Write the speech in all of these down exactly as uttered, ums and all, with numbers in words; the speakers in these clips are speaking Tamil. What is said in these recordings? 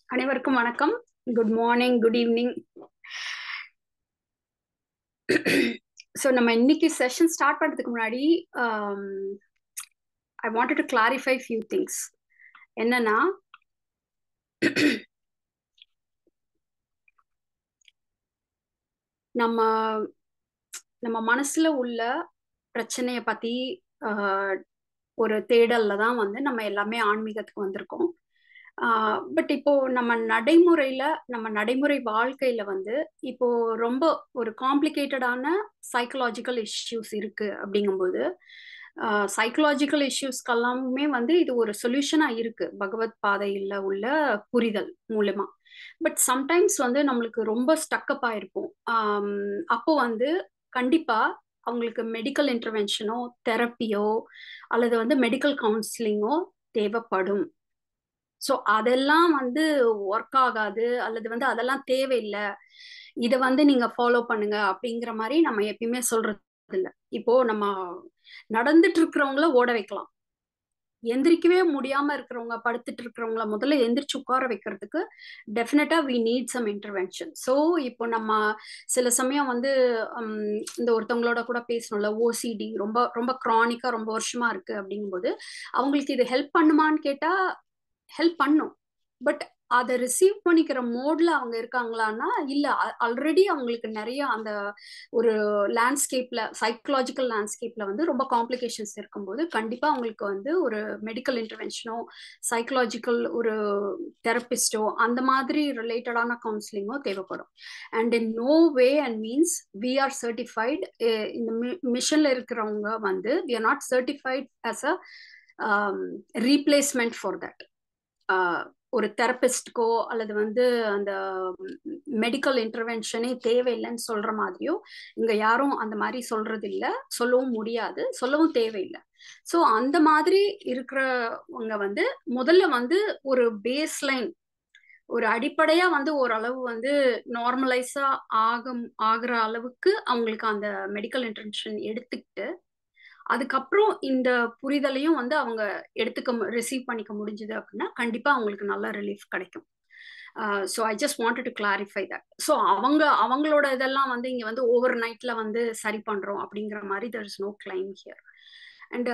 அனைவருக்கும் வணக்கம். Good morning, good evening. So நம்ம இன்னைக்கு செஷன் ஸ்டார்ட் பண்றதுக்கு முன்னாடி I wanted to clarify few things. என்னன்னா, நம்ம நம்ம மனசுல உள்ள பிரச்சனைய பத்தி ஆஹ், ஒரு தேடல்ல தான் வந்து நம்ம எல்லாமே ஆன்மீகத்துக்கு வந்திருக்கோம். பட் இப்போ நம்ம நடைமுறையில நம்ம நடைமுறை வாழ்க்கையில வந்து இப்போ ரொம்ப ஒரு காம்ப்ளிகேட்டடான சைக்கலாஜிக்கல் இஷ்யூஸ் இருக்கு அப்படிங்கும்போது சைக்கலாஜிக்கல் இஷ்யூஸ்க்கெல்லாமே வந்து இது ஒரு சொல்யூஷனா இருக்கு பகவத் பாதையில உள்ள புரிதல் மூலமா. பட் சம்டைம்ஸ் வந்து நம்மளுக்கு ரொம்ப ஸ்டக்கப் ஆயிருப்போம். ஆம், அப்போ வந்து கண்டிப்பா அவங்களுக்கு மெடிக்கல் இன்டர்வென்ஷனோ தெரப்பியோ அல்லது வந்து மெடிக்கல் கவுன்சிலிங்கோ தேவைப்படும். ஸோ அதெல்லாம் வந்து ஒர்க் ஆகாது அல்லது வந்து அதெல்லாம் தேவையில்லை, இதை வந்து நீங்க ஃபாலோ பண்ணுங்க அப்படிங்கிற மாதிரி நம்ம எப்பயுமே சொல்றது இல்லை. இப்போ நம்ம நடந்துட்டு இருக்கிறவங்கள ஓட வைக்கலாம், எந்திரிக்கவே முடியாம இருக்கிறவங்க படுத்துட்டு இருக்கிறவங்கள முதல்ல எந்திரிச்சு உட்கார வைக்கிறதுக்கு டெஃபினட்டா we need some intervention. So இப்போ நம்ம சில சமயம் வந்து ஹம், இந்த ஒருத்தவங்களோட கூட பேசணும்ல, ஓசிடி ரொம்ப ரொம்ப க்ரானிக்கா ரொம்ப வருஷமா இருக்கு அப்படிங்கும்போது அவங்களுக்கு இது ஹெல்ப் பண்ணுமான்னு கேட்டா ஹெல்ப் பண்ணும். பட் அதை ரிசீவ் பண்ணிக்கிற மோட்ல அவங்க இருக்காங்களான்னா இல்ல. ஆல்ரெடி அவங்களுக்கு நிறைய அந்த ஒரு லேண்ட்ஸ்கேப்ல சைக்கலாஜிக்கல் லேண்ட்ஸ்கேப்ல வந்து ரொம்ப காம்ப்ளிகேஷன்ஸ் இருக்கும்போது கண்டிப்பா அவங்களுக்கு வந்து ஒரு மெடிக்கல் இன்டர்வென்ஷனோ சைக்கலாஜிக்கல் ஒரு தெரபிஸ்டோ அந்த மாதிரி ரிலேட்டடான கவுன்சிலிங்கோ தேவைப்படும். And in no way and means we are certified. இந்த மிஷன்ல இருக்கிறவங்க வந்து we are not certified as a replacement for that. ஒரு தெரபிஸ்ட்கோ அல்லது வந்து அந்த மெடிக்கல் இன்டர்வென்ஷனே தேவையில்லைன்னு சொல்ற மாதிரியோ இங்க யாரும் அந்த மாதிரி சொல்றது இல்லை, சொல்லவும் முடியாது, சொல்லவும் தேவையில்லை. ஸோ அந்த மாதிரி இருக்கிறவங்க வந்து முதல்ல வந்து ஒரு பேஸ் லைன் ஒரு அடிப்படையா வந்து ஓரளவு வந்து நார்மலைஸா ஆகும் ஆகுற அளவுக்கு அவங்களுக்கு அந்த மெடிக்கல் இன்டர்வென்ஷன் எடுத்துக்கிட்டு அதுக்கப்புறம் இந்த புரிதலையும் வந்து அவங்க எடுத்துக்க ரிசீவ் பண்ணிக்க முடிஞ்சது அப்படின்னா கண்டிப்பா அவங்களுக்கு நல்ல ரிலீஃப் கிடைக்கும். So I just wanted to clarify that. So அவங்க அவங்களோட இதெல்லாம் வந்து இங்க வந்து ஓவர் நைட்ல வந்து சரி பண்றோம் அப்படிங்கிற மாதிரி there is no claim here. And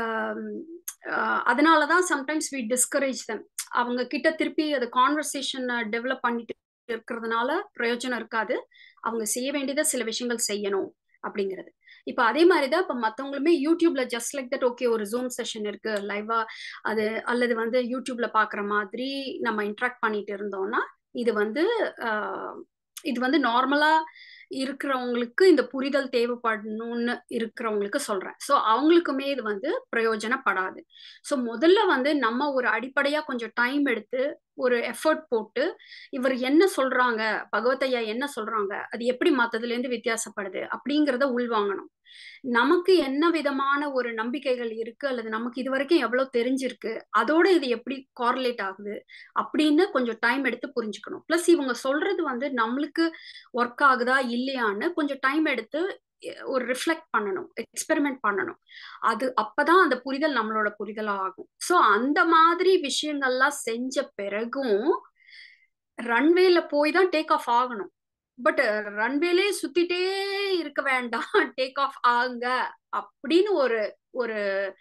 அதனாலதான் சம்டைம்ஸ் வி டிஸ்கரேஜ் தம். அவங்க கிட்ட திருப்பி அது கான்வர்சேஷன் டெவலப் பண்ணிட்டு இருக்கிறதுனால பிரயோஜனம் இருக்காது. அவங்க செய்ய வேண்டியதை சில விஷயங்கள் செய்யணும் அப்படிங்கிறது. இப்ப அதே மாதிரிதான் இப்ப மத்தவங்களுமே யூடியூப்ல ஜஸ்ட் லைக் தட் ஓகே ஒரு ஜூம் செஷன் இருக்கு லைவா அது அல்லது வந்து யூடியூப்ல பாக்குற மாதிரி நம்ம இன்ட்ராக்ட் பண்ணிட்டு இருந்தோம்னா இது வந்து ஆஹ் இது வந்து நார்மலா இருக்கிறவங்களுக்கு இந்த புரிதல் தேவைப்படணும்னு இருக்கிறவங்களுக்கு சொல்றேன். ஸோ அவங்களுக்குமே இது வந்து பிரயோஜனப்படாது. ஸோ முதல்ல வந்து நம்ம ஒரு அடிப்படையா கொஞ்சம் டைம் எடுத்து ஒரு எஃபர்ட் போட்டு இவர் என்ன சொல்றாங்க, பகவத்தையா என்ன சொல்றாங்க, அது எப்படி மத்ததுல இருந்து வித்தியாசப்படுது அப்படிங்கிறத உள்வாங்கணும். நமக்கு என்ன விதமான ஒரு நம்பிக்கைகள் இருக்கு அல்லது நமக்கு இது வரைக்கும் எவ்வளவு தெரிஞ்சிருக்கு அதோட இது எப்படி கார்லேட் ஆகுது அப்படின்னு கொஞ்சம் டைம் எடுத்து புரிஞ்சுக்கணும். பிளஸ் இவங்க சொல்றது வந்து நம்மளுக்கு ஒர்க் ஆகுதா இல்லையான்னு கொஞ்சம் டைம் எடுத்து ஒரு ரிஃப்ளெக்ட் பண்ணணும், எக்ஸ்பெரிமெண்ட் பண்ணணும். அது அப்பதான் அந்த புரிதல் நம்மளோட புரிதலா ஆகும். சோ அந்த மாதிரி விஷயங்கள்லாம் செஞ்ச பிறகும் ரன்வேல போய் தான் டேக் ஆஃப் ஆகணும். பட் ரன்வேலே சுத்திட்டே இருக்க வேண்டாம், டேக் ஆஃப் ஆகுங்க அப்படின்னு ஒரு ஒரு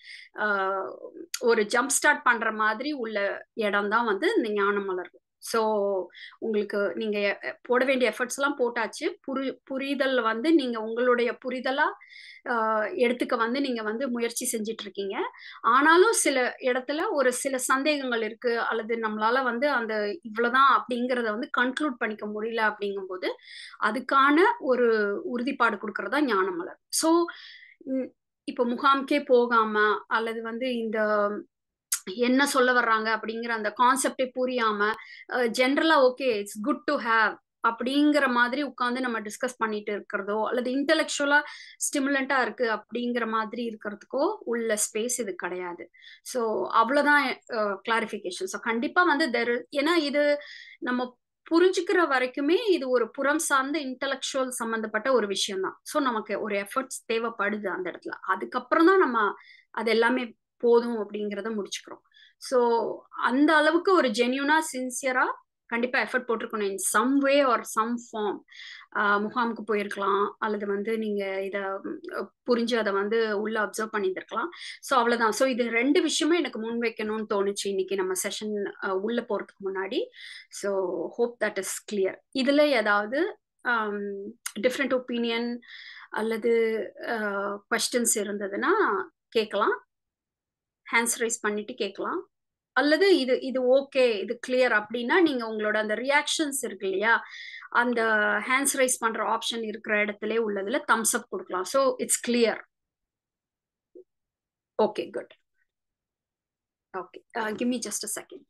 ஒரு ஜம்ப் ஸ்டார்ட் பண்ற மாதிரி உள்ள இடம் தான் வந்து இந்த ஞான மலர்கள். ஸோ உங்களுக்கு நீங்க போட வேண்டிய எஃபர்ட்ஸ் எல்லாம் போட்டாச்சு. புரி புரிதல் வந்து நீங்க உங்களுடைய புரிதலா எடுத்துக்க வந்து நீங்க வந்து முயற்சி செஞ்சிட்டு இருக்கீங்க. ஆனாலும் சில இடத்துல ஒரு சில சந்தேகங்கள் இருக்கு அல்லது நம்மளால வந்து அந்த இவ்வளவுதான் அப்படிங்கறத வந்து கன்க்ளூட் பண்ணிக்க முடியல அப்படிங்கும்போது அதுக்கான ஒரு உறுதிப்பாடு கொடுக்கறதா ஞானமலர். ஸோ இப்போ முகாம்கே போகாம அல்லது வந்து இந்த என்ன சொல்ல வர்றாங்க அப்படிங்கிற அந்த கான்செப்டே புரியாம ஜென்ரலா okay it's good to have அப்படிங்கிற மாதிரி உட்காந்து நம்ம டிஸ்கஸ் பண்ணிட்டு இருக்கிறதோ அல்லது இன்டெலெக்சுவலா ஸ்டிமுலண்டா இருக்கு அப்படிங்கிற மாதிரி இருக்கிறதுக்கோ உள்ள ஸ்பேஸ் இது கிடையாது. ஸோ அவ்வளவுதான் கிளாரிபிகேஷன். ஸோ கண்டிப்பா வந்து தெர், ஏன்னா இது நம்ம புரிஞ்சுக்கிற வரைக்குமே இது ஒரு புறம் சார்ந்த இன்டெலெக்சுவல் சம்பந்தப்பட்ட ஒரு விஷயம் தான். ஸோ நமக்கு ஒரு எஃபர்ட்ஸ் தேவைப்படுது அந்த இடத்துல. அதுக்கப்புறம் தான் நம்ம அது எல்லாமே போதும் அப்படிங்கிறத முடிச்சுக்கிறோம். ஸோ அந்த அளவுக்கு ஒரு ஜென்யூனா சின்சியரா கண்டிப்பா எஃபர்ட் போட்டிருக்கணும் in some way or some form. முகாமுக்கு போயிருக்கலாம், அல்லது வந்து நீங்க இத புரிஞ்சு அதை வந்து உள்ள அப்சர்வ் பண்ணியிருந்திருக்கலாம். ஸோ அவ்வளவுதான். ஸோ இது ரெண்டு விஷயமே எனக்கு முன் வைக்கணும்னு தோணுச்சு இன்னைக்கு நம்ம செஷன் உள்ள போறதுக்கு முன்னாடி. So hope that is clear. இதுல ஏதாவது டிஃப்ரெண்ட் ஒப்பீனியன் அல்லது கொஸ்டின்ஸ் இருந்ததுன்னா கேட்கலாம், ஹேண்ட்ஸ் ரைஸ் பண்ணிட்டு கேட்கலாம். அல்லது இது இது ஓகே, இது கிளியர் அப்படின்னா நீங்க உங்களோட அந்த ரியாக்ஷன்ஸ் இருக்கு இல்லையா, அந்த ஹேண்ட்ஸ் ரைஸ் பண்ற ஆப்ஷன் இருக்கிற இடத்துல உள்ளதுல தம்ஸ் அப் கொடுக்கலாம். So it's clear. Okay, good. Okay, give me just a second.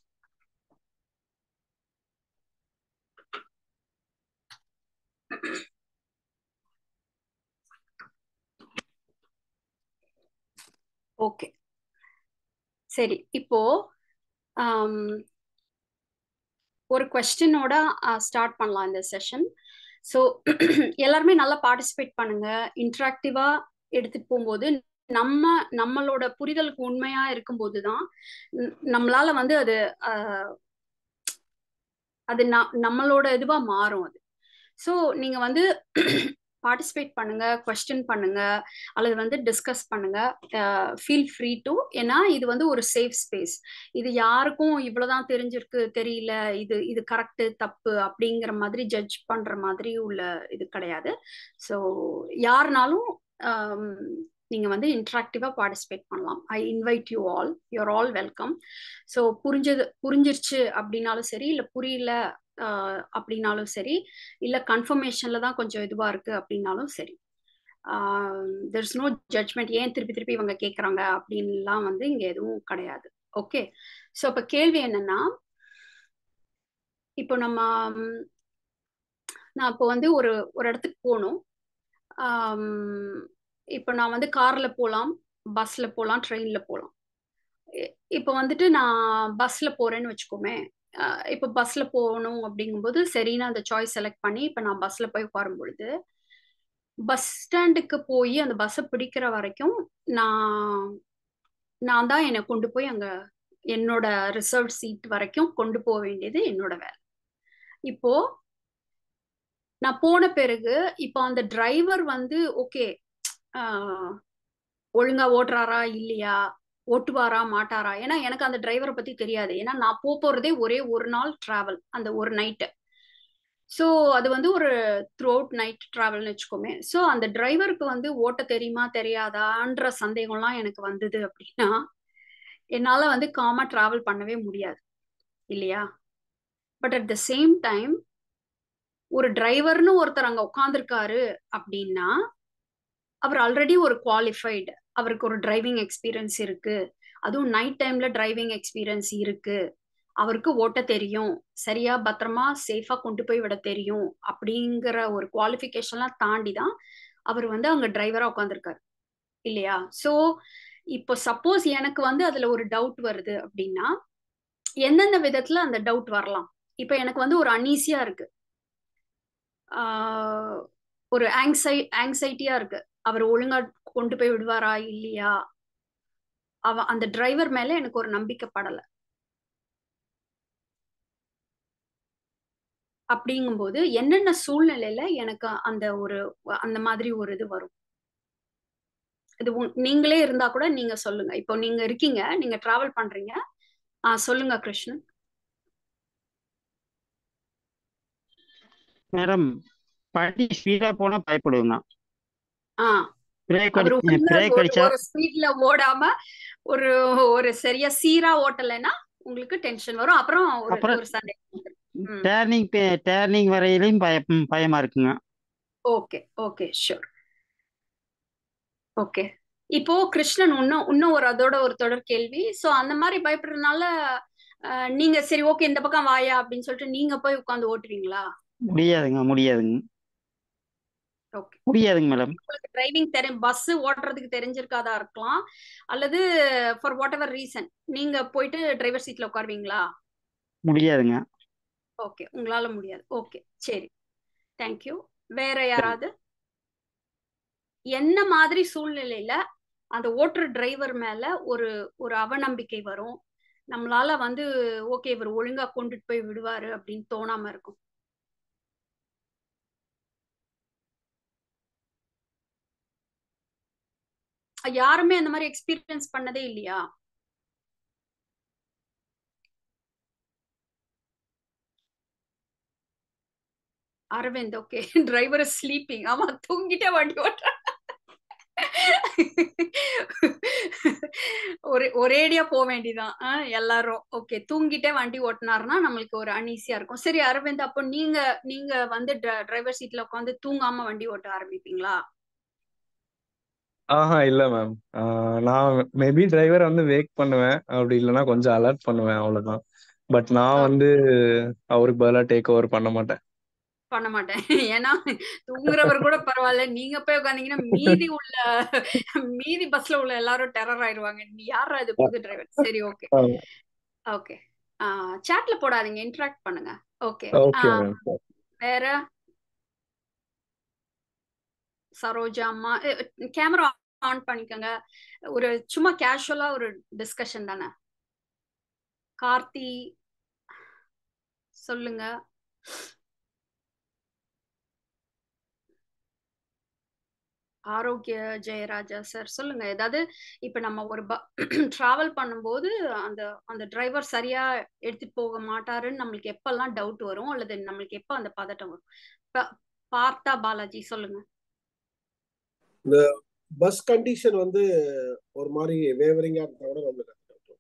Okay, சரி. இப்போ ஒரு கொஸ்டினோட ஸ்டார்ட் பண்ணலாம் இந்த செஷன். ஸோ எல்லாருமே நல்லா பார்ட்டிசிபேட் பண்ணுங்க. இன்டராக்டிவா எடுத்துட்டு போகும்போது நம்ம நம்மளோட புரிதலுக்கு உண்மையா இருக்கும்போது தான் நம்மளால வந்து அது அது நம்மளோட இதுவா மாறும் அது. ஸோ நீங்க வந்து பார்ட்டிசிபேட் பண்ணுங்க, கொஸ்டின் பண்ணுங்க, அல்லது வந்து டிஸ்கஸ் பண்ணுங்க. Feel free to. ஏன்னா இது வந்து ஒரு சேஃப் ஸ்பேஸ். இது யாருக்கும் இவ்வளவுதான் தெரிஞ்சிருக்கு, தெரியல, இது இது கரெக்ட் தப்பு அப்படிங்கிற மாதிரி ஜட்ஜ் பண்ற மாதிரி உள்ள இது கிடையாது. ஸோ யாருனாலும் நீங்க வந்து இன்டராக்டிவா பார்ட்டிசிபேட் பண்ணலாம். I invite you all, you are all welcome. So புரிஞ்சது புரிஞ்சிருச்சு அப்படின்னாலும் சரி, இல்லை புரியல அப்படின்னாலும் சரி, இல்ல கன்ஃபர்மேஷன்ல தான் கொஞ்சம் இதுவா இருக்கு அப்படின்னாலும் சரி, தேர் இஸ் நோ ஜட்ஜ்மெண்ட். ஏன் திருப்பி திருப்பி இவங்க கேட்கறாங்க அப்படின்லாம் வந்து இங்க எதுவும் கிடையாது. ஓகே, ஸோ இப்ப கேள்வி என்னன்னா, இப்போ நம்ம நான் இப்போ வந்து ஒரு ஒரு இடத்துக்கு போகணும். இப்போ நான் வந்து கார்ல போகலாம், பஸ்ல போகலாம், ட்ரெயின்ல போகலாம். இப்போ வந்துட்டு நான் பஸ்ல போறேன்னு வச்சுக்கோமே. இப்போ பஸ்ல போகணும் அப்படிங்கும்போது சரின்னு அந்த சாய்ஸ் செலக்ட் பண்ணி இப்போ நான் பஸ்ல போய் உட்காரும் பொழுது, பஸ் ஸ்டாண்டுக்கு போய் அந்த பஸ்ஸை பிடிக்கிற வரைக்கும் நான் நான் தான் என்னை கொண்டு போய் அங்க என்னோட ரிசர்வ் சீட் வரைக்கும் கொண்டு போக வேண்டியது என்னோட வேலை. இப்போ நான் போன பிறகு இப்போ அந்த டிரைவர் வந்து ஓகே ஒழுங்கா ஓட்டுறாரா இல்லையா, ஓட்டுவாரா மாட்டாரா, ஏன்னா எனக்கு அந்த டிரைவரை பத்தி தெரியாது. ஏன்னா நான் போறதே ஒரே ஒரு நாள் டிராவல், அந்த ஒரு நைட்டு. ஸோ அது வந்து ஒரு த்ரூ அவுட் நைட் டிராவல்னு வச்சுக்கோமே. ஸோ அந்த டிரைவருக்கு வந்து ஓட்ட தெரியுமா தெரியாதான்ற சந்தேகம்லாம் எனக்கு வந்தது அப்படின்னா என்னால வந்து காமா டிராவல் பண்ணவே முடியாது இல்லையா. But at the same time ஒரு டிரைவர்னு ஒருத்தர் அங்க உட்காந்துருக்காரு அப்படின்னா அவர் ஆல்ரெடி ஒரு குவாலிஃபைடு, அவருக்கு ஒரு டிரைவிங் எக்ஸ்பீரியன்ஸ் இருக்கு, அதுவும் நைட் டைம்ல டிரைவிங் எக்ஸ்பீரியன்ஸ் இருக்கு, அவருக்கு ஓட்ட தெரியும், சரியா பத்திரமா சேஃபா கொண்டு போய் விட தெரியும் அப்படிங்கிற ஒரு குவாலிஃபிகேஷன்லாம் தாண்டி தான் அவர் வந்து அங்க டிரைவரா உட்காந்துருக்காரு இல்லையா. ஸோ இப்போ சப்போஸ் எனக்கு வந்து அதுல ஒரு டவுட் வருது அப்படின்னா எந்தெந்த விதத்துல அந்த டவுட் வரலாம். இப்போ எனக்கு வந்து ஒரு அன்ஈஸியா இருக்கு, ஒரு ஆங்ஸை ஆங்ஸைட்டியா இருக்கு, அவர் ஒழுங்கா கொண்டு போய் விடுவாரா இல்லையா, அவ அந்த டிரைவர் மேல எனக்கு ஒரு நம்பிக்கை படல. அப்படிங்கும்போது என்னென்ன சூழ்நிலையில எனக்கு அந்த ஒரு அந்த மாதிரி ஒரு இது வரும். இது நீங்களே இருந்தா கூட நீங்க சொல்லுங்க. இப்போ நீங்க இருக்கீங்க, நீங்க டிராவல் பண்றீங்க. ஆஹ் சொல்லுங்க கிருஷ்ணன். மேடம், படி ஸ்பீடா போனா பயப்படுவேங்க. ஆஹ் அவர் ஒரு ஸ்பீட்ல ஓடாம ஒரு ஒரு சரியா சீரா ஓட்டலைன்னா உங்களுக்கு டென்ஷன் வரும். அப்புறம் ஒரு சண்டை டர்னிங் டர்னிங் வரையிலும் பயம் பயமா இருக்குங்க. Okay okay sure. ஓகே, இப்போ கிருஷ்ணன் இன்னும் இன்னும் ஒரு அதோட ஒரு தொடர் கேள்வி. சோ அந்த மாதிரி பயப்படுறதுனால நீங்க சரி ஓகே இந்த பக்கம் வாயா அப்படின்னு சொல்லிட்டு நீங்க போய் உட்காந்து ஓட்டுவீங்களா? முடியாதுங்க முடியாதுங்க ஓகே முடியாதுங்க மேடம். உங்களுக்கு டிரைவிங் தெரியும், பஸ் ஓட்டுறதுக்கு தெரிஞ்சிருக்காதா இருக்கலாம், அல்லது ஃபார் வாட் எவர் ரீசன் நீங்க போயிட்டு டிரைவர் சீட்ல உட்காருவீங்களா? முடியாதுங்க. ஓகே, உங்களால முடியாது. ஓகே சரி, தேங்க்யூ. வேற யாராவது? என்ன மாதிரி சூழ்நிலையில அந்த ஓட்டுற டிரைவர் மேல ஒரு ஒரு அவநம்பிக்கை வரும், நம்மளால வந்து ஓகே இவர் ஒழுங்கா கொண்டுட்டு போய் விடுவாரு அப்படின்னு தோணாம இருக்கும். யாருமே அந்த மாதிரி எக்ஸ்பீரியன்ஸ் பண்ணதே இல்லையா? அரவிந்த் ஓகே. Driver sleeping. ஆமா, தூங்கிட்டே வண்டி ஓட்டுற. ஒரே ஒரேடியா போக வேண்டியதான் எல்லாரும். ஓகே, தூங்கிட்டே வண்டி ஓட்டினாருன்னா நம்மளுக்கு ஒரு அன்ஈஸியா இருக்கும். சரி அரவிந்த், அப்போ நீங்க நீங்க வந்து டிரைவர் சீட்ல உட்காந்து தூங்காம வண்டி ஓட்ட ஆரம்பிப்பீங்களா? ஆஹா இல்ல மேம். நான் மேபி டிரைவர் வந்து வேக் பண்ணுவேன், அப்படி இல்லைன்னா கொஞ்சம் அலர்ட் பண்ணுவேன், அவ்வளவுதான். பட் நான் வந்து அவருக்கு பதிலா டேக் ஓவர் பண்ண மாட்டேன். பண்ண மாட்டேன். ஏன்னா தூங்குறவர் கூட பரவாயில்ல, நீங்க போய் உட்காந்தீங்கன்னா மீதி உள்ள மீதி பஸ்ல உள்ள எல்லாரும் டெரர் ஆயிடுவாங்க. நீ யாரா இது புது டிரைவர்? சரி ஓகே ஓகே. சாட்ல போடாதீங்க, இன்டராக்ட் பண்ணுங்க. Okay okay ma'am. வேற சரோஜா அம்மா கேமரா ஆன் பண்ணிக்கோங்க. ஒரு சும்மா கேஷுவலா ஒரு டிஸ்கஷன் தானே. கார்த்தி சொல்லுங்க. ஆரோக்கிய ஜெயராஜா சார் சொல்லுங்க. ஏதாவது இப்ப நம்ம ஒரு டிராவல் பண்ணும்போது அந்த அந்த டிரைவர் சரியா எடுத்துட்டு போக மாட்டாருன்னு நம்மளுக்கு எப்பெல்லாம் டவுட் வரும், அல்லது நம்மளுக்கு எப்ப அந்த பதட்டம் வரும்? ப- பார்த்தா பாலாஜி சொல்லுங்க. இந்த பஸ் கண்டிஷன் வந்து ஒரு மாதிரி வேவரிங்கா இருந்தா கூட நம்மளுக்கு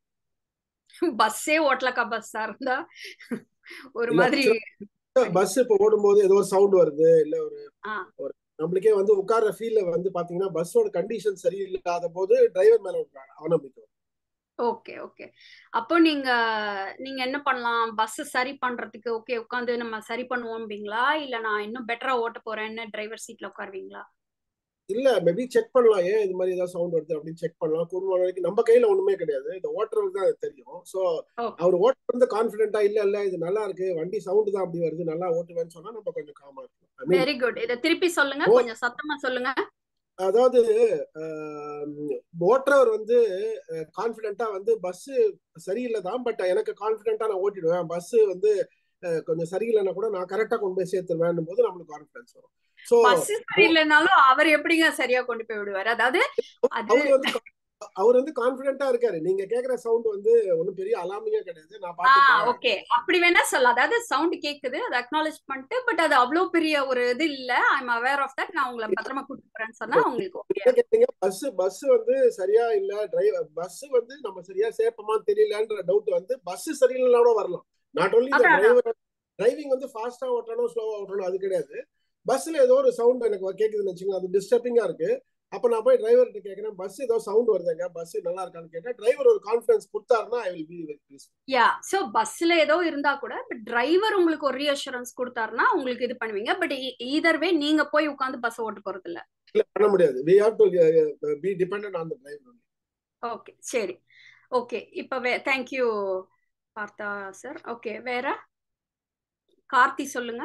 பஸ்ஸே ஓட்டலக்கா பஸ்ஸா இருந்தா ஒரு இல்ல, மாதிரி பஸ் இப்ப ஓடும்போது ஏதோ ஒரு சவுண்ட் வருது, இல்ல ஒரு ஆ ஒரு நம்மளுக்கே வந்து உட்கார்ற ஃபீல்ல வந்து பாத்தீங்கன்னா பஸ்ஸோட கண்டிஷன் சரியில்லாத போது டிரைவர் மேல ஒரு அவநம்பிக்கை. Okay okay. அப்போ நீங்க நீங்க என்ன பண்ணலாம்? பஸ் சரி பண்றதுக்கு ஓகே உட்காந்து நம்ம சரி பண்ணுவோம்பீங்களா, இல்ல நான் இன்னும் பெட்டரா ஓட்ட போறேன்னு டிரைவர் சீட்ல உட்காருவீங்களா? இல்ல, மேபி செக் பண்ணலாம், ஏன் இது மாதிரி ஏதாவது சவுண்ட் வருது அப்படின்னு செக் பண்ணலாம். குறும்ப வரைக்கும் நம்ம கையில ஒண்ணுமே கிடையாது, இந்த ஓட்டுறதுக்கு தான் அது தெரியும். சோ ஓகே அவர் ஓட்டுறது வந்து கான்பிடென்ட்டா இல்ல இல்ல இது நல்லா இருக்கு, வண்டி சவுண்ட் தான் அப்படி வருது, நல்லா ஓட்டுவேன்னு சொன்னா நம்ம கொஞ்சம் காமா இருக்கலாம். I mean very good. இத திருப்பி சொல்லுங்க, கொஞ்சம் சத்தமா சொல்லுங்க. அதாவது அஹ், ஓட்டுறவர் வந்து கான்பிடென்ட்டா வந்து பஸ் சரியில்லை தான், பட் எனக்கு கான்பிடென்ட்டா நான் ஓட்டிடுவேன், பஸ் வந்து அஹ், கொஞ்சம் சரியில்லைன்னா கூட நான் கரெக்டா கொண்டு போய் சேர்த்துருவேன் போது நம்மளுக்கு கான்பிடன்ஸ் வரும். சோ பஸ் சரியில்லைனாலும் அவர் எப்படிங்க சரியா கொண்டு போய் விடுவாரு? அதாவது அது அவர் வந்து அவர் வந்து கான்பிடென்ட்டா இருக்காரு. நீங்க கேக்குற சவுண்ட் வந்து ஒன்னும் பெரிய அலாமிங்கா கிடையாது, நான் ஆ பாத்துப்பேன். ஓகே, அப்படி வேணா சொல்லலாம். அதாவது சவுண்ட் கேக்குது, அதை அக்னாலேஜ் பண்ணிட்டு, பட் அது அவ்வளவு பெரிய ஒரு இது இல்ல, I am aware of that, நான் உங்களை பத்திரமா கூட்டிட்டு போறேன்னு சொன்னா உங்களுக்கு ஓகே. கேட்டீங்க பஸ் பஸ் வந்து சரியா இல்ல, டிரைவர் பஸ் வந்து நம்ம சரியா சேர்ப்போமா தெரியலன்ற டவுட் வந்து பஸ் சரியில்லைனாலும் வரலாம். Not only the driver. Driving வந்து ஃபாஸ்டா ஓட்டணும் ஸ்லோவா ஓட்டணும் அது கிடையாது. பஸ்ல ஏதோ ஒரு சவுண்ட் எனக்கு கேக்குதுன்னு வச்சுக்கோங்க, அது டிஸ்டர்பிங்கா இருக்கு. அப்ப நான் போய் டிரைவர்கிட்ட கேட்கிறேன், பஸ் ஏதோ சவுண்ட் வருதுங்க, பஸ் நல்லா இருக்கான்னு கேட்டா டிரைவர் ஒரு கான்ஃபிடன்ஸ் கொடுத்தாருன்னா I will be very peaceful. Yeah, so பஸ்ல ஏதோ இருந்தா கூட பட் டிரைவர் உங்களுக்கு ஒரு ரீஅஷூரன்ஸ் கொடுத்தாருன்னா உங்களுக்கு இது பண்ணுவீங்க. பட் ஈதர் வே நீங்க போய் உட்கார்ந்து பஸ் ஓட்ட போறது இல்ல. இல்ல, பண்ண முடியாது. we have to uh, be dependent on the driver. Okay சரி ஓகே. இப்ப தேங்க் யூ பார்த்தா சார். ஓகே வேற கார்த்தி சொல்லுங்க.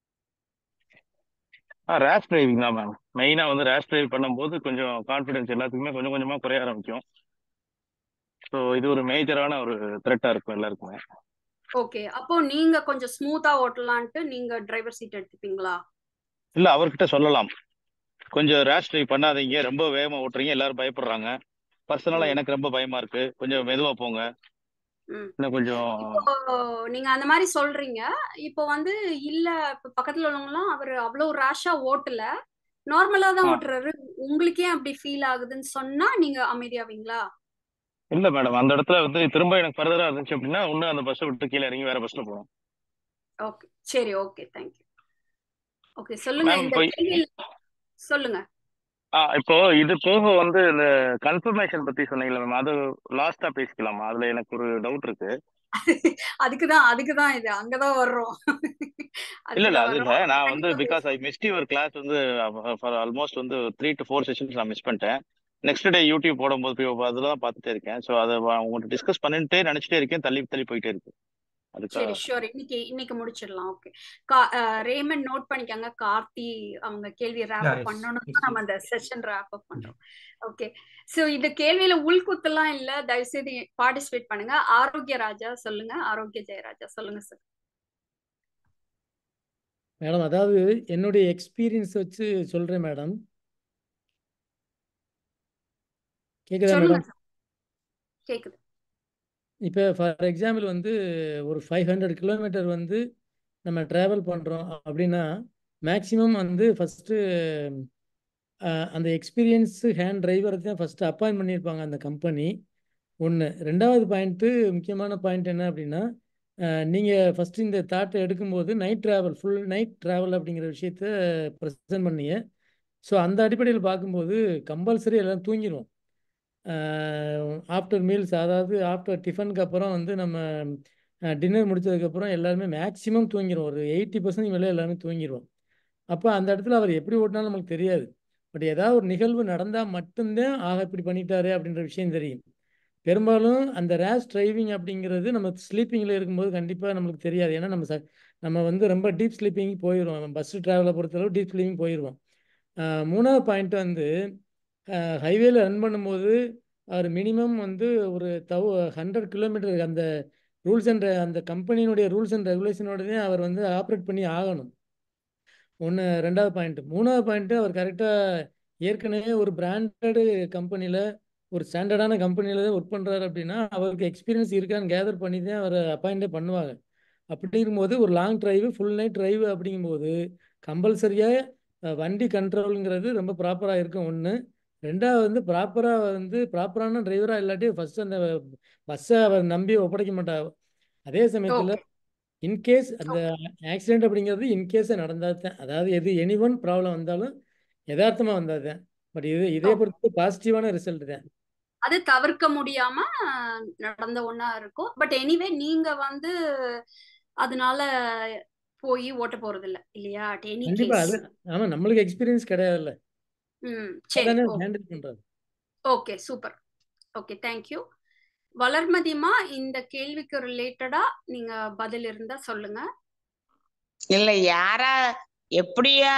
ரேஷ் டிரைவிங் தான் மேம். மெயினா வந்து ரேஷ் டிரைவ் பண்ணும்போது கொஞ்சம் கான்ஃபிடன்ஸ் எல்லாத்துக்குமே கொஞ்சம் கொஞ்சமா குறைய ஆரம்பிக்கும். ஸோ இது ஒரு மேஜரான ஒரு த்ரெட்டா இருக்கும் எல்லாருக்குமே. ஓகே, அப்போ நீங்க கொஞ்சம் ஸ்மூத்தா ஓட்டலான்ட்டு நீங்க டிரைவர் சீட் எடுத்துப்பீங்களா? இல்ல, அவர்கிட்ட சொல்லலாம், கொஞ்சம் ரேஷ் டிரைவ் பண்ணாதீங்க, ரொம்ப வேகமா ஓட்டுறீங்க, எல்லாரும் பயப்படுறாங்க, பர்சனலா எனக்கு ரொம்ப பயமா இருக்கு, கொஞ்சம் மெதுவா போங்க, இன்னும் கொஞ்சம். இப்போ நீங்க அந்த மாதிரி சொல்றீங்க. இப்போ வந்து இல்ல இப்ப பக்கத்துல உள்ளவங்கலாம் அவர் அவ்வளவு ரேஷா ஓட்டல, நார்மலா தான் ஓட்டுறாரு, உங்களுக்கே அப்படி ஃபீல் ஆகுதுன்னு சொன்னா நீங்க அமைதியாவீங்களா? இல்ல மேடம், அந்த இடத்துல வந்து திரும்ப எனக்கு ஃபர்தரா இருந்துச்சு அப்படின்னா இன்னும் அந்த பஸ்ஸை விட்டு கீழே இறங்கி வேற பஸ்ல போகணும். ஓகே சரி ஓகே தேங்க்யூ. ஓகே சொல்லுங்க. மேம் இந்த இப்போ சொல்லுங்க. ஆ இப்போ இது போக வந்து இந்த கன்ஃபர்மேஷன் பத்தி சொன்னீங்களா மேம், அது லாஸ்டா பேசிக்கலாமா? அதுல எனக்கு ஒரு டவுட் இருக்கு. அதுக்குதான் அதுக்குதான் இது அங்கதான் வர்றோம். இல்ல இல்ல அது இல்ல, நான் வந்து because I missed your class வந்து ஃபார் ஆல்மோஸ்ட் வந்து த்ரீ டு ஃபோர் செஷன்ஸ் நான் மிஸ் பண்ணிட்டேன். நெக்ஸ்ட் டே யூடியூப் போடும்போது அதில் தான் பார்த்துட்டே இருக்கேன். ஸோ அதை உங்கள்கிட்ட டிஸ்கஸ் பண்ணிட்டே நினைச்சிட்டே இருக்கேன், தள்ளி தள்ளி போயிட்டே இருக்கு. அதுக்காக சரி ஷூர் இன்னைக்கு இன்னைக்கு முடிச்சிடலாம். ஓகே ரேமன் நோட் பண்ணிக்கங்க. கார்த்தி அவங்க கேள்வி ரேப் அப் பண்ணணும் தான் நம்ம அந்த செஷன் ரேப் அப் பண்றோம். ஓகே சோ இந்த கேள்வியில உள்குத்தெல்லாம் இல்ல, தயவு செய்து பார்ட்டிசிபேட் பண்ணுங்க. ஆரோக்கிய ராஜா சொல்லுங்க. ஆரோக்கிய ஜெயராஜா சொல்லுங்க சார். மேடம் அதாவது என்னுடைய எக்ஸ்பீரியன்ஸ் வச்சு சொல்றேன் மேடம். கேக்குதா சொல்லுங்க மேடம்? சார். கேக்குது. இப்போ ஃபார் எக்ஸாம்பிள் வந்து ஒரு ஃபைவ் ஹண்ட்ரட் கிலோமீட்டர் வந்து நம்ம ட்ராவல் பண்ணுறோம் அப்படின்னா மேக்ஸிமம் வந்து ஃபஸ்ட்டு அந்த எக்ஸ்பீரியன்ஸு ஹேண்ட் டிரைவரை தான் ஃபஸ்ட்டு அப்பாயின்ட் பண்ணியிருப்பாங்க அந்த கம்பெனி. ஒன்று. ரெண்டாவது பாயிண்ட்டு, முக்கியமான பாயிண்ட் என்ன அப்படின்னா, நீங்கள் ஃபஸ்ட்டு இந்த தாட்டை எடுக்கும்போது night travel full night travel அப்படிங்கிற விஷயத்த ப்ரெசென்ட் பண்ணீங்க. ஸோ அந்த அடிப்படையில் பார்க்கும்போது கம்பல்சரி எல்லாம் தூங்கிடுவோம். ஆஃப்டர் மீல்ஸ், அதாவது ஆஃப்டர் டிஃபனுக்கு அப்புறம் வந்து நம்ம டின்னர் முடிச்சதுக்கப்புறம் எல்லாருமே மேக்ஸிமம் தூங்கிடுவோம். ஒரு எயிட்டி பர்சன்ட் மேலே எல்லாருமே தூங்கிடுவோம். அப்போ அந்த இடத்துல அவர் எப்படி ஓட்டினாலும் நமக்கு தெரியாது. பட் ஏதாவது ஒரு நிகழ்வு நடந்தால் மட்டும்தான் ஆக இப்படி பண்ணிட்டாரு அப்படின்ற விஷயம் தெரியும். பெரும்பாலும் அந்த ரேஷ் டிரைவிங் அப்படிங்கிறது நம்ம ஸ்லீப்பிங்கில் இருக்கும்போது கண்டிப்பாக நம்மளுக்கு தெரியாது. ஏன்னா நம்ம ச நம்ம வந்து ரொம்ப டீப் ஸ்லீப்பிங் போயிடுவோம். பஸ் ட்ராவலை பொறுத்தளவு டீப் ஸ்லீப்பிங் போயிடுவோம். மூணாவது பாயிண்ட் வந்து ஹைவேல ரன் பண்ணும்போது அவர் மினிமம் வந்து ஒரு தௌ ஹண்ட்ரட் கிலோமீட்டர் அந்த ரூல்ஸ் அண்ட் அந்த கம்பெனியினுடைய ரூல்ஸ் அண்ட் ரெகுலேஷனோடதே அவர் வந்து ஆப்ரேட் பண்ணி ஆகணும். ஒன்று. ரெண்டாவது பாயிண்ட். மூணாவது பாயிண்ட்டு அவர் கரெக்டாக ஏற்கனவே ஒரு பிராண்டடு கம்பெனியில் ஒரு ஸ்டாண்டர்டான கம்பெனியில் தான் ஒர்க் பண்ணுறாரு அப்படின்னா அவருக்கு எக்ஸ்பீரியன்ஸ் இருக்கான்னு கேதர் பண்ணி தான் அவரை அப்பாயிண்டே பண்ணுவாங்க. அப்படிங்கும்போது ஒரு long drive full night drive அப்படிங்கும்போது கம்பல்சரியாக வண்டி கண்ட்ரோலுங்கிறது ரொம்ப ப்ராப்பராக இருக்கும். ஒன்று. ரெண்டாவது வந்து ப்ராப்பராக வந்து ப்ராப்பரான டிரைவராக இல்லாட்டி ஃபஸ்ட்டு அந்த பஸ்ஸை அவர் நம்பி ஒப்படைக்க மாட்டார். அதே சமயத்தில் இன்கேஸ் அந்த ஆக்சிடென்ட் அப்படிங்கிறது இன்கேஸே நடந்தால் தான், அதாவது எது எனி ஒன் ப்ராப்ளம் வந்தாலும் யதார்த்தமாக வந்தால் தான். பட் இது இதே பொறுத்து பாசிட்டிவான ரிசல்ட் தான். அது தவிர்க்க முடியாம நடந்த ஒண்ணா இருக்கும். பட் எனிவே நீங்க வந்து அதனால போய் ஓட்ட போறது இல்ல இல்லையா? கண்டிப்பா அது ஆமா நம்மளுக்கு எக்ஸ்பீரியன்ஸ் கிடையாதுல்ல. ம் சரி ஹேண்டில் பண்றது. Okay super. Okay thank you. வளர்மதிமா இந்த கேள்விக்கு ரிலேட்டடா நீங்க பதில் இருந்தா சொல்லுங்க. இல்ல யாரா எப்படியா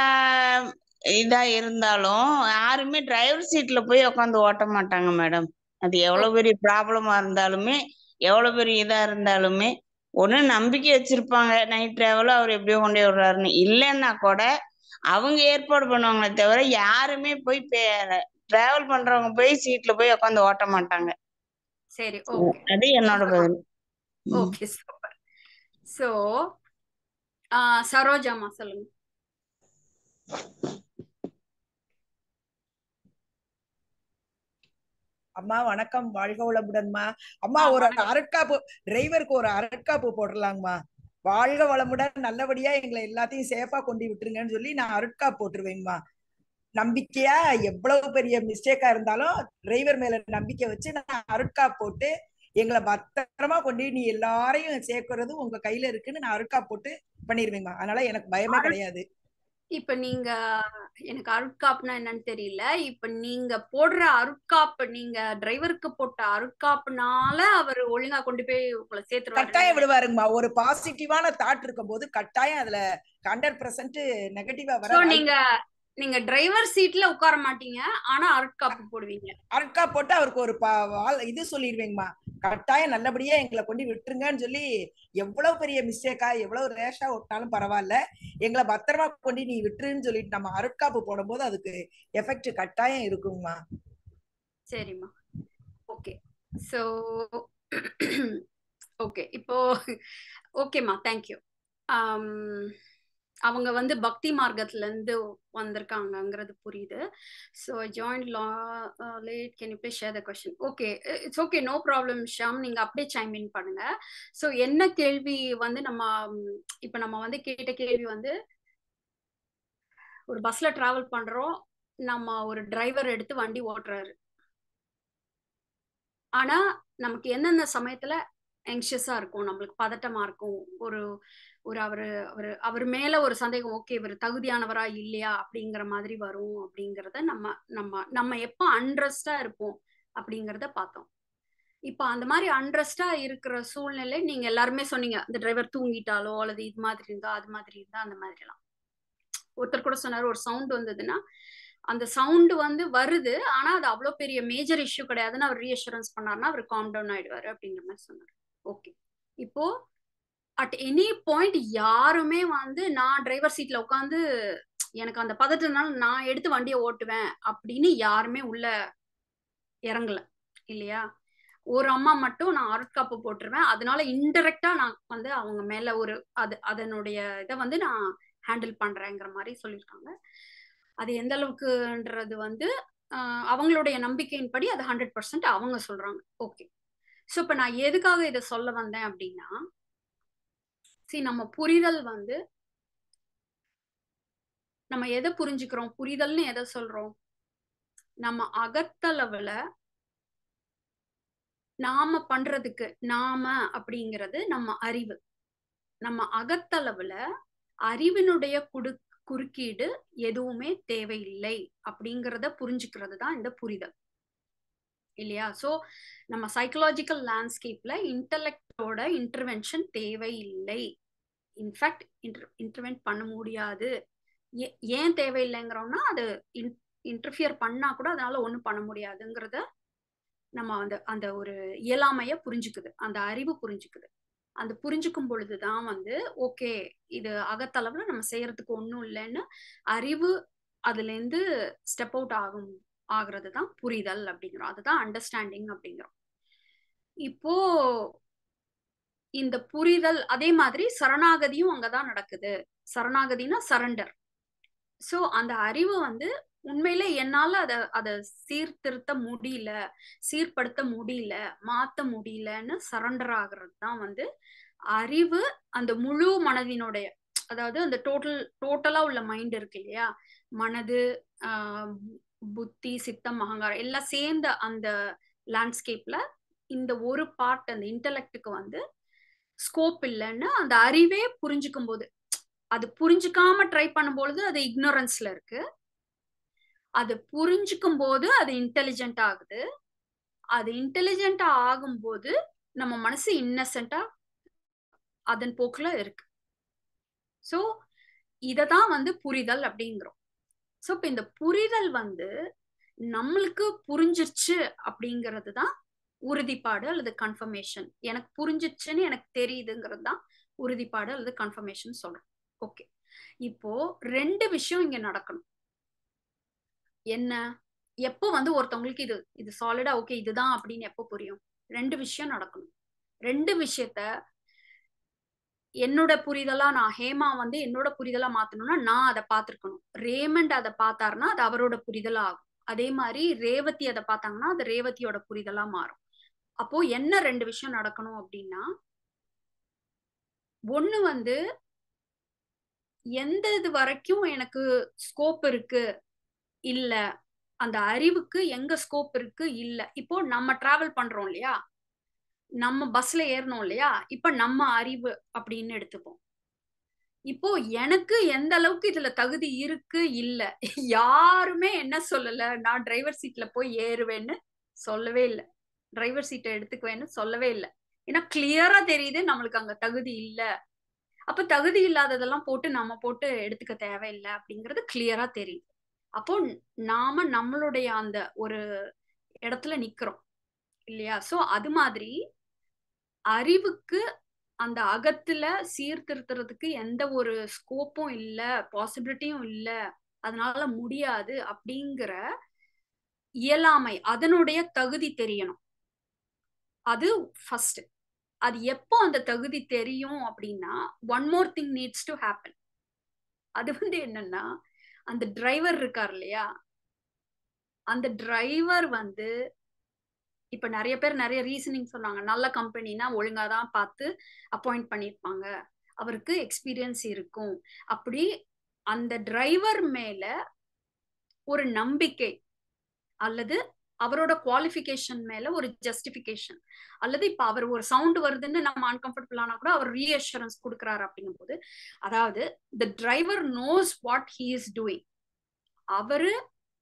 இதா இருந்தாலும் யாருமே டிரைவர் சீட்ல போய் உட்காந்து ஓட்ட மாட்டாங்க மேடம். அது எவ்வளவு பெரிய ப்ராப்ளமா இருந்தாலுமே எவ்வளவு பெரிய இதா இருந்தாலுமே ஒண்ணு நம்பிக்கை வச்சிருப்பாங்க நைட் டிராவல் அவர் எப்படியோ கொண்டே விடுறாருன்னு. இல்லைன்னா கூட அவங்க ஏற்பாடு பண்ணுவாங்களே தவிர யாருமே போய் டிராவல் பண்றவங்க போய் சீட்ல போய் உட்காந்து ஓட்ட மாட்டாங்க. சரி ஓகே. அது என்னோட பதில். Okay super. சோ சரோஜாமா சொல்லுங்க. அம்மா வணக்கம், வாழ்க வளமுடன்மா. அம்மா ஒரு அரட்காப்பு டிரைவருக்கு ஒரு அரட்காப்பு போட்டுடலாங்கம்மா. வாழ்க வளமுடன், நல்லபடியா எங்களை எல்லாத்தையும் சேஃபா கொண்டு விட்டுருங்கன்னு சொல்லி நான் அரட்காப்பு போட்டுருவேங்கம்மா. நம்பிக்கையா எவ்வளவு பெரிய மிஸ்டேக்கா இருந்தாலும் டிரைவர் மேல நம்பிக்கை வச்சு நான் அரட்காப்பு போட்டு எங்களை பத்திரமா கொண்டு நீ எல்லாரையும் சேர்க்கறது உங்க கையில இருக்குன்னு நான் அரட்காப்பு போட்டு பண்ணிருவேங்கம்மா. அதனால எனக்கு பயமே கிடையாது. இப்ப நீங்க எனக்கு அருட்காப்புனா என்னன்னு தெரியல. இப்ப நீங்க போடுற அருட்காப்பு, நீங்க டிரைவருக்கு போட்ட அருட்காப்புனால அவர் ஒழுங்கா கொண்டு போய் உங்களை சேர்த்துருவாரு. கட்டாயம் விடுவாருங்கம்மா. ஒரு பாசிட்டிவான தாட் இருக்கும் போது கட்டாயம் அதுல ஹண்ட்ரட் பெர்சென்ட் நெகட்டிவா வர. நீங்க நீங்க டிரைவர் சீட்ல உட்கார மாட்டீங்க, ஆனா அருட்காப்பு போடுவீங்க. அருட்காப்பு போட்டு அவருக்கு ஒரு இது சொல்லிடுவேங்கம்மா, கட்டாயம் நல்லபடியா எங்களை கொண்டு விட்டுருங்கன்னு சொல்லி எவ்வளவு பெரிய மிஸ்டேக்கா எவ்வளவு ரேஷா ஓட்டினாலும் பரவாயில்ல எங்களை பத்திரமா கொண்டு நீ விட்டுருன்னு சொல்லிட்டு நம்ம அருட்காப்பு போடும் போது அதுக்கு எஃபெக்ட் கட்டாயம் இருக்குங்கம்மா. சரிம்மா ஓகே. சோ ஓகே இப்போ ஓகேம்மா தேங்க்யூ. அவங்க வந்து பக்தி மார்க்கத்துல இருந்து வந்திருக்காங்கங்கிறது புரியுது. ஸோ ஜாயின் லா late can you please share the question. Okay it's okay no problem Sham, நீங்க அப்படியே சைம் இன் பண்ணுங்க. ஸோ என்ன கேள்வி வந்து நம்ம இப்ப நம்ம வந்து கேட்ட கேள்வி வந்து ஒரு பஸ்ல டிராவல் பண்றோம், நம்ம ஒரு டிரைவர் எடுத்து வண்டி ஓட்டுறாரு. ஆனா நமக்கு எந்தெந்த சமயத்துல ஆங்ஷியஸா இருக்கும், நம்மளுக்கு பதட்டமா இருக்கும், ஒரு ஒரு அவரு அவரு அவர் மேல ஒரு சந்தேகம், ஓகே இவர் தகுதியானவரா இல்லையா அப்படிங்கிற மாதிரி வரும். அப்படிங்கறத நம்ம நம்ம நம்ம எப்ப அன்ரெஸ்டா இருப்போம் அப்படிங்கறத பார்த்தோம். இப்ப அந்த மாதிரி அண்ட்ரஸ்டா இருக்கிற சூழ்நிலை நீங்க எல்லாருமே சொன்னீங்க, இந்த டிரைவர் தூங்கிட்டாலோ அல்லது இது மாதிரி இருந்தா அது மாதிரி இருந்தா அந்த மாதிரி எல்லாம். ஒருத்தர் கூட சொன்னாரு, ஒரு சவுண்ட் வந்ததுன்னா அந்த சவுண்ட் வந்து வருது, ஆனா அது அவ்வளவு பெரிய மேஜர் இஷ்யூ கிடையாதுன்னு அவர் ரீஅஷூரன்ஸ் பண்ணாருன்னா அவர் காம் டவுன் ஆயிடுவாரு அப்படிங்கிற மாதிரி சொன்னார். ஓகே, இப்போ அட் எனி பாயிண்ட் யாருமே வந்து நான் டிரைவர் சீட்ல உட்காந்து எனக்கு அந்த பதட்டனால நான் எடுத்து வண்டியை ஓட்டுவேன் அப்படின்னு யாருமே உள்ள இறங்கல இல்லையா? ஒரு அம்மா மட்டும் நான் அருட்காப்பு போட்டுருவேன், அதனால இன்டெரக்டா நான் வந்து அவங்க மேல ஒரு அது அதனுடைய இதை வந்து நான் ஹேண்டில் பண்றேங்கிற மாதிரி சொல்லியிருக்காங்க. அது எந்த அளவுக்குன்றது வந்து ஆஹ் அவங்களுடைய நம்பிக்கையின்படி அது ஹண்ட்ரட் பர்சன்ட் அவங்க சொல்றாங்க. ஓகே, ஸோ இப்போ நான் எதுக்காக இதை சொல்ல வந்தேன் அப்படின்னா, சரி நம்ம புரிதல் வந்து நம்ம எதை புரிஞ்சுக்கிறோம், புரிதல்னு எதை சொல்றோம்? நம்ம அகத்தளவுல நாம பண்றதுக்கு நாம அப்படிங்கிறது நம்ம அறிவு. நம்ம அகத்தளவுல அறிவினுடைய குடு குறுக்கீடு எதுவுமே தேவையில்லை அப்படிங்கிறத புரிஞ்சுக்கிறது தான் இந்த புரிதல் இல்லையா? ஸோ நம்ம சைக்கலாஜிக்கல் லேண்ட்ஸ்கேப்ல இன்டலெக்டோட இன்டர்வென்ஷன் தேவையில்லை. இன்ஃபேக்ட் இன்டர் இன்டர்வென்ட் பண்ண முடியாது. ஏன் தேவையில்லைங்கிறோம்னா அது இன்டர்ஃபியர் பண்ணா கூட அதனால ஒன்றும் பண்ண முடியாதுங்கிறத நம்ம அந்த அந்த ஒரு இயலாமைய புரிஞ்சுக்குது, அந்த அறிவு புரிஞ்சுக்குது. அந்த புரிஞ்சுக்கும் பொழுதுதான் வந்து ஓகே இது அகத்தளவுல நம்ம செய்யறதுக்கு ஒன்றும் இல்லைன்னு அறிவு அதுல இருந்து ஸ்டெப் அவுட் ஆகும் ஆகுறது தான் புரிதல் அப்படிங்கிறோம். அதுதான் அண்டர்ஸ்டாண்டிங் அப்படிங்கிறோம். இப்போ இந்த புரிதல் அதே மாதிரி சரணாகதியும் அங்கதான் நடக்குது. சரணாகதினா சரண்டர். ஸோ அந்த அறிவு வந்து உண்மையில என்னால அதை அதை சீர்திருத்த முடியல, சீர்படுத்த முடியல, மாத்த முடியலன்னு சரண்டர் ஆகுறது தான் வந்து அறிவு. அந்த முழு மனதினுடைய, அதாவது அந்த டோட்டல் டோட்டலா உள்ள மைண்ட் இருக்கு இல்லையா, மனது ஆஹ் புத்தி சித்தம் அகங்காரம் எல்லாம் சேர்ந்த அந்த லேண்ட்ஸ்கேப்ல இந்த ஒரு பார்ட் அந்த இன்டலெக்டுக்கு வந்து ஸ்கோப் இல்லைன்னு அந்த அறிவே புரிஞ்சுக்கும் போது, அது புரிஞ்சுக்காம ட்ரை பண்ணும்பொழுது அது இக்னோரன்ஸ்ல இருக்கு, அது புரிஞ்சுக்கும் போது அது இன்டெலிஜென்ட் ஆகுது, அது இன்டெலிஜென்டா ஆகும்போது நம்ம மனசு இன்னசென்டா அதன் போக்குல இருக்கு. ஸோ இததான் வந்து புரிதல் அப்படிங்கிறோம். ஸோ இப்ப இந்த புரிதல் வந்து நம்மளுக்கு புரிஞ்சிருச்சு அப்படிங்கிறது தான் உறுதிப்பாடு அல்லது கன்ஃபர்மேஷன். எனக்கு புரிஞ்சிச்சுன்னு எனக்கு தெரியுதுங்கிறது தான் உறுதிப்பாடு அல்லது கன்ஃபர்மேஷன் சொல்றோம். ஓகே, இப்போ ரெண்டு விஷயம் இங்க நடக்கணும். என்ன, எப்போ வந்து ஒருத்தவங்களுக்கு இது இது சாலிடா ஓகே இதுதான் அப்படின்னு எப்போ புரியும்? ரெண்டு விஷயம் நடக்கணும். ரெண்டு விஷயத்த என்னோட புரிதலா நான் ஹேமா வந்து என்னோட புரிதலா மாத்தணும்னா நான் அதை பார்த்திருக்கணும். ரேமண்ட் அதை பார்த்தாருன்னா அது அவரோட புரிதலா ஆகும். அதே மாதிரி ரேவதி அதை பார்த்தாங்கன்னா அது ரேவதியோட புரிதலா மாறும். அப்போ என்ன ரெண்டு விஷயம் நடக்கணும் அப்படின்னா, ஒண்ணு வந்து எந்த இது வரைக்கும் எனக்கு ஸ்கோப் இருக்கு இல்ல, அந்த அறிவுக்கு எங்க ஸ்கோப் இருக்கு இல்ல. இப்போ நம்ம டிராவல் பண்றோம் இல்லையா, நம்ம பஸ்ல ஏறணும் இல்லையா, இப்ப நம்ம அறிவு அப்படின்னு எடுத்துப்போம். இப்போ எனக்கு எந்த அளவுக்கு இதுல தகுதி இருக்கு இல்ல, யாருமே என்ன சொல்லல நான் டிரைவர் சீட்ல போய் ஏறுவேன்னு சொல்லவே இல்லை, டிரைவர் சீட்டை எடுத்துக்குவேன்னு சொல்லவே இல்லை. ஏன்னா கிளியரா தெரியுது நம்மளுக்கு அங்க தகுதி இல்ல. அப்ப தகுதி இல்லாததெல்லாம் போட்டு நம்ம போட்டு எடுத்துக்க தேவையில்லை அப்படிங்கிறது கிளியரா தெரியுது. அப்போ நாம நம்மளுடைய அந்த ஒரு இடத்துல நிக்கிறோம் இல்லையா? சோ அது மாதிரி அறிவுக்கு அந்த அகத்துல சீர்திருத்துறதுக்கு எந்த ஒரு ஸ்கோப்பும் இல்ல, பாசிபிலிட்டியும் இல்ல, அதனால முடியாது அப்படிங்கிற இயலாமை, அதனுடைய தகுதி தெரியணும். அது ஃபர்ஸ்ட். அது எப்போ அந்த தகுதி தெரியும் அப்படின்னா, one more thing needs to happen. அது வந்து என்னன்னா, அந்த டிரைவர் இருக்கார் இல்லையா, அந்த டிரைவர் வந்து இப்ப நிறைய பேர் நிறைய ரீசனிங் சொன்னாங்க. நல்ல கம்பெனினா ஒழுங்காதான் பார்த்து அப்பாயிண்ட் பண்ணிருப்பாங்க, அவருக்கு எக்ஸ்பீரியன்ஸ் இருக்கும். அப்படி அந்த டிரைவர் மேல ஒரு நம்பிக்கை அல்லது அவரோட குவாலிஃபிகேஷன் மேல ஒரு ஜஸ்டிபிகேஷன், அல்லது இப்ப அவர் ஒரு சவுண்ட் வருதுன்னு நம்ம அன்கம்ஃபர்டபுள் ஆனா கூட அவர் ரீஅஷூரன்ஸ் கொடுக்குறாரு அப்படிங்கும் போது, அதாவது the driver knows what he is doing. அவரு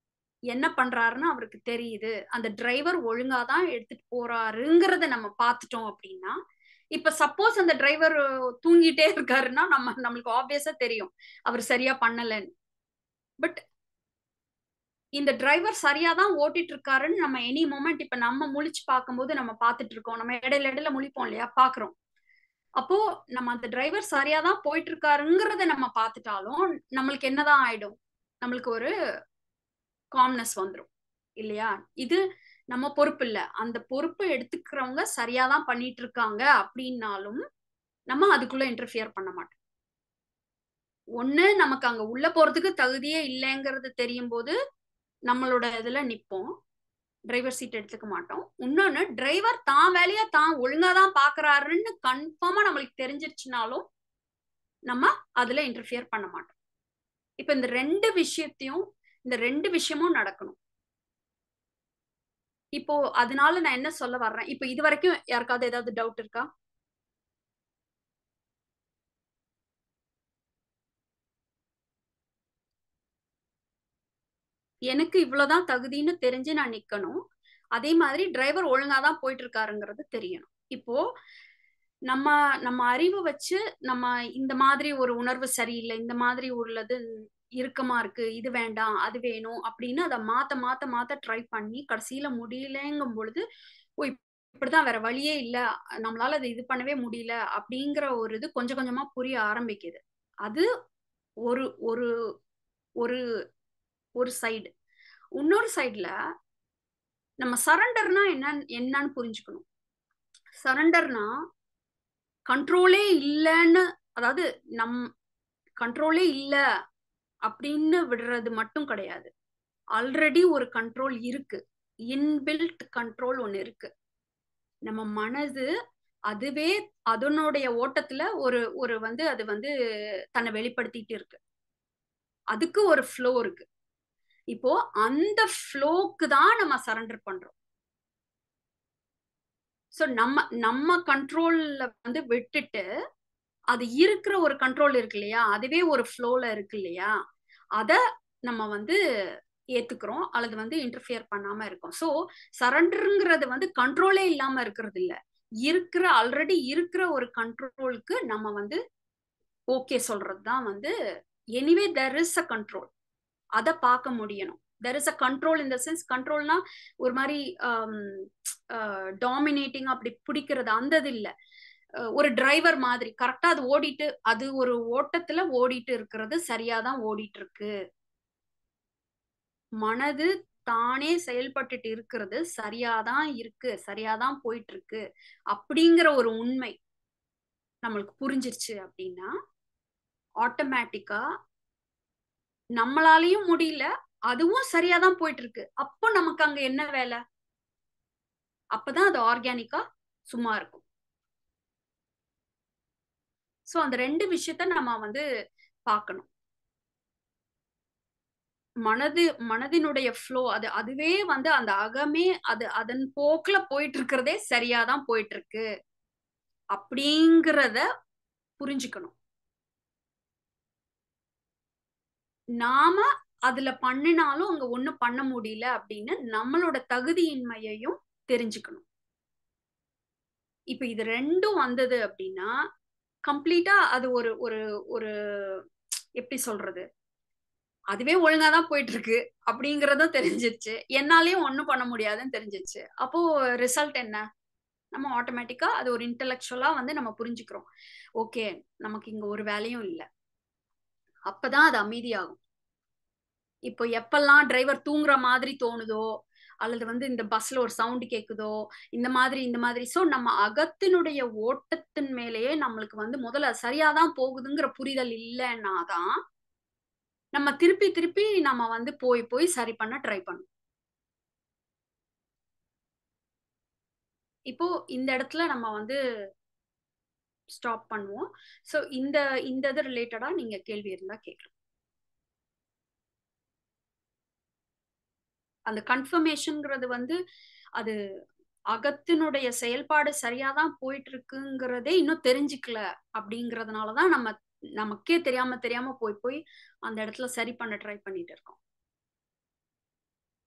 என்ன பண்றாருன்னு அவருக்கு தெரியுது, அந்த டிரைவர் ஒழுங்காதான் எடுத்துட்டு போறாருங்கிறத நம்ம பார்த்துட்டோம் அப்படின்னா, இப்ப சப்போஸ் அந்த டிரைவர் தூங்கிட்டே இருக்காருன்னா நம்ம நம்மளுக்கு ஆப்வியஸா தெரியும் அவர் சரியா பண்ணலன்னு. பட் இந்த டிரைவர் சரியாதான் ஓட்டிட்டு இருக்காருன்னு நம்ம எனி மொமெண்ட் இப்ப நம்ம முழிச்சு பார்க்கும்போது நம்ம பார்த்துட்டு இருக்கோம். நம்ம இடையில இடையில முழிப்போம் இல்லையா, பாக்குறோம். அப்போ நம்ம அந்த டிரைவர் சரியாதான் போயிட்டு இருக்காருங்கிறத நம்ம பார்த்துட்டாலும் நம்மளுக்கு என்னதான் ஆயிடும், நம்மளுக்கு ஒரு காம்னஸ் வந்துடும் இல்லையா. இது நம்ம பொறுப்பு இல்ல, அந்த பொறுப்பை எடுத்துக்கிறவங்க சரியாதான் பண்ணிட்டு இருக்காங்க அப்படின்னாலும் நம்ம அதுக்குள்ள இன்டர்ஃபியர் பண்ண மாட்டோம். ஒண்ணு நமக்கு அங்க உள்ள போறதுக்கு தகுதியே இல்லைங்கிறது தெரியும் போது நம்மளோட இதுல நிப்போம், டிரைவர் சீட் எடுத்துக்க மாட்டோம். இன்னொன்னு டிரைவர் தான் வேலையா தான் ஒழுங்காதான் பாக்குறாருன்னு கன்ஃபார்மா நம்மளுக்கு தெரிஞ்சிருச்சுனாலும் நம்ம அதுல இன்டர்ஃபியர் பண்ண மாட்டோம். இப்ப இந்த ரெண்டு விஷயத்தையும் இந்த ரெண்டு விஷயமும் நடக்கணும். இப்போ அதனால நான் என்ன சொல்ல வர்றேன், இப்ப இது வரைக்கும் யாருக்காவது ஏதாவது டவுட் இருக்கா? எனக்கு இவ்வளவுதான் தகுதின்னு தெரிஞ்சு நான் நிக்கணும், அதே மாதிரி டிரைவர் ஒழுங்காதான் போயிட்டு இருக்காருங்கிறது தெரியணும். இப்போ நம்ம நம்ம அறிவு வச்சு நம்ம இந்த மாதிரி ஒரு உணர்வு சரியில்லை, இந்த மாதிரி உள்ளது இறுக்கமா இருக்கு, இது வேண்டாம் அது வேணும் அப்படின்னு அதை மாத்த மாத்த மாத்த ட்ரை பண்ணி கடைசியில முடியலங்கும் பொழுது ஓ இப்படிதான், வேற வழியே இல்ல, நம்மளால அதை இது பண்ணவே முடியல அப்படிங்கிற ஒரு இது கொஞ்சம் கொஞ்சமா புரிய ஆரம்பிக்குது. அது ஒரு ஒரு ஒரு ஒரு சைடு. இன்னொரு சைடுல நம்ம சரண்டர்னா என்ன என்னன்னு புரிஞ்சுக்கணும். சரண்டர்னா கண்ட்ரோலே இல்லைன்னு, அதாவது நம் கண்ட்ரோலே இல்ல அப்படின்னு விடுறது மட்டும் கிடையாது, ஆல்ரெடி ஒரு கண்ட்ரோல் இருக்கு, இன்பில்ட் கண்ட்ரோல் ஒண்ணு இருக்கு. நம்ம மனது அதுவே அதனுடைய ஓட்டத்துல ஒரு ஒரு வந்து அது வந்து தன்னை வெளிப்படுத்திட்டு இருக்கு, அதுக்கு ஒரு ஃப்ளோ இருக்கு. இப்போ அந்த ஃப்ளோக்கு தான் நம்ம சரண்டர் பண்றோம். சோ நம்ம நம்ம கண்ட்ரோல்ல வந்து விட்டுட்டு அது இருக்கிற ஒரு கண்ட்ரோல் இருக்கு இல்லையா, அதுவே ஒரு ஃப்ளோல இருக்கு இல்லையா, அத நம்ம வந்து ஏத்துக்கிறோம் அல்லது வந்து இன்டர்ஃபியர் பண்ணாம இருக்கோம். சோ சரண்டருங்கிறது வந்து கண்ட்ரோலே இல்லாம இருக்கிறது இல்ல, இருக்கிற ஆல்ரெடி இருக்கிற ஒரு கண்ட்ரோலுக்கு நம்ம வந்து ஓகே சொல்றது தான் வந்து anyway there is a control. அதை பார்க்க முடியணும். There is a control in the sense, கண்ட்ரோல்னா ஒரு மாதிரி டாமினேட்டிங் அப்படி பிடிக்கிறது அந்த இது இல்ல, ஒரு டிரைவர் மாதிரி கரெக்டா அது ஓடிட்டு அது ஒரு ஓட்டத்துல ஓடிட்டு இருக்கிறது சரியாதான் ஓடிட்டு இருக்கு, மனது தானே செயல்பட்டுட்டு இருக்கிறது சரியாதான் இருக்கு, சரியாதான் போயிட்டு இருக்கு அப்படிங்கிற ஒரு உண்மை நம்மளுக்கு புரிஞ்சிருச்சு அப்படின்னா ஆட்டோமேட்டிக்கா நம்மளாலையும் முடியல, அதுவும் சரியாதான் போயிட்டு இருக்கு, அப்போ நமக்கு அங்க என்ன வேலை, அப்பதான் அது ஆர்கானிக்கா சும்மா இருக்கும். சோ அந்த ரெண்டு விஷயத்த நம்ம வந்து பார்க்கணும். மனது மனதினுடைய ஃப்ளோ அது அதுவே வந்து அந்த அகமே அது அதன் போக்குல போயிட்டு இருக்கிறதே சரியாதான் போயிட்டு இருக்கு அப்படிங்கிறத புரிஞ்சுக்கணும். நாம அதுல பண்ணினாலும் அங்க ஒண்ணும் பண்ண முடியல அப்படின்னு நம்மளோட தகுதியின்மையையும் தெரிஞ்சுக்கணும். இப்ப இது ரெண்டும் வந்தது அப்படின்னா கம்ப்ளீட்டா அது ஒரு ஒரு ஒரு எப்படி சொல்றது, அதுவே ஒழுங்காதான் போயிட்டு இருக்கு அப்படிங்கறதும் தெரிஞ்சிருச்சு, என்னாலயும் ஒண்ணும் பண்ண முடியாதுன்னு தெரிஞ்சிருச்சு. அப்போ ரிசல்ட் என்ன, நம்ம ஆட்டோமேட்டிக்கா அது ஒரு இன்டெலெக்சுவலா வந்து நம்ம புரிஞ்சுக்கிறோம், ஓகே நமக்கு இங்க ஒரு வேலையும் இல்லை, அப்பதான் அது அமைதியாகும். இப்போ எப்பெல்லாம் டிரைவர் தூங்குற மாதிரி தோணுதோ அல்லது வந்து இந்த பஸ்ல ஒரு சவுண்ட் கேக்குதோ இந்த மாதிரி இந்த மாதிரி சோ நம்ம அகத்தினுடைய ஓட்டத்தின் மேலேயே நம்மளுக்கு வந்து முதல்ல சரியாதான் போகுதுங்கிற புரிதல் இல்லைன்னாதான் நம்ம திருப்பி திருப்பி நம்ம வந்து போய் போய் சரி பண்ண ட்ரை பண்ணும். இப்போ இந்த இடத்துல நம்ம வந்து ஸ்டாப் பண்ணுவோம். சோ இந்த இந்த இது ரிலேட்டடா நீங்க கேள்வி இருந்தா கேட்கலாம். அந்த கன்ஃபர்மேஷன்ங்கிறது வந்து அது அகத்தினுடைய செயல்பாடு சரியாதான் போயிட்டு இருக்குங்கிறதே இன்னும் தெரிஞ்சுக்கல அப்படிங்கறதுனாலதான் நம்ம நமக்கே தெரியாம தெரியாம போய் போய் அந்த இடத்துல சரி பண்ண ட்ரை பண்ணிட்டு இருக்கோம்.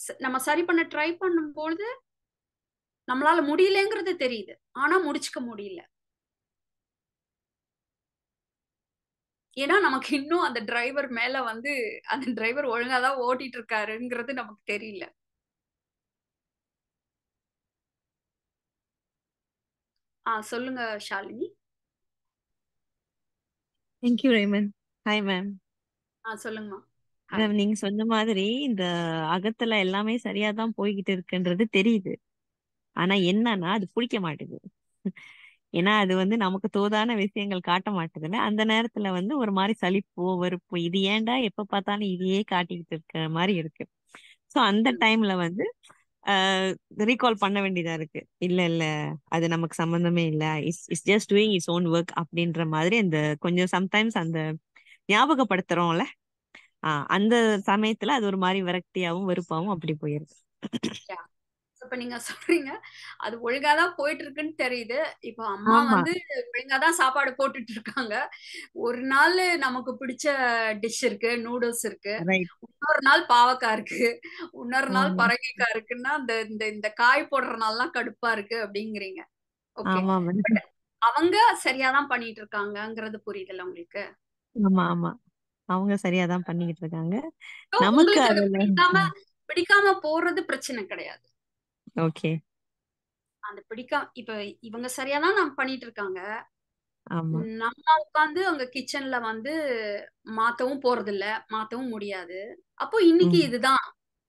நம்ம சரி பண்ண ட்ரை பண்ணும்போது நம்மளால முடியலங்கிறது தெரியுது, ஆனா முடிச்சுக்க முடியல. ஏன்னா நமக்கு இன்னும் அந்த டிரைவர் மேல வந்து அந்த டிரைவர் ஒழுங்காதான் ஓட்டிட்டு இருக்காருங்கிறது நமக்கு தெரியல. ஆ சொல்லுங்க Shalini. Thank you Raman. Hi ma'am. ஆ சொல்லுங்கம்மா. மேம் நீங்க சொன்ன மாதிரி இந்த அகத்துல எல்லாமே சரியா தான் போய்கிட்டு இருக்குன்றது தெரியுது. ஆனா என்னன்னா அது பிடிக்க மாட்டேங்குது. ஏன்னா அது வந்து நமக்கு தோதான விஷயங்கள் காட்ட மாட்டுதுல்ல. அந்த நேரத்துல வந்து ஒரு மாதிரி சலிப்போ வெறுப்போ, இது ஏன்டா எப்ப பார்த்தாலும் இதையே காட்டிக்கிட்டு இருக்க மாதிரி இருக்கு. சோ அந்த டைம்ல வந்து ஆஹ் ரீகால் பண்ண வேண்டியதா இருக்கு. இல்ல இல்ல அது நமக்கு சம்பந்தமே இல்ல, it's it's just doing its own work அப்படின்ற மாதிரி அந்த கொஞ்சம் சம்டைம்ஸ் அந்த ஞாபகப்படுத்துறோம்ல, ஆஹ் அந்த சமயத்துல அது ஒரு மாதிரி விரக்தியாவும் வெறுப்பாவும் அப்படி போயிருது. இப்ப நீங்க சொல்றீங்க அது ஒழுங்காதான் போயிட்டு இருக்குன்னு தெரியுது. இப்ப அம்மா ஆமா வந்து ஒழுங்காதான் சாப்பாடு போட்டுட்டு இருக்காங்க. ஒரு நாள் நமக்கு பிடிச்ச டிஷ் இருக்கு, நூடுல்ஸ் இருக்கு, ரைட். இன்னொரு நாள் பாவக்காய் இருக்கு, இன்னொரு நாள் ஆமா பரங்கிக்காய் இருக்குன்னா இந்த இந்த இந்த காய் போடுற நாள்லாம் கடுப்பா இருக்கு அப்படிங்கிறீங்க. ஓகே, ஆமா மேம். பட் அவங்க சரியாதான் பண்ணிட்டு இருக்காங்கங்கிறது புரியுதுல்ல உங்களுக்கு? ஆமா ஆமா அவங்க சரியாதான் பண்ணிக்கிட்டு இருக்காங்க. So, நமக்கு உங்களுக்கு அது அதுல பிடிக்காம பிடிக்காம போறது பிரச்சனை கிடையாது. ஓகே. அந்த பிடிக்காம இப்ப இவங்க சரியாதான் நம்ம பண்ணிட்டு இருக்காங்க, ஆமா நம்ம உட்காந்து அங்க கிச்சன்ல வந்து மாத்தவும் போறது இல்ல, மாத்தவும் முடியாது. அப்போ இன்னைக்கு ம். இதுதான்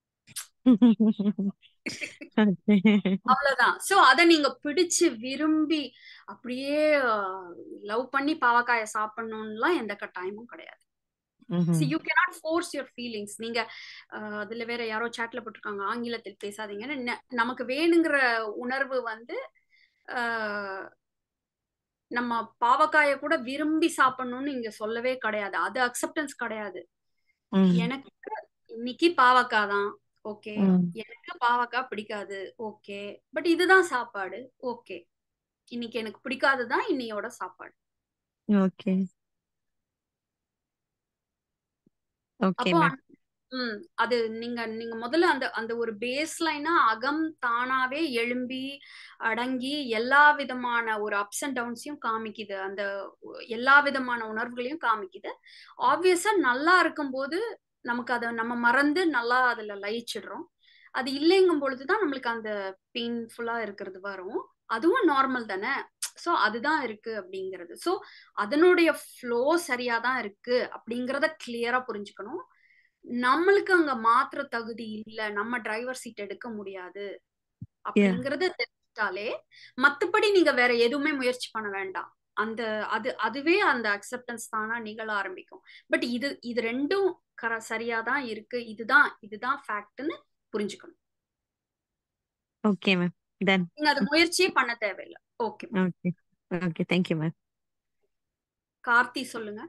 அவ்வளவுதான். சோ அத நீங்க பிடிச்சு விரும்பி அப்படியே லவ் பண்ணி பாவக்காய சாப்பிடணும்லாம் எந்த கட்டாயமும் கிடையாது. See, ம்ஹும். you cannot force your feelings. நீங்க அஹ், அதுல வேற யாரோ சாட்ல போட்டிருக்காங்க ஆங்கிலத்தில் பேசாதீங்கன்னு. ந- நமக்கு வேணுங்கிற உணர்வு வந்து அஹ், நம்ம பாவக்காய கூட விரும்பி சாப்பிடணும்னு இங்க சொல்லவே கிடையாது. அது அக்செப்டன்ஸ் கிடையாது. ம். எனக்கு இன்னைக்கு பாவக்காய் தான், ஓகே. ம். எனக்கு பாவக்காய் பிடிக்காது, ஓகே. பட் இதுதான் சாப்பாடு, ஓகே. இன்னைக்கு எனக்கு பிடிக்காதுதான் இன்னையோட சாப்பாடு. ஓகே ஓகே அப்போ மேம். அந்த- ம் அது நீங்க நீங்க முதல்ல அந்த அந்த ஒரு பேஸ் லைனா அகம் தானாவே எழும்பி அடங்கி எல்லா விதமான ஒரு அப்ஸ் அண்ட் டவுன்ஸையும் காமிக்குது, அந்த எல்லா விதமான உணர்வுகளையும் காமிக்குது. ஆப்வியஸா நல்லா இருக்கும்போது நமக்கு அதை நம்ம மறந்து நல்லா அதுல லயிச்சிடுறோம். அது இல்லைங்கும் பொழுதுதான் நம்மளுக்கு அந்த பெயின்ஃபுல்லா இருக்கிறது வரும். அதுவும் நார்மல் தானே. சோ அதுதான் இருக்கு அப்படிங்கிறது. சோ அதனுடைய ஃப்ளோ சரியாதான் இருக்கு அப்படிங்கிறத கிளியரா புரிஞ்சுக்கணும். நம்மளுக்கு அங்க மாற்ற தகுதி இல்ல, நம்ம டிரைவர் சீட் எடுக்க முடியாது யா அப்படிங்கறது தெரிஞ்சிட்டாலே மத்தபடி நீங்க வேற எதுவுமே முயற்சி பண்ண வேண்டாம். அந்த அது அதுவே அந்த அக்செப்டன்ஸ் தானா நிகழ ஆரம்பிக்கும். பட் இது இது ரெண்டும் கர சரியாதான் இருக்கு, இதுதான் இதுதான் ஃபேக்ட்னு புரிஞ்சுக்கணும். Okay ma'am. டன். நீங்க அது முயற்சியே பண்ண தேவையில்லை. Okay, okay okay thank you ma'am. Karthi சொல்லுங்க.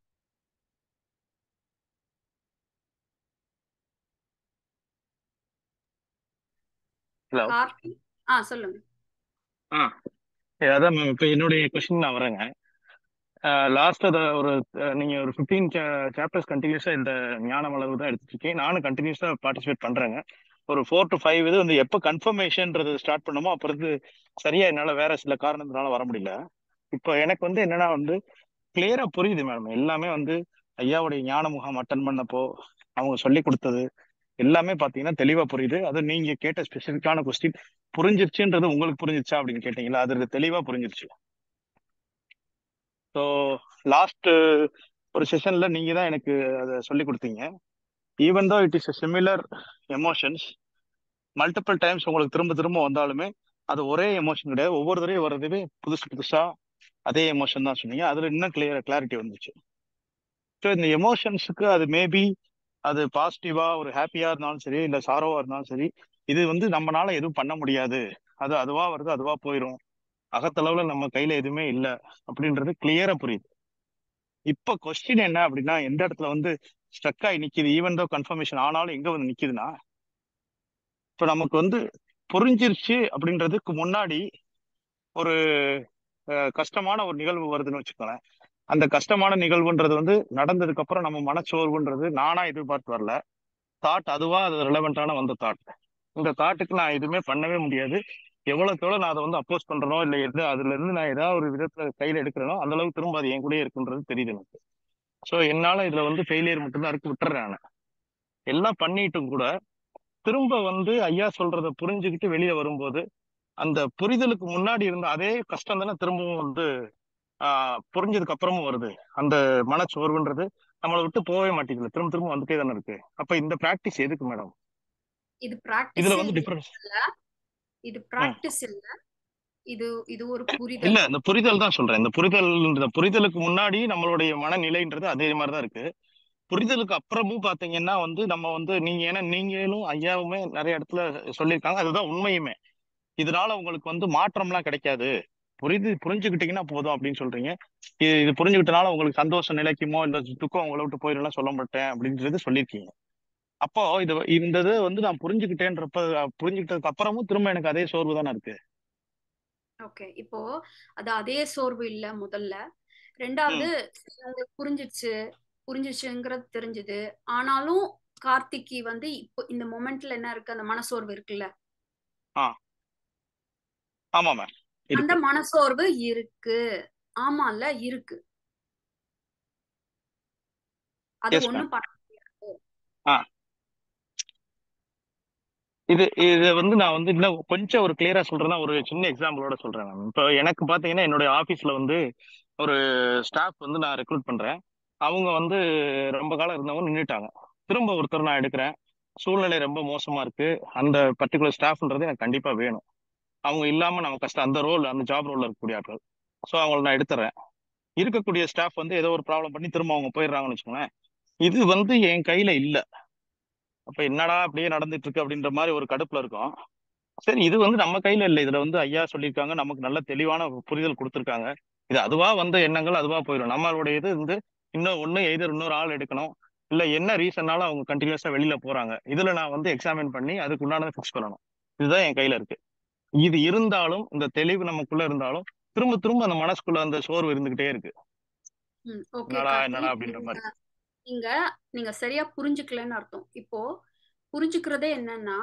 ஹலோ. கார்த்தி ஆ சொல்லுங்க. ஆ ஏ, அதான் மேம் இப்போ என்னுடைய கொஸ்டின் நான் வரேங்க. லாஸ்ட் அதை ஒரு அஹ், நீங்க ஒரு ஃபிஃப்டீன் சாப்டர்ஸ் கண்டினியூஸா இந்த ஞான வளர்வு தான் எடுத்துட்டு இருக்கேன். நானும் கண்டினியூஸா பார்ட்டிசிபேட் பண்றேங்க. ஒரு ஃபோர் டு ஃபைவ் இது வந்து எப்போ கன்ஃபர்மேஷன்ன்றது ஸ்டார்ட் பண்ணுமோ அப்போ இருந்து சரியா என்னால வேற சில காரணத்தினால வர முடியல. இப்போ எனக்கு வந்து என்னன்னா வந்து கிளியரா புரியுது மேடம். எல்லாமே வந்து ஐயாவுடைய ஞான முகாம் அட்டன் பண்ணப்போ அவங்க சொல்லி கொடுத்தது எல்லாமே பாத்தீங்கன்னா தெளிவா புரியுது. அது நீங்க கேட்ட ஸ்பெசிபிக்கான கொஸ்டின் புரிஞ்சிருச்சுன்றது உங்களுக்கு புரிஞ்சிருச்சா அப்படின்னு கேட்டீங்களா, அது தெளிவா புரிஞ்சிருச்சு. ஸோ லாஸ்ட் ஒரு செஷன்ல நீங்க தான் எனக்கு அதை சொல்லி கொடுத்தீங்க. Even though it is similar emotions multiple times உங்களுக்கு திரும்ப திரும்ப வந்தாலுமே அது ஒரே எமோஷன் கிடையாது, ஒவ்வொரு தடவையும் வர்றதுவே புதுசு புதுசா அதே எமோஷன் தான் சொன்னீங்க. அதுல இன்னும் கிளியர் கிளாரிட்டி வந்துச்சு. ஸோ இந்த எமோஷன்ஸுக்கு அது மேபி அது பாசிட்டிவா ஒரு ஹாப்பியா இருந்தாலும் சரி இல்ல சாரோவா இருந்தாலும் சரி, இது வந்து நம்மளால எதுவும் பண்ண முடியாது, அது அதுவா வருது அதுவா போயிடும், அகத்தளவுல நம்ம கையில எதுவுமே இல்லை அப்படின்றது கிளியரா புரியுது. இப்ப கொஸ்டின் என்ன அப்படின்னா, எந்த இடத்துல வந்து ஸ்ட்ரக் ஆகி நிக்குது, ஈவன் தோ கன்ஃபர்மேஷன் ஆனாலும் எங்க வந்து நிக்குதுன்னா, இப்ப நமக்கு வந்து புரிஞ்சிருச்சு அப்படின்றதுக்கு முன்னாடி ஒரு அஹ், கஷ்டமான ஒரு நிகழ்வு வருதுன்னு வச்சுக்கோங்களேன். அந்த கஷ்டமான நிகழ்வுன்றது வந்து நடந்ததுக்கு அப்புறம் நம்ம மனச்சோர்வுன்றது நானா எதிர்பார்த்து வரல, தாட் அதுவா அது ரிலவெண்டான வந்த தாட். இந்த தாட்டுக்கு நான் எதுவுமே பண்ணவே முடியாது. எவ்வளவுக்கு எவ்வளவு நான் அதை வந்து அப்போஸ் பண்றனோ இல்லை எது அதுல இருந்து நான் ஏதாவது ஒரு விதத்துல கையில எடுக்கிறேனோ அந்த அளவுக்கு திரும்ப அது என் கூடயே இருக்குன்றது தெரியுது எனக்கு. ஸோ என்னால இதுல வந்து ஃபெயிலியர் மட்டும்தான் இருக்கு, விட்டுறேன் நான். எல்லாம் பண்ணிட்டும் கூட திரும்ப வந்து ஐயா சொல்றத புரிஞ்சுக்கிட்டு வெளியே வரும்போது அந்த புரிதலுக்கு முன்னாடி இருந்த அதே கஷ்டம் தானே திரும்பவும் வந்து ஆஹ் புரிஞ்சதுக்கு அப்புறமும் வருது. அந்த மனச்சோர்வுன்றது நம்மளை விட்டு போகவே மாட்டேங்குது, திரும்ப திரும்ப வந்துட்டே தானே இருக்கு. அப்ப இந்த பிராக்டிஸ் எதுக்கு மேடம்? இது இதுல பிராக்டிஸே வந்து டிஃபரன்ஸ் இல்ல, இது பிராக்டிஸ் இல்ல, இது இது ஒரு இல்ல, புரிதல். இந்த புரிதல் தான் சொல்றேன். இந்த புரிதல் இந்த புரிதலுக்கு முன்னாடி நம்மளுடைய மனநிலைன்றது அதே மாதிரிதான் இருக்கு. புரிதலுக்கு அப்புறமும் பாத்தீங்கன்னா வந்து நம்ம வந்து நீங்க ஏன்னா நீங்களும் ஐயாவுமே நிறைய இடத்துல சொல்லியிருக்காங்க, அதுதான் உண்மையுமே. இதனால உங்களுக்கு வந்து மாற்றம்லாம் கிடைக்காது, புரிது புரிஞ்சுக்கிட்டீங்கன்னா போதும் அப்படின்னு சொல்றீங்க. இது இது புரிஞ்சுக்கிட்டனால உங்களுக்கு சந்தோஷம் நிலைக்குமோ இல்ல துக்கம் உங்களை விட்டு போயிடலாம் சொல்ல மாட்டேன் அப்படின்றது சொல்லியிருக்கீங்க. அப்போ இது இந்த இது வந்து நான் புரிஞ்சுக்கிட்டேன்றப்ப புரிஞ்சுக்கிட்டதுக்கு அப்புறமும் திரும்ப எனக்கு அதே சோர்வு தானே இருக்கு. ஓகே, இப்போ அது அதே சோர்வு இல்ல முதல்ல. ரெண்டாவது, ம் உங்களுக்கு புரிஞ்சிச்சு புரிஞ்சிச்சுங்கிறது தெரிஞ்சது. ஆனாலும் கார்த்திக்கு வந்து இப்போ இந்த மொமெண்ட்ல என்ன இருக்கு, அந்த மனசோர்வு இருக்குல்ல, ஆ ஆமா மேம் அந்த இருக்கு. மனசோர்வு இருக்கு. ஆமால இருக்கு, அது எஸ் மேம். ஒண்ணும் பண்ண முடியாது. ஆ இது இது வந்து நான் வந்து இன்னும் கொஞ்சம் ஒரு கிளியரா சொல்றேன்னா ஒரு சின்ன எக்ஸாம்பிளோட சொல்றேன் மேம். இப்போ எனக்கு பாத்தீங்கன்னா என்னுடைய ஆபீஸ்ல வந்து ஒரு ஸ்டாஃப் வந்து நான் ரெக்ரூட் பண்றேன். அவங்க வந்து ரொம்ப காலம் இருந்தவங்க நின்றுட்டாங்க. திரும்ப ஒருத்தர் நான் எடுக்கிறேன். சூழ்நிலை ரொம்ப மோசமா இருக்கு. அந்த பர்டிகுலர் ஸ்டாஃப்ன்றது எனக்கு கண்டிப்பா வேணும். அவங்க இல்லாம நம்ம கஷ்டம். அந்த ரோல் அந்த ஜாப் ரோல்ல இருக்கக்கூடிய ஆட்கள். ஸோ அவங்களை நான் எடுத்துறேன். இருக்கக்கூடிய ஸ்டாஃப் வந்து ஏதோ ஒரு ப்ராப்ளம் பண்ணி திரும்ப அவங்க போயிடுறாங்கன்னு வச்சுக்கோங்களேன். இது வந்து என் கையில இல்ல. அப்ப என்னடா அப்படியே நடந்துட்டு இருக்கு அப்படின்ற மாதிரி ஒரு கடுப்புல இருக்கும். சரி, இது வந்து நம்ம கையில இல்லை. இதுல வந்து ஐயா சொல்லியிருக்காங்க, நமக்கு நல்ல தெளிவான ஒரு புரிதல் கொடுத்துருக்காங்க. இது அதுவா வந்த எண்ணங்கள் அதுவா போயிடும். நம்மளுடைய இது வந்து இன்னும் ஒண்ணு எய்தர் இன்னொரு ஆள் எடுக்கணும், இல்ல என்ன ரீசன்னால அவங்க கண்டினியூஸா வெளியில போறாங்க, இதுல நான் வந்து எக்ஸாமின் பண்ணி அதுக்கு உண்டானதை ஃபிக்ஸ் பண்ணணும். இதுதான் என் கையில இருக்கு. இது இருந்தாலும் இந்த தெளிவு நமக்குள்ள இருந்தாலும் திரும்ப திரும்ப அந்த மனசுக்குள்ள அந்த சோர்வு இருந்துகிட்டே இருக்கு. ம், ஓகே என்னடா கார்த்தி, என்னடா அப்படின்ற நீங்க மாதிரி. நீங்க நீங்க சரியா புரிஞ்சுக்கலன்னு அர்த்தம். இப்போ புரிஞ்சுக்கிறதே என்னன்னா,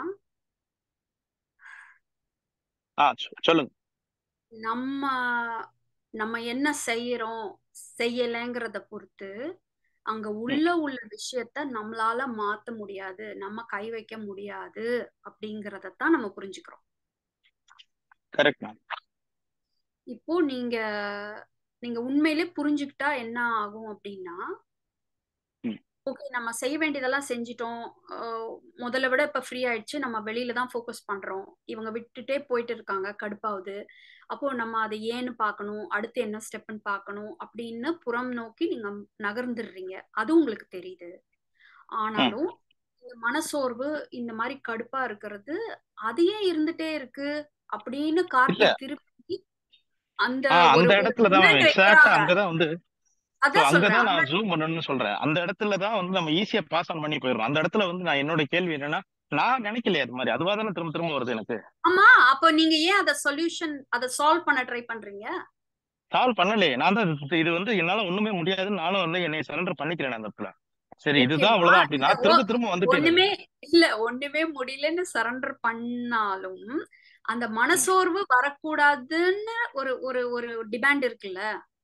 ஆ சொ- சொல்லுங்க. நம்ம நம்ம என்ன செய்யறோம் செய்யலைங்கிறத பொறுத்து அங்க ம் உள்ள உள்ள விஷயத்த நம்மளால மாத்த முடியாது, நம்ம கை வைக்க முடியாது அப்படிங்கறதத்தான் நம்ம புரிஞ்சுக்கிறோம். Correct ma'am. இப்போ நீங்க நீங்க உண்மையிலே புரிஞ்சுக்கிட்டா என்ன ஆகும் அப்படின்னா, ம் ஓகே நம்ம செய்ய வேண்டியதெல்லாம் செஞ்சிட்டோம், அஹ் முதல்ல விட இப்ப ஃப்ரீ ஆயிடுச்சு, நம்ம வெளியில தான் ஃபோக்கஸ் பண்றோம், இவங்க விட்டுட்டே போயிட்டு இருக்காங்க, கடுப்பாகுது. அப்போ நம்ம அதை ஏன்னு பார்க்கணும், அடுத்து என்ன ஸ்டெப்னு பார்க்கணும் அப்படின்னு புறம் நோக்கி நீங்க நகர்ந்துடுறீங்க, அது உங்களுக்கு தெரியுது. ம் ஆனாலும் இந்த மனசோர்வு இந்த மாதிரி கடுப்பா இருக்கிறது அதையே இருந்துட்டே இருக்கு அப்படின்னு இல்ல, கார்த்திக் திருப்பி அந்த ஆ ஒரு அந்த ஒரு இடத்துல தான் டிமாண்ட் எக்ஸாக்டா வைக்கிறாங்க. அங்கதான் வந்து ஸோ அதான் சொல்றேன். அங்கதான் ஆனா நான் ஜூம் பண்ணணும்னு சொல்றேன். அந்த இடத்துல தான் வந்து நம்ம ஈஸியா பாஸ் ஆன் பண்ணி போயிடுறோம். அந்த இடத்துல வந்து நான் என்னோட கேள்வி என்னன்னா, நான் நினைக்கலையே அது மாதிரி, அதுவா தானே திரும்ப திரும்ப வருது எனக்கு. ஆமா, அப்போ நீங்க ஏன் அத சொல்யூஷன் அத சால்வ் பண்ண ட்ரை பண்றீங்க? சால்வ் பண்ணலையே. நான் தான் இது இது வந்து என்னால ஒண்ணுமே முடியாதுன்னு நானும் வந்து என்னை சரண்டர் பண்ணிக்கிறேன் அந்த இடத்துல. சரி இதுதான் ஓகேமா, அவ்வளவுதான் அப்படி இல்ல நான் ஓ திரும்ப திரும்ப வந்துட்டே தான் ஒண்ணுமே இருக்கு. இல்ல ஒண்ணுமே முடியலன்னு சரண்டர் பண்ணாலும் அந்த ம். மனசோர்வு வரக்கூடாதுன்னு ஒரு ஒரு ஒரு டிமாண்ட் இருக்குல்ல.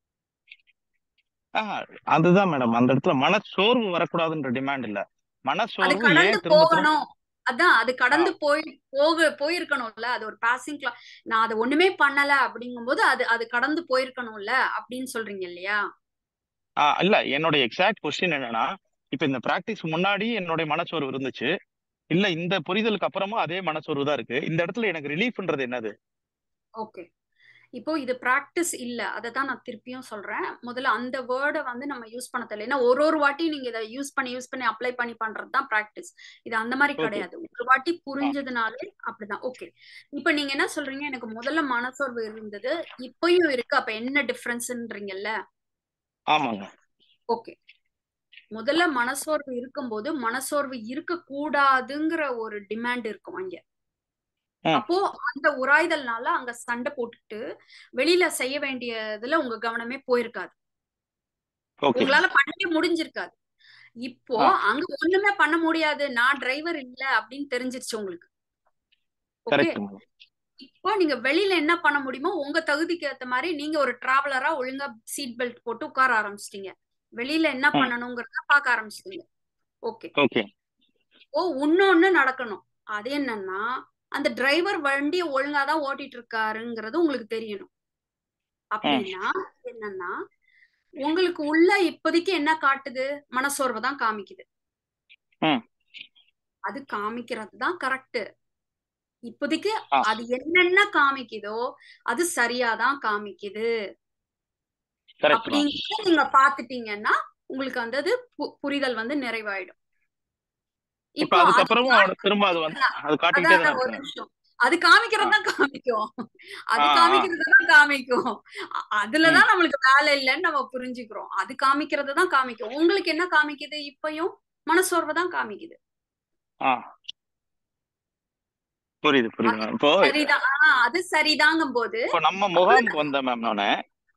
ஆஹ் அதுதான் மேடம், அந்த இடத்துல மனசோர்வு வரக்கூடாதுன்ற டிமாண்ட் இல்ல, அது மனசோர்வு கடந்து ஏன் திரும்ப திரும்ப போகணும். அதான் அது ஆ கடந்து போய் போக போயிருக்கணும்ல, அது ஒரு பாசிங் கிளா நான் அதை ஒண்ணுமே பண்ணல அப்படிங்கும்போது அது அது கடந்து போயிருக்கணும்ல அப்படின்னு சொல்றீங்க இல்லையா? ஆ இல்ல, என்னோட எக்ஸாக்ட் கொஸ்டின் என்னன்னா, இப்ப இந்த பிராக்டிஸ் முன்னாடி என்னுடைய மனசோர்வு இருந்துச்சு, இல்ல இந்த புரிதலுக்கு அப்புறமா அதே மனசோர்வு தான் இருக்கு. இந்த இடத்துல எனக்கு ரிலீஃப்ன்றது என்னது? ஓகே, இப்போ இது பிராக்டிஸ் இல்ல, அதை தான் நான் திருப்பியும் சொல்றேன். முதல்ல அந்த வேர்டை வந்து நம்ம யூஸ் பண்ண தெரியல. ஏன்னா ஒரு ஒரு வாட்டி நீங்க இதை யூஸ் பண்ணி யூஸ் பண்ணி அப்ளை பண்ணி பண்றது தான் பிராக்டிஸ். இது அந்த மாதிரி ஓகே. கிடையாது, ஒரு வாட்டி ஆ புரிஞ்சதுனாலே அப்படிதான். ஓகே, இப்போ நீங்க என்ன சொல்றீங்க, எனக்கு முதல்ல மனசோர்வு இருந்தது இப்பயும் இருக்கு, அப்ப என்ன டிஃபரன்ஸ்ன்றீங்கல்ல? ஆமாங்க. ஓகே, முதல்ல மனசோர்வு இருக்கும்போது மனசோர்வு இருக்க கூடாதுங்கிற ஒரு டிமாண்ட் இருக்கும் அங்க. ம் அப்போ அந்த உராய்தல்னால அங்க சண்டை போட்டுட்டு வெளியில செய்ய வேண்டியதுல உங்க கவனமே போயிருக்காது, ஓகே. உங்களால பண்ணவே முடிஞ்சிருக்காது. இப்போ ஆ அங்க ஒண்ணுமே பண்ண முடியாது, நான் டிரைவர் இல்ல அப்படின்னு தெரிஞ்சிருச்சு உங்களுக்கு. Okay, correct madam. இப்போ நீங்க வெளியில என்ன பண்ண முடியுமோ உங்க தகுதிக்கு ஏத்த மாதிரி நீங்க ஒரு டிராவலரா ஒழுங்கா சீட் பெல்ட் போட்டு உட்கார ஆரம்பிச்சிட்டீங்க. வெளியில என்ன ம் பண்ணணுங்கிறத பார்க்க ஆரம்பிச்சிட்டீங்க. ஓகே, ஓகே ஓ இன்னொன்னு நடக்கணும். அது என்னன்னா அந்த டிரைவர் வண்டியை ஒழுங்காதான் ஓட்டிட்டு இருக்காருங்கிறது உங்களுக்கு தெரியணும். ம் அப்படின்னா என்னன்னா உங்களுக்கு உள்ள இப்போதைக்கு என்ன காட்டுது? மனசோர்வை தான் காமிக்குது. ம் அது காமிக்கிறது தான் கரெக்ட். இப்போதைக்கு ஆ அது என்னென்ன காமிக்குதோ அது சரியாதான் காமிக்குது கரெக்ட் மேம். அப்படிங்கறத நீங்க பாத்துட்டீங்கன்னா உங்களுக்கு அந்த இது பு- புரிதல் வந்து நிறைவாயிடும். இப்ப இப்போ அது அதுக்கப்புறமும் அவட திரும்ப அது வந்து அது காட்டிக்கிட்டே அதான் தானே ஒரு இருக்குங்க. நிமிஷம், அது ஆ காமிக்கிறது தான் காமிக்கும். ஆ அது ஆ காமிக்கிறது தான் காமிக்கும். அ- ம் அதுலதான் நம்மளுக்கு வேலை இல்லைன்னு நம்ம புரிஞ்சுக்கிறோம். அது காமிக்கிறது தான் காமிக்கும். உங்களுக்கு என்ன காமிக்குது? இப்பயும் மனசோர்வை தான் காமிக்குது. ஆ புரியுது புரியுது மேம். இப்போ சரிதான். ஆஹ் அது சரிதாங்கும் போது இப்போ நம்ம முகாமுக்கு வந்தேன் மேம். நானு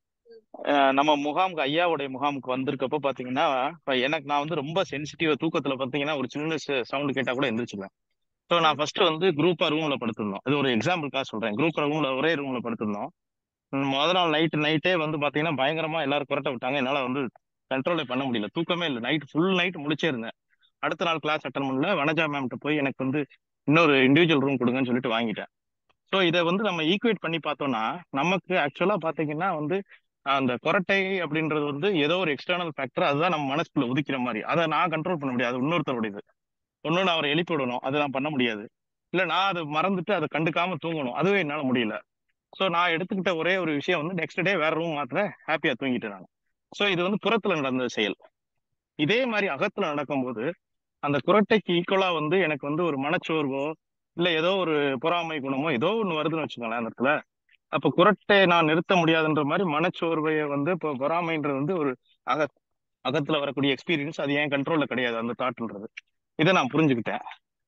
அஹ் நம்ம முகாமுக்கு ஐயாவுடைய முகாமுக்கு வந்திருக்கப்போ பாத்தீங்கன்னா, இப்ப எனக்கு நான் வந்து ரொம்ப சென்சிட்டிவ். தூக்கத்துல பாத்தீங்கன்னா ஒரு சின்ன சவுண்ட் கேட்டா கூட எந்திரிச்சுப்பேன். ஸோ நான் ஃபர்ஸ்ட் வந்து குரூப்பா ரூம்ல படுத்திருந்தோம். இது ஒரு எக்ஸாம்பிளுக்காக சொல்றேன். குரூப் ரூம்ல ஒரே ரூம்ல படுத்திருந்தோம். ம், முத நாள் நைட்டு நைட்டே வந்து பாத்தீங்கன்னா பயங்கரமா எல்லாரும் புரட்ட விட்டாங்க. என்னால வந்து கண்ட்ரோலே பண்ண முடியல. தூக்கமே இல்லை. நைட் ஃபுல் நைட் முழிச்சே இருந்தேன். அடுத்த நாள் கிளாஸ் அட்டன் பண்ணல. வனஜா மேம்கிட்ட போய் எனக்கு வந்து இன்னொரு இண்டிவிஜுவல் ரூம் கொடுங்கன்னு சொல்லிட்டு வாங்கிட்டேன். ஸோ இதை வந்து நம்ம ஈக்குவேட் பண்ணி பார்த்தோம்னா நமக்கு ஆக்சுவலா பாத்தீங்கன்னா வந்து அந்த கொரட்டை அப்படின்றது வந்து ஏதோ ஒரு எக்ஸ்டர்னல் ஃபேக்டர். அதுதான் நம்ம மனசுக்குள்ள உதிக்கிற மாதிரி. அதை நான் கண்ட்ரோல் பண்ண முடியாது. அது இன்னொருத்தருடையது. ஒண்ணு நான் அவரை எழுப்பி விடணும். அதை நான் பண்ண முடியாது. இல்ல நான் அதை மறந்துட்டு அதை கண்டுக்காம தூங்கணும். அதுவே என்னால முடியல. ஸோ நான் எடுத்துக்கிட்ட ஒரே ஒரு விஷயம் வந்து நெக்ஸ்ட் டே வேற ரூம் மாத்திரம் ஹாப்பியா தூங்கிட்டேன் நான். ஸோ இது வந்து புறத்துல நடந்த செயல். இதே மாதிரி அகத்துல நடக்கும்போது அந்த குரட்டைக்கு ஈக்குவலா வந்து எனக்கு வந்து ஒரு மனச்சோர்வோ இல்ல ஏதோ ஒரு பொறாமை குணமோ ஏதோ ஒண்ணு வருதுன்னு வச்சுக்கோங்களேன் அந்த இடத்துல. அப்ப குரட்டை நான் நிறுத்த முடியாதுன்ற மாதிரி மனச்சோர்வையை வந்து இப்போ பொறாமைன்றது வந்து ஒரு அக அகத்துல வரக்கூடிய எக்ஸ்பீரியன்ஸ். அது ஏன் கண்ட்ரோல்ல கிடையாது அந்த தாட்ன்றது. இதை நான் புரிஞ்சுக்கிட்டேன்.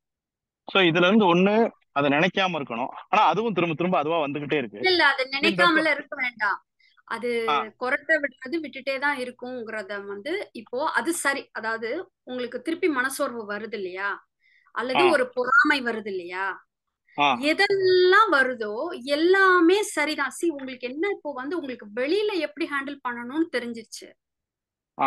ஸோ இதுல இருந்து ஒண்ணு அதை நினைக்காம இருக்கணும். ஆனா அதுவும் திரும்ப திரும்ப அதுவா வந்துகிட்டே இருக்கு. இல்ல இல்ல அது அப்படின்றப்ப நினைக்காமல இருக்க வேண்டாம். அது ஆ கொரட்டை விடுறது விட்டுட்டே தான் இருக்குங்கிறத வந்து இப்போ அது சரி. அதாவது உங்களுக்கு திருப்பி மனசோர்வு வருது இல்லையா, அல்லது ஆ ஒரு பொறாமை வருது இல்லையா, ஆ எதெல்லாம் வருதோ எல்லாமே சரிதான். சி உங்களுக்கு என்ன இப்போ வந்து உங்களுக்கு வெளியில எப்படி ஹேண்டில் பண்ணணும்னு தெரிஞ்சிருச்சு. ஆ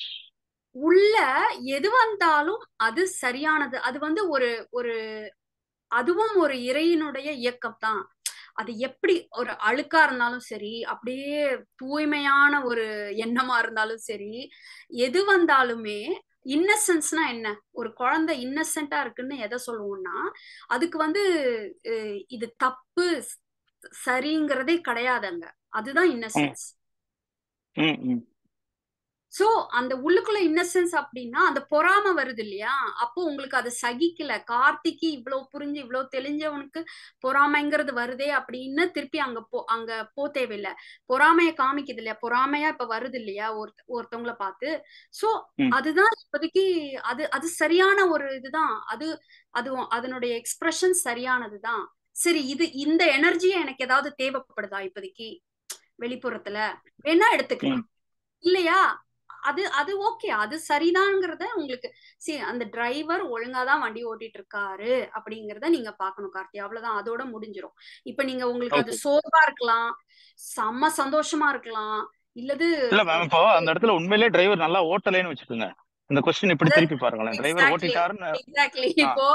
உள்ள எது வந்தாலும் அது சரியானது. அது வந்து ஒரு ஒரு அதுவும் ஒரு இறையினுடைய இயக்கம் தான். அது எப்படி ஒரு அழுக்கா இருந்தாலும் சரி, அப்படியே தூய்மையான ஒரு எண்ணமா இருந்தாலும் சரி, எது வந்தாலுமே இன்னசென்ஸ்னா என்ன? ஒரு குழந்தை இன்னசென்ட்டா இருக்குன்னு எதை சொல்லுவோம்னா அதுக்கு வந்து அஹ், இது தப்பு ஸ்- சரிங்கிறதே கிடையாதுங்க. அதுதான் ம் இன்னசென்ஸ். ம் ம் சோ அந்த உள்ளுக்குள்ள இன்னசென்ஸ் அப்படின்னா அந்த பொறாமை வருது இல்லையா, அப்போ உங்களுக்கு அது சகிக்கல. கார்த்திக்கு இவ்வளவு புரிஞ்சு இவ்வளவு தெளிஞ்சவனுக்கு பொறாமைங்கிறது வருதே அப்படின்னு திருப்பி அங்க போ அங்க போ தேவையில்லை. பொறாமைய காமிக்குது இல்லையா, பொறாமையா இப்ப வருது இல்லையா ஒருத்த ஒருத்தவங்கள பார்த்து. சோ ம் அதுதான் இப்போதைக்கு அது அது சரியான ஒரு இதுதான். அது அது அதனுடைய எக்ஸ்பிரஷன் சரியானதுதான். சரி, இது இந்த எனர்ஜியை எனக்கு ஏதாவது தேவைப்படுதா இப்போதைக்கு வெளிப்புறத்துல? வேணா எடுத்துக்கலாம் ம் இல்லையா? அது அது ஓகே, அது சரிதான்ங்கிறத உங்களுக்கு சி அந்த டிரைவர் ஒழுங்காதான் வண்டி ஓட்டிட்டு இருக்காரு அப்படிங்கறத நீங்க பாக்கணும் கார்த்தி. அவ்வளவுதான், அதோட முடிஞ்சிரும். இப்ப நீங்க உங்களுக்கு அது ஓகே. சோர்வா இருக்கலாம், செம்ம சந்தோஷமா இருக்கலாம், இல்லது இல்ல மேம், இப்போ ரொம்ப அந்த இடத்துல உண்மையிலேயே டிரைவர் நல்லா ஓட்டலைன்னு வச்சுக்கோங்க. இந்த கொஸ்டின் இப்படி அத திருப்பி பாருங்களேன். டிரைவர் எக்ஸாக்ட்லி ஓட்டிட்டாருன்னு எக்ஸாக்ட்லி ஆ இப்போ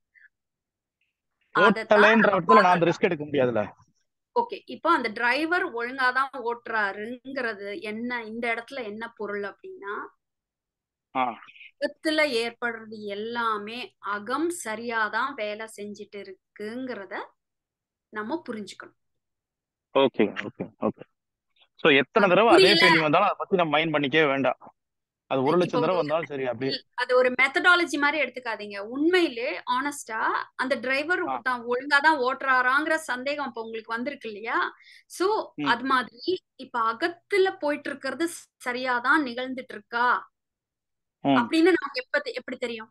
அதத்தான் ஓட்டலைன்ற நம்ம இடத்துல நான் அந்த ரிஸ்க் எடுக்க முடியாதுல்ல. ஓகே. இப்போ அந்த டிரைவர் ஒழுங்காதான் ஓட்டுறாருங்கிறது என்ன, இந்த இடத்துல என்ன பொருள் அப்படின்னா ஆ அகத்துல ஏற்படுறது எல்லாமே அகம் சரியாதான் வேலை செஞ்சுட்டு இருக்குங்கிறத நம்ம புரிஞ்சுக்கணும். Okay okay okay. ஸோ எத்தனை அது தடவை அதே புரியல. ஃபீலிங் வந்தாலும் அதை பத்தி நம்ம மைண்ட் பண்ணிக்கவே வேண்டாம். அது ஒரு இப்போ லட்சம் தடவை வந்தாலும் சரி அப்படியே. இல்- அது ஒரு மெத்தடாலஜி மாதிரி எடுத்துக்காதீங்க. உண்மையிலே ஆனஸ்டா அந்த டிரைவர் ஆ தான் ஒழுங்காதான் ஓட்டுறாராங்கிற சந்தேகம் இப்ப உங்களுக்கு வந்திருக்கு இல்லையா? சோ ம் அது மாதிரி இப்ப அகத்துல போயிட்டு இருக்கிறது சரியாதான் நிகழ்ந்துட்டு இருக்கா ம் அப்படின்னு நமக்கு எப்ப தெ- எப்படி தெரியும்?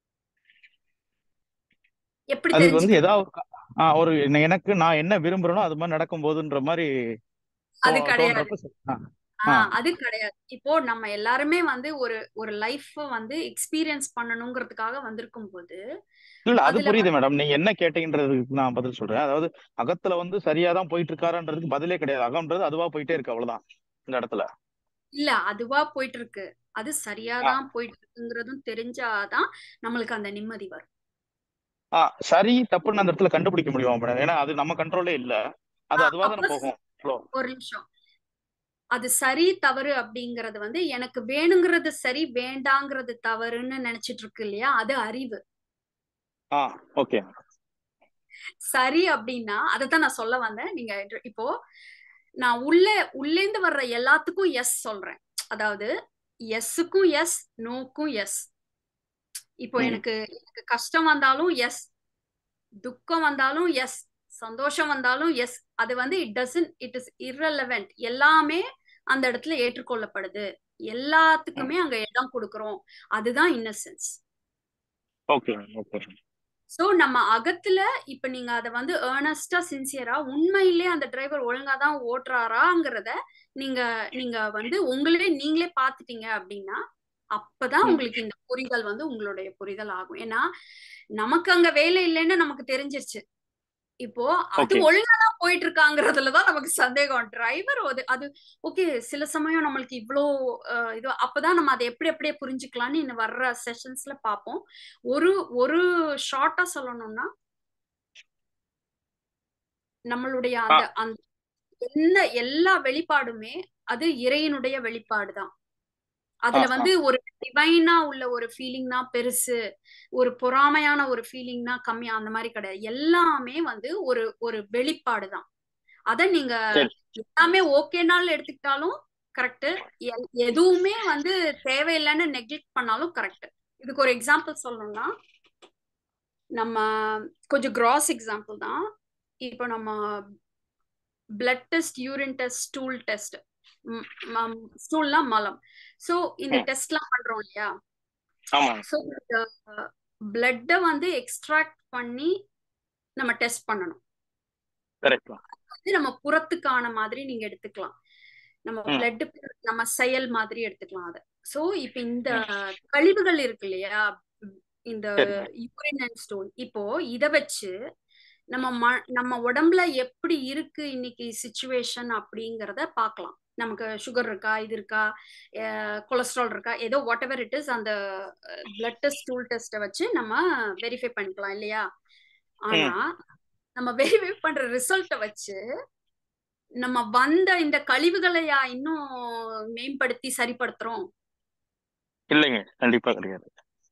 எப்படி அது வந்து தெரிஞ்சுக்கிறது? ஏதாவது ஒரு கா- ஆ ஒரு என்ன- எனக்கு நான் என்ன விரும்புறேனோ அது மாதிரி நடக்கும் போதுன்ற மாதிரி அது தோ- கிடையாது. தோன்றப்ப சரி. ஆ ஆ ஆஹ் அது கிடையாது. இப்போ நம்ம எல்லாருமே வந்து ஒரு ஒரு லைஃப் வந்து எக்ஸ்பீரியன்ஸ் பண்ணணுங்கிறதுக்காக வந்திருக்கும் போது இல்ல அது அதுல புரியுது வந்து மேடம். நீங்க என்ன கேட்டீங்கன்றதுக்கு நான் பதில் சொல்றேன். அதாவது அகத்துல வந்து சரியா தான் போயிட்டு இருக்காருன்றதுக்கு பதிலே கிடையாது. அகம்ன்றது அதுவா போயிட்டே இருக்கு, அவ்வளவுதான் இந்த இடத்துல. இல்ல அதுவா போயிட்டு இருக்கு, அது ஆ சரியாதான் போயிட்டு இருக்குங்கிறதும் தெரிஞ்சாதான் நம்மளுக்கு அந்த நிம்மதி வரும். ஆ சரி தப்புன்னு அந்த இடத்துல கண்டுபிடிக்க முடியுமா மேடம்? ஏன்னா அது நம்ம கண்ட்ரோலே இல்ல, அது ஆஹ் அதுவா அப்ப தானே போகும். ஃப்ளோ. ஒரு நிமிஷம், அது சரி தவறு அப்படிங்கறது வந்து எனக்கு வேணுங்கிறது சரி வேண்டாங்கிறது தவறுன்னு நினைச்சிட்டு இருக்கு இல்லையா, அது அறிவு. ஆ ஓகே. சரி அப்படின்னா அதைத்தான் நான் சொல்ல வந்தேன். நீங்க இப்போ நான் உள்ள உள்ளேந்து வர்ற எல்லாத்துக்கும் எஸ் சொல்றேன். அதாவது எஸ்ஸுக்கும் எஸ், நோக்கும் எஸ். இப்போ ம் எனக்கு எனக்கு கஷ்டம் வந்தாலும் எஸ், துக்கம் வந்தாலும் எஸ், சந்தோஷம் வந்தாலும் எஸ். அது வந்து it doesn't it is irrelevant. எல்லாமே அந்த இடத்துல ஏற்றுக்கொள்ளப்படுது, எல்லாத்துக்குமே அங்க இடம் கொடுக்கிறோம். அதுதான் இன்னசென்ஸ். Okay okay. சோ நம்ம அகத்துல இப்ப நீங்க அதை வந்து ஏர்னஸ்டா சின்சியரா உண்மையிலே அந்த டிரைவர் ஒழுங்கா தான் ஓட்டுறாராங்கிறத நீங்க நீங்க வந்து உங்களே நீங்களே பாத்துட்டீங்க அப்படின்னா அப்பதான் ம் உங்களுக்கு இந்த புரிதல் வந்து உங்களுடைய புரிதல் ஆகும். ஏன்னா நமக்கு அங்க வேலை இல்லைன்னு நமக்கு தெரிஞ்சிருச்சு. இப்போ அது ஓகே. ஒழுங்காதான் போயிட்டு இருக்காங்கிறதுலதான் நமக்கு சந்தேகம். டிரைவர் அது அது ஓகே. சில சமயம் நம்மளுக்கு இவ்வளோ அஹ், இது அப்பதான் நம்ம அதை எப்படி எப்படியே புரிஞ்சுக்கலாம்னு இன்னும் வர்ற செஷன்ஸ்ல பார்ப்போம். ஒரு ஒரு ஷார்ட்டா சொல்லணும்னா நம்மளுடைய ஆ அந்த அந்த என்ன எல்லா வெளிப்பாடுமே அது இறையினுடைய வெளிப்பாடுதான். ஆ அதுல ஆ வந்து ஒரு டிவைனா உள்ள ஒரு ஃபீலிங்னா பெருசு, ஒரு பொறாமையான ஒரு ஃபீலிங்னா கம்மி, அந்த மாதிரி கிடையாது. எல்லாமே வந்து ஒரு ஒரு வெளிப்பாடுதான். அத நீங்க சரி. எல்லாமே ஓகேனாலும் எடுத்துக்கிட்டாலும் கரெக்ட், எதுவுமே வந்து தேவையில்லைன்னு நெக்லெக்ட் பண்ணாலும் கரெக்ட். இதுக்கு ஒரு எக்ஸாம்பிள் சொல்லணும்னா நம்ம கொஞ்சம் கிராஸ் எக்ஸாம்பிள் தான். இப்போ நம்ம blood test, urine test, stool test, ஸ்டூல்னா மலம். சோ இந்த ம் டெஸ்ட் எல்லாம் பண்றோம் இல்லையா. ஆமா. சோ பிளட்டை வந்து எக்ஸ்ட்ராக்ட் பண்ணி நம்ம டெஸ்ட் பண்ணணும். கரெக்ட். வந்து நம்ம புறத்துக்கான மாதிரி நீங்க எடுத்துக்கலாம், நம்ம ம் பிளட் நம்ம செயல் மாதிரி எடுத்துக்கலாம் அதை. சோ இப்ப இந்த ம் கழிவுகள் இருக்கு இல்லையா, இந்த சரிங்க. யூரின் அண்ட் ஸ்டூல், இப்போ இத வச்சு நம்ம ம- நம்ம உடம்புல எப்படி இருக்கு இன்னைக்கு சிச்சுவேஷன் அப்படிங்கறத பார்க்கலாம். நமக்கு சுகர் இருக்கா, இது இருக்கா, கொலஸ்ட்ரால் இருக்கா, ஏதோ வாட் எவர் இட் இஸ், அந்த பிளட் டெஸ்ட், ஸ்டூல் டெஸ்ட்டை வச்சு நம்ம வெரிஃபை பண்ணிக்கலாம் இல்லையா. ஆனா ம் நம்ம வெரிஃபை பண்ற ரிசல்ட்டை வச்சு நம்ம வந்த இந்த கழிவுகளையா இன்னும் மேம்படுத்தி சரிப்படுத்துறோம்? இல்லைங்க, கண்டிப்பா கிடையாது.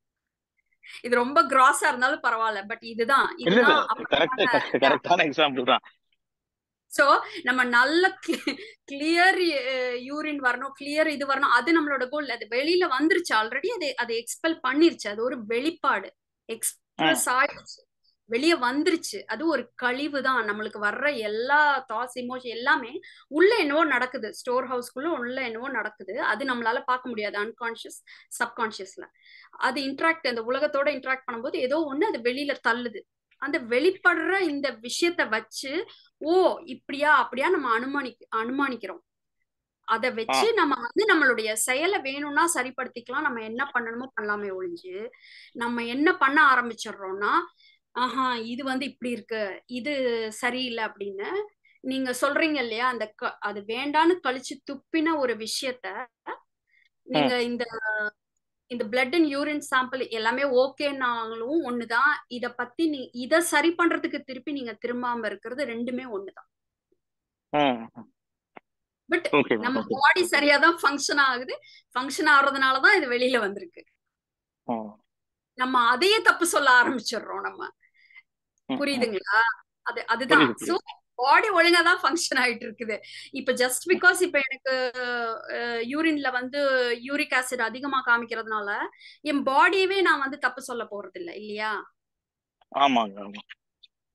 இது ரொம்ப கிராஸா இருந்தாலும் பரவாயில்ல, பட் இதுதான் இல்ல இல்ல இதுதான் கரெக்ட் அப்படியான. கரெக்டான எக்ஸாம்பிள் தான். சோ நம்ம நல்ல கிளியர் யூரின் வரணும், கிளியர் இது வரணும், அது நம்மளோட கோல். அது வெளியில வந்துருச்சு ஆல்ரெடி, அது அதை எக்ஸ்பெல் பண்ணிருச்சு, அது ஒரு வெளிப்பாடு, ம் எக்ஸ்பிரஸ் ஆயிடுச்சு, வெளியே வந்துருச்சு. அது ஒரு கழிவு தான். நம்மளுக்கு வர்ற எல்லா தாட்ஸ், இமோஷன் எல்லாமே உள்ள என்னவோ நடக்குது, ஸ்டோர் ஹவுஸ்க்குள்ள உள்ள என்னவோ நடக்குது. அது நம்மளால பார்க்க முடியாது, அன்கான்சியஸ் சப்கான்சியஸ்ல. அது இன்ட்ராக்ட், அந்த உலகத்தோட இன்ட்ராக்ட் பண்ணும்போது ஏதோ ஒண்ணு அது வெளியில தள்ளுது. அந்த வெளிப்படுற இந்த விஷயத்த வச்சு ஓ இப்படியா அப்படியா நம்ம அனுமானி அனுமானிக்கிறோம். அதை ஆ வச்சு நம்ம வந்து நம்மளுடைய செயலை வேணும்னா சரிப்படுத்திக்கலாம், நம்ம என்ன பண்ணணுமோ பண்ணலாமே ஒழிஞ்சு நம்ம என்ன பண்ண ஆரம்பிச்சிடுறோம்னா ஆஹா இது வந்து இப்படி இருக்கு, இது சரியில்லை அப்படின்னு நீங்க சொல்றீங்க இல்லையா. அந்த க- அது வேண்டான்னு கழிச்சு துப்பின ஒரு விஷயத்த நீங்க ம் இந்த இந்த பிளட் அண்ட் யூரின் சாம்பிள் எல்லாமே ஓகேனாலும் ஒண்ணுதான். இத பத்தி நீ இத சரி பண்றதுக்கு திருப்பி நீங்க திரும்பாம இருக்கிறது ரெண்டுமே ஒண்ணுதான். ம் பட் ஓகே நம்ம மேம். ஓகே. பாடி சரியாதான் ஃபங்க்ஷன் ஆகுது, ஃபங்க்ஷன் ஆகுறதுனாலதான் இது வெளியில வந்திருக்கு. ம் நம்ம அதையே தப்பு சொல்ல ஆரம்பிச்சிடுறோம் நம்ம. ம் ம் புரியுதுங்களா? அது அதுதான். புரியுது சோ புரியுது. பாடி ஒழுங்கா தான் ஃபங்க்ஷன் ஆயிட்டு இருக்குது. இப்ப ஜஸ்ட் பிகாஸ் இப்ப எனக்கு யூரின்ல வந்து யூரிக் ஆசிட் அதிகமா காமிக்கிறதுனால என் பாடியவே நான் வந்து தப்பு சொல்ல போறது இல்லை இல்லையா. ஆமாங்க ஆமா.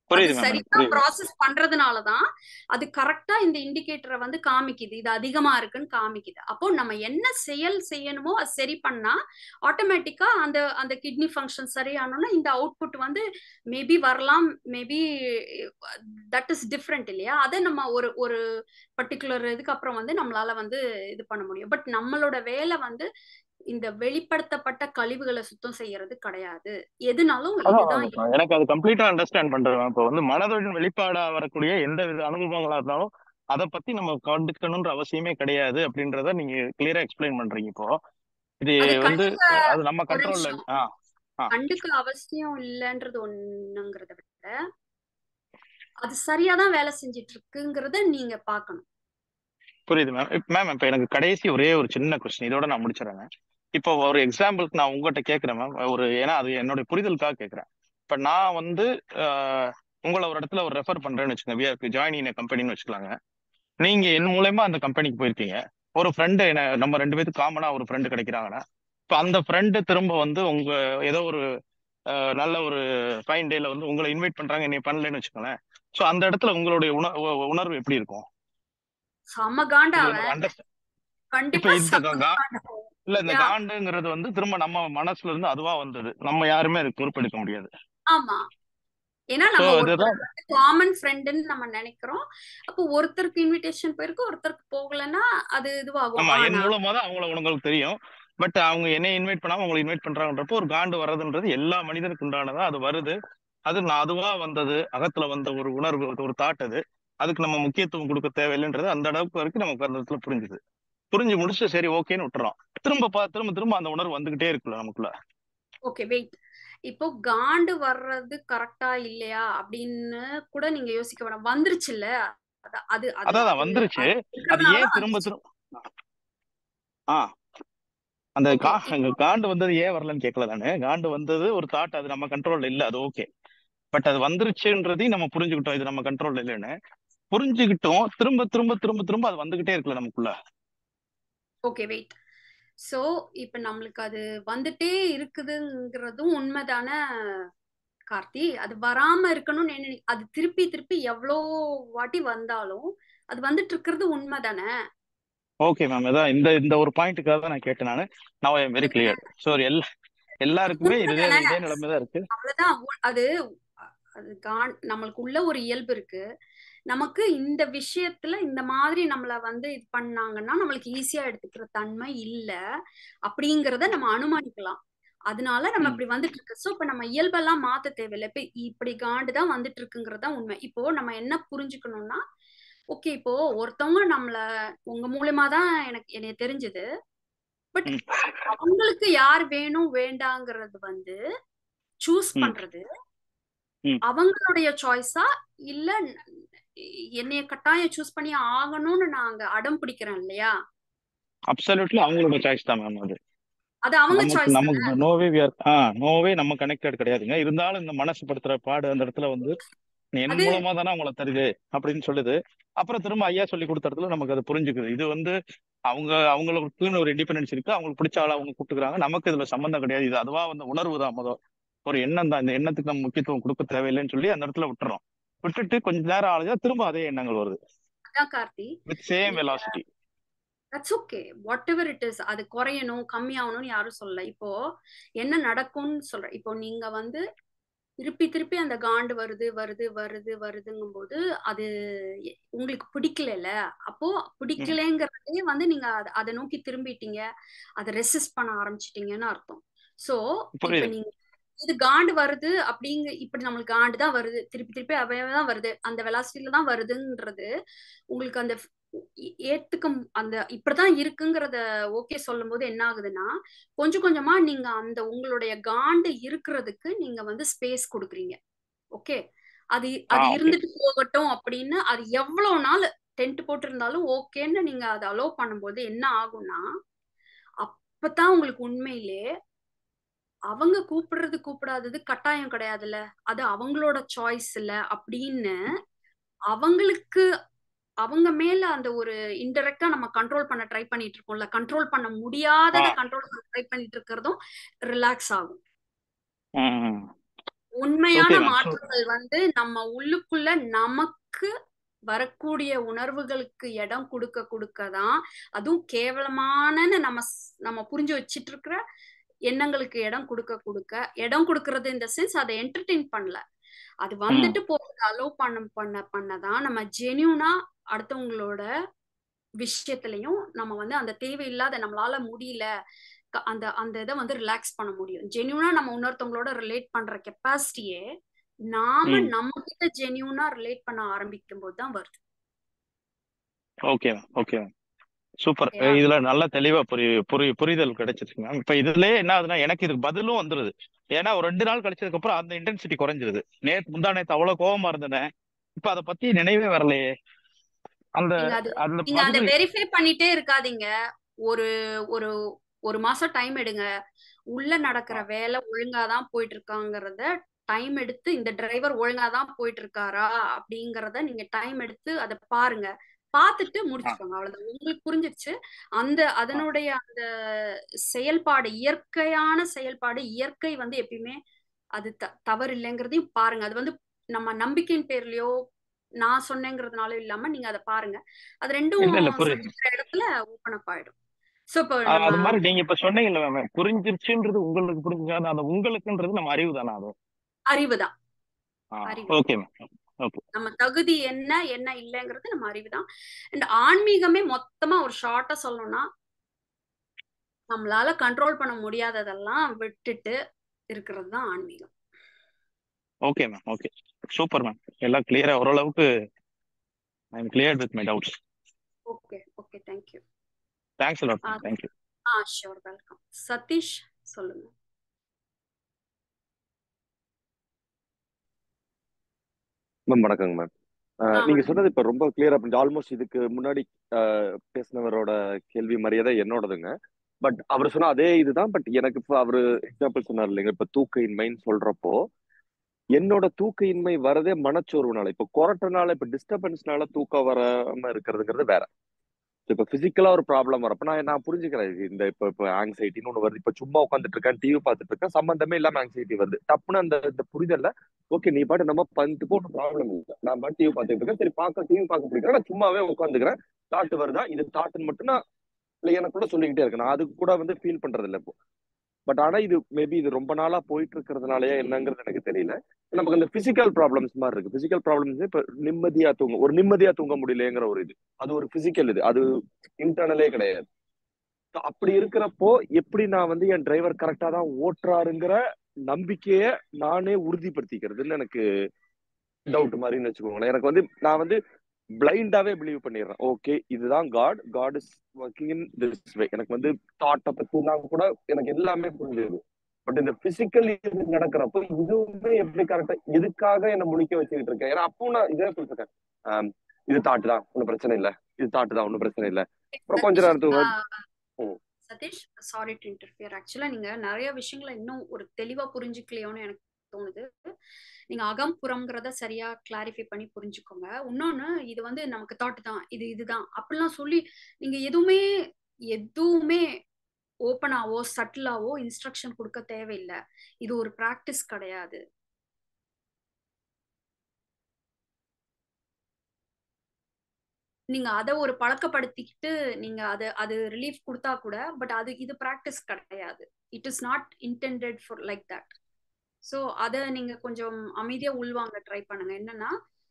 அது புரியுது மேம் சரியா எனக்கு புரியுது. ப்ராசஸ் பண்றதுனாலதான் அது கரெக்டா இந்த இண்டிகேட்டரை வந்து காமிக்குது, இது அதிகமா இருக்குன்னு காமிக்குது. அப்போ நம்ம என்ன செயல் செய்யணுமோ அது சரி பண்ணா ஆட்டோமேட்டிக்கா அந்த அந்த கிட்னி ஃபங்க்ஷன் சரியானோம்னா இந்த அவுட்புட் வந்து மேபி வரலாம், மேபி தட் இஸ் டிஃப்ரெண்ட் இல்லையா? அதை நம்ம ஒரு ஒரு பர்டிகுலர் இதுக்கு அப்புறம் வந்து நம்மளால வந்து இது பண்ண முடியும். பட் நம்மளோட வேலை வந்து இந்த வெளிப்படுத்தப்பட்ட கழிவுகளை சுத்தம் செய்யறது கிடையாது. எதுனாலும் அதான் இதுதான் மேம் இப்ப எனக்கு அது கம்ப்ளீட்டா அண்டர்ஸ்டாண்ட் பண்றேன். இப்போ வந்து மனதின் வெளிப்பாடா வரக்கூடிய எந்த வித அனுபவங்களா இருந்தாலும் அதை பத்தி நம்ம கண்டுக்கணும்ன்ற அவசியமே கிடையாது அப்படின்றத நீங்க கிளியரா எக்ஸ்பிளைன் பண்றீங்க. இப்போ இது அது வந்து கண்டுக்க அஹ், அது நம்ம ஒரு கண்ட்ரோல்ல நிமிஷம் ஆ ஆ கண்டுக்க அவசியம் இல்லைன்றது ஒண்ணுங்கிறத விட அது சரியாதான் வேலை செஞ்சிட்டு இருக்குங்கிறத நீங்க பாக்கணும். புரியுது மேம். மேம் இப்போ எனக்கு கடைசி ஒரே ஒரு சின்ன கொஸ்டின், இதோட நான் முடிச்சிடறேன். இப்போ ஒரு எக்ஸாம்பிளுக்கு நான் உங்ககிட்ட கேட்குறேன் மேம், ஒரு ஏன்னா அது என்னுடைய புரிதலுக்காக கேட்குறேன். இப்போ நான் வந்து அஹ், உங்களை ஒரு இடத்துல ஒரு ரெஃபர் பண்றேன்னு வச்சுக்கோங்க, ஜாயின் இன் கம்பெனின்னு வச்சுக்கலாங்க. நீங்க என் மூலயமா அந்த கம்பெனிக்கு போயிருக்கீங்க. ஒரு ஃப்ரெண்டு நம்ம ரெண்டு பேருக்கு காமனா ஒரு ஃப்ரெண்டு கிடைக்கிறாங்கன்னா, இப்போ அந்த ஃப்ரெண்டு திரும்ப வந்து உங்க ஏதோ ஒரு அஹ், நல்ல ஒரு ஃபைன் டேல வந்து உங்களை இன்வைட் பண்றாங்க, என்னை பண்ணலன்னு வச்சுக்கோங்களேன். ஸோ அந்த இடத்துல உங்களுடைய உண உ- உணர்வு எப்படி இருக்கும்? செம்ம காண்டா இது அவன் என்னோட அண்டர்ஸ்டாண்ட். இப்ப கண்டிப்பா இந்த செம்ம கா- கா- காண்டா. இல்ல இந்த யா காண்டுங்கிறது வந்து திரும்ப நம்ம மனசுல இருந்து அதுவா வந்தது, நம்ம யாருமே அதுக்கு பொறுப்பெடுக்க முடியாது. ஆமா, ஏன்னா ஸோ நம்ம ஒருத்தர் இதுதான் வந்து காமன் ஃப்ரெண்டுன்னு நம்ம நினைக்கிறோம். அப்போ ஒருத்தருக்கு இன்விடேஷன் போயிருக்கு, ஒருத்தருக்கு போகலைன்னா அது இதுவாகும். ஆமா, என் ஆனா மூலமா தான் அவங்கள உங்களுக்கு தெரியும். பட் அவங்க என்னை இன்வைட் பண்ணாம உங்களை இன்வைட் பண்றாங்கன்றப்போ ஒரு காண்டு வர்றதுன்றது எல்லா மனிதனுக்கு உண்டானதா, அது வருது. அது நான் அதுவா வந்தது, அகத்துல வந்த ஒரு உணர்வு, ஒரு தாட். அது அதுக்கு நம்ம முக்கியத்துவம் கொடுக்க தேவையில்லைன்றது அந்த அளவுக்கு வரைக்கும் நமக்கு அந்த இடத்துல புரிஞ்சுது. புரிஞ்சு முடிச்சு சரி ஓகேன்னு விட்டுறோம். திரும்ப பா திரும்ப திரும்ப அந்த உணர்வு வந்துகிட்டே இருக்குல்ல நமக்குள்ள. ஓகே வெயிட், இப்போ காண்டு வர்றது கரெக்டா இல்லையா அப்படின்னு கூட நீங்க யோசிக்க வேணாம். வந்துருச்சுல்ல, அது அது அது அதான் அது வந்துருச்சு. அது அது இருக்கிறதுனாலதான் ஏன் திரும்ப வந்துருச்சு. திரும்ப ஆ அந்த ஓகே, கா இப்போ காண்டு வந்தது ஏன் வரலன்னு கேட்கல நானு. காண்டு வந்தது ஒரு தாட், அது நம்ம கண்ட்ரோல்ல இல்ல, அது ஓகே. பட் அது வந்துருச்சுன்றதையும் நம்ம புரிஞ்சுக்கிட்டோம், இது நம்ம கண்ட்ரோல்ல இல்லைன்னு புரிஞ்சுக்கிட்டோம். திரும்ப திரும்ப திரும்ப திரும்ப அது வந்துகிட்டே இருக்குல்ல நமக்குள்ள. ஓகே வெயிட், சோ இப்ப நம்மளுக்கு அது வந்துட்டே இருக்குதுங்கிறதும் உண்மைதானே கார்த்தி? அது வராம இருக்கணும்னு என்ன, அது திருப்பி திருப்பி எவ்வளோ வாட்டி வந்தாலும் அது வந்துட்டு இருக்கிறது உண்மைதானே? ஓகே மேம், அதான் இந்த இந்த ஒரு பாயிண்ட்டுக்காக தான் நான் கேட்டேன் நானு. நான் I am very clear. So எல்லா எல்லாருக்குமே இதே உண்மைதானே? இதே நிலைமை தான் இருக்கு. அவ்வளவுதான். உ- அது அது கான் நம்மளுக்கு உள்ள ஒரு இயல்பு இருக்கு. நமக்கு இந்த விஷயத்துல இந்த மாதிரி நம்மள வந்து இது பண்ணாங்கன்னா நம்மளுக்கு ஈஸியா எடுத்துக்கிற தன்மை இல்ல அப்படிங்கறத நம்ம அனுமானிக்கலாம். அதனால நம்ம ம் இப்படி வந்துட்டு இருக்கு. சோ இப்ப நம்ம இயல்பெல்லாம் மாத்த தேவையில்லை. இப்ப இப்படி காண்டுதான் வந்துட்டு இருக்குங்கிறது தான் உண்மை. இப்போ நம்ம என்ன புரிஞ்சுக்கணும்னா, ஓகே இப்போ ஒருத்தவங்க நம்மள உங்க மூலியமா தான் எனக்கு எனக்கு தெரிஞ்சது. பட் ம் அவங்களுக்கு யார் வேணும் வேண்டாங்கிறது வந்து சூஸ் ம் பண்றது ம் அவங்களுடைய சாய்ஸா, இல்ல என்னைய கட்டாயம் சூஸ் பண்ணி ஆகணும்னு நாங்க அடம் பிடிக்கிறேன் இல்லையா? அப்சல்யூட்லி அவங்களோட சாய்ஸ் தான் மேம் அது. அது அவங்க நமக்கு சாய்ஸ் தானே. நமக்கு நோவே வி ஆர் ஆ நோவே நம்ம கனெக்டட் கிடையாதுங்க. இருந்தாலும் இந்த மனசு படுத்துற பாடு அந்த இடத்துல வந்து என் அது மூலமா தானே அவங்கள தருது அப்படின்னு சொல்லுது. அப்புறம் திரும்ப ஐயா சொல்லி கொடுத்த இடத்துல நமக்கு அது புரிஞ்சுக்குது. இது வந்து அவங்க அவங்களுக்குன்னு ஒரு இண்டிபெண்டன்ஸ் இருக்கு, அவங்களுக்கு பிடிச்ச ஆளை அவங்க கூப்பிட்டுக்கிறாங்க, நமக்கு இதுல சம்மந்தம் கிடையாது. இது அதுவா வந்து உணர்வு தான், முதல் ஒரு எண்ணம் தான். இந்த எண்ணத்துக்கு நம்ம முக்கியத்துவம் கொடுக்க தேவையில்லைன்னு சொல்லி அந்த இடத்துல விட்டுறோம். விட்டுட்டு கொஞ்ச நேரம் ஆளுங்க திரும்ப அதே எண்ணங்கள் வருது அதான் கார்த்தி, வித் சேம் நீங்க velocity. That's okay whatever it is. அது குறையணும் கம்மியாகணும்னு யாரும் சொல்லல. இப்போ என்ன நடக்கும்னு சொல்றேன். இப்போ நீங்க வந்து திருப்பி திருப்பி அந்த காண்டு வருது வருது வருது வருதுங்கும் போது அது எ- உங்களுக்கு பிடிக்கல. அப்போ ம் பிடிக்கலங்கிறதே வந்து நீங்க அத- அதை நோக்கி திரும்பிட்டீங்க, அதை ரெசிஸ்ட் பண்ண ஆரம்பிச்சிட்டீங்கன்னு அர்த்தம். சோ இப்ப புரியுது. நீங்க இது காண்டு வருது அப்படிங்க, இப்படி நம்மளுக்கு காண்டு தான் வருது, திருப்பி திருப்பி அவையவே தான் வருது, அந்த வெலாசிட்டியில தான் வருதுன்றது உங்களுக்கு அந்த ஃப்- ஏ- ஏத்துக்க மு- அந்த இப்படிதான் இருக்குங்கிறத ஓகே சொல்லும் போது என்ன ஆகுதுன்னா, கொஞ்சம் கொஞ்சமா நீங்க அந்த உங்களுடைய காண்டு இருக்கிறதுக்கு நீங்க வந்து ஸ்பேஸ் கொடுக்குறீங்க. ஓகே, அது ஆ அது ஓகே. இருந்துட்டு போகட்டும் அப்படின்னு, அது எவ்வளவு நாள் டென்ட் போட்டு இருந்தாலும் ஓகேன்னு நீங்க அதை அலோவ் பண்ணும்போது என்ன ஆகும்னா, அப்பதான் உங்களுக்கு உண்மையிலே அவங்க கூப்பிடுறது கூப்பிடாதது கட்டாயம் கிடையாதுல்ல, அது அவங்களோட சாய்ஸ் இல்ல அப்படின்னு அவங்களுக்கு அவங்க மேல அந்த ஒரு இன்டெரக்டா நம்ம கண்ட்ரோல் பண்ண ட்ரை பண்ணிட்டு இருக்கோம்ல, கண்ட்ரோல் பண்ண ஆ முடியாததை கண்ட்ரோல் பண்ண ட்ரை பண்ணிட்டு இருக்கிறதும் ரிலாக்ஸ் ஆகும். ம் உண்மையிலே உண்மையான ஓகே மேம். மாற்றங்கள் வந்து நம்ம உள்ளுக்குள்ள நமக்கு வரக்கூடிய உணர்வுகளுக்கு இடம் கொடுக்க கொடுக்க தான், அதுவும் கேவலமானன்னு நம்ம ஸ்- நம்ம புரிஞ்சு வச்சிட்டு இருக்கிற எண்ணங்களுக்கு இடம் கொடுக்க கொடுக்க, இடம் கொடுக்கறது இந்த சென்ஸ் அதை என்டர்டெயின் பண்ணல, அது ம் வந்துட்டு போறது அலோவ் பண்ண பண்ண பண்ணதான் நம்ம ஜென்யூனா அடுத்தவங்களோட விஷயத்திலையும் நம்ம வந்து அந்த தேவையில்லாத நம்மளால முடியல க- அந்த அந்த இதை வந்து ரிலாக்ஸ் பண்ண முடியும். ஜென்யூனா நம்ம இன்னொருத்தவங்களோட ரிலேட் பண்ற கெப்பாசிட்டியே நாம ம் நம்ம கிட்ட ஜென்யூனா ரிலேட் பண்ண ஆரம்பிக்கும் போது தான் வருது. Okay ma'am. Okay ma'am. Super. ஓகேயா? இதுல நல்ல தெளிவா புரி புரி புரிதல் கிடைச்சிருக்கு மேம். இப்ப இதுலயே என்ன ஆகுதுன்னா எனக்கு இதுக்கு பதிலும் வந்துருது. ஏன்னா ஒரு ரெண்டு நாள் கழிச்சதுக்கு அப்புறம் அந்த இன்டென்சிட்டி குறைஞ்சிருது. நேத்து முந்தா நேத்து அவ்வளவு கோவமா இருந்தேன், இப்ப அதை பத்தி நினைவே வரலையே. அந்த நீங்க அது அந்த நீங்க அதை பதில் வெரிஃபை பண்ணிட்டே இருக்காதீங்க. ஒரு ஒரு ஒரு மாசம் டைம் எடுங்க. உள்ள நடக்கிற வேலை ஒழுங்காதான் போயிட்டு இருக்காங்கிறத டைம் எடுத்து, இந்த டிரைவர் ஒழுங்காதான் போயிட்டு இருக்காரா அப்படிங்கறத நீங்க டைம் எடுத்து அதை பாருங்க. பார்த்துட்டு முடிச்சுக்கோங்க. அவ்வளவுதான். உங்களுக்கு புரிஞ்சிருச்சு. அந்த அதனுடைய அந்த செயல்பாடு, இயற்கையான செயல்பாடு, இயற்கை வந்து எப்பயுமே அது த தவறு இல்லைங்கிறதையும் பாருங்க. அது வந்து நம்ம நம்பிக்கையின் பேர்லயோ நான் சொன்னேங்கிறதுனால இல்லாம நீங்க அதை பாருங்க. அது ரெண்டும் இல்ல இல்ல புரியுது. சந்திக்கிற இடத்துல ஓப்பன் அப் ஆயிடும். சோ இப்போ அ- நம்ம அது மாதிரி நீங்க இப்ப சொன்னீங்கல்ல மேம், புரிஞ்சிருச்சுன்றது உங்களுக்கு புரிஞ்சுச்சா? அந்த உங்களுக்குன்றது நம்ம அறிவு தானே அது? அறிவுதான். ஆ அறிவு ஓகே மேம். ஓகே. நம்ம தகுதி என்ன என்ன இல்லைங்கிறது நம்ம அறிவுதான். அண்ட் ஆன்மீகமே மொத்தமா ஒரு ஷார்ட்டா சொல்லணும்னா, நம்மளால கண்ட்ரோல் பண்ண முடியாததெல்லாம் விட்டுட்டு இருக்கிறது தான் ஆன்மீகம். Okay ma'am. Okay super ma'am. எல்லாம் கிளியரா ஓரளவுக்கு I am clear with my doubts. Okay okay thank you. Thanks lot ma'am. Thank you. Ah sure, welcome. Sathish சொல்லுங்க. மேம் வணக்கங்க மேம். ஆ நீங்க வணக்கம். சொன்னது இப்ப ரொம்ப கிளியரா புரிஞ்சு. ஆல்மோஸ்ட் இதுக்கு முன்னாடி அஹ், பேசினவரோட கேள்வி மரியாதை என்னோடதுங்க. பட் அவர் சொன்ன அதே இதுதான். பட் எனக்கு இப்ப அவரு எக்ஸாம்பிள் சொன்னார் இல்லைங்க, இப்ப தூக்க இன்மைன்னு சொல்றப்போ என்னோட தூக்க இன்மை வரதே மனச்சோர்வுனால. இப்ப கொரட்டனால, இப்ப டிஸ்டர்பன்ஸ்னால தூக்கம் வராம இருக்கிறதுங்கிறது வேற. இப்ப பிசிக்கலா ஒரு ப்ராப்ளம் வரப்ப நான் நான் புரிஞ்சுக்கிறேன். இது இந்த இப்ப இப்ப ஆங்ஸைட்டின்னு ஒண்ணு வருது. இப்ப சும்மா உட்காந்துட்டு இருக்கேன், டிவி பார்த்துட்டு இருக்கேன், சம்பந்தமே இல்லாம ஆங்ஸைட்டி வருது. டப்புன்னு அந்த இந்த புரிதல்ல ஓகே நீ பாட்டு நம்ம பண்ணிட்டு போ, ப்ராப்ளம் இல்லை, நான் பாட்டு டிவி பார்த்துட்டு இருக்கேன், சரி பார்க்க டிவி பார்க்க பிடிக்கிறேன், நான் சும்மாவே உட்காந்துக்கிறேன், தாட் வருதா, இது தாட்டுன்னு மட்டும் நான் இல்லை எனக்குள்ள சொல்லிக்கிட்டே இருக்கேன். நான் அதுக்கு கூட வந்து ஃபீல் பண்றது இல்லை இப்போ. பட் ஆனா இது மேபி இது ரொம்ப நாளா போயிட்டு இருக்கிறதுனாலயே என்னங்கிறது எனக்கு தெரியல. நமக்கு இந்த பிசிக்கல் ப்ராப்ளம்ஸ் மாதிரி இருக்கு. பிசிக்கல் ப்ராப்ளம்ஸ் இப்ப நிம்மதியா தூங்க ஒரு நிம்மதியா தூங்க முடியலங்கிற ஒரு இது, அது ஒரு பிசிக்கல் இது, அது இன்டர்னலே கிடையாது. So அப்படி இருக்கிறப்போ எப்படி நான் வந்து என் டிரைவர் கரெக்டா தான் ஓட்டுறாருங்கிற நம்பிக்கைய நானே உறுதிப்படுத்திக்கிறதுன்னு எனக்கு டவுட் மாதிரின்னு வச்சுக்கோங்களேன். எனக்கு வந்து நான் வந்து பிளைண்டாவே பிலீவ் பண்ணிடுறேன். ஓகே இதுதான் God, God is working in this way. எனக்கு வந்து தாட்டை பத்தினா கூட எனக்கு எல்லாமே புரிஞ்சுது. பட் இந்த பிசிக்கல் இது நடக்கிறப்போ இதுவுமே எப்படி கரெக்டா எதுக்காக என்ன முழிக்க வச்சுக்கிட்டு இருக்கேன். ஏன்னா அப்போ நான் இதே சொல்லிருக்கேன், ஆஹ் இது தாட்டு தான் ஒன்றும் பிரச்சனை இல்லை, இது தாட்டு தான் ஒன்றும் பிரச்சனை இல்லை. அப்புறம் கொஞ்ச சதீஷ் நேரத்துக்கு ஆ, சதீஷ் சாரி டு இன்டர்ஃபியர். ஆக்சுவலா நீங்க நிறைய விஷயங்களை இன்னும் ஒரு தெளிவா புரிஞ்சுக்கலையோன்னு எனக்கு தோணுது. நீங்க அகம் புறம்ங்கிறத சரியா கிளாரிஃபை பண்ணி புரிஞ்சுக்கோங்க. இன்னொன்னு, இது வந்து நமக்கு தாட் தான், இது இதுதான் அப்படிலாம் சொல்லி நீங்க எதுவுமே எதுவுமே ஓப்பனாவோ சட்டிலாவோ இன்ஸ்ட்ரக்ஷன் கொடுக்க தேவையில்லை. இது ஒரு பிராக்டிஸ் கிடையாது. நீங்க அதை ஒரு பழக்கப்படுத்திக்கிட்டு நீங்க அது அது ரிலீஃப் கொடுத்தா கூட, பட் அது இது பிராக்டிஸ் கிடையாது. It is not intended for like that. So அதை நீங்க கொஞ்சம் அமைதியா உள்வாங்க ட்ரை பண்ணுங்க. என்னன்னா,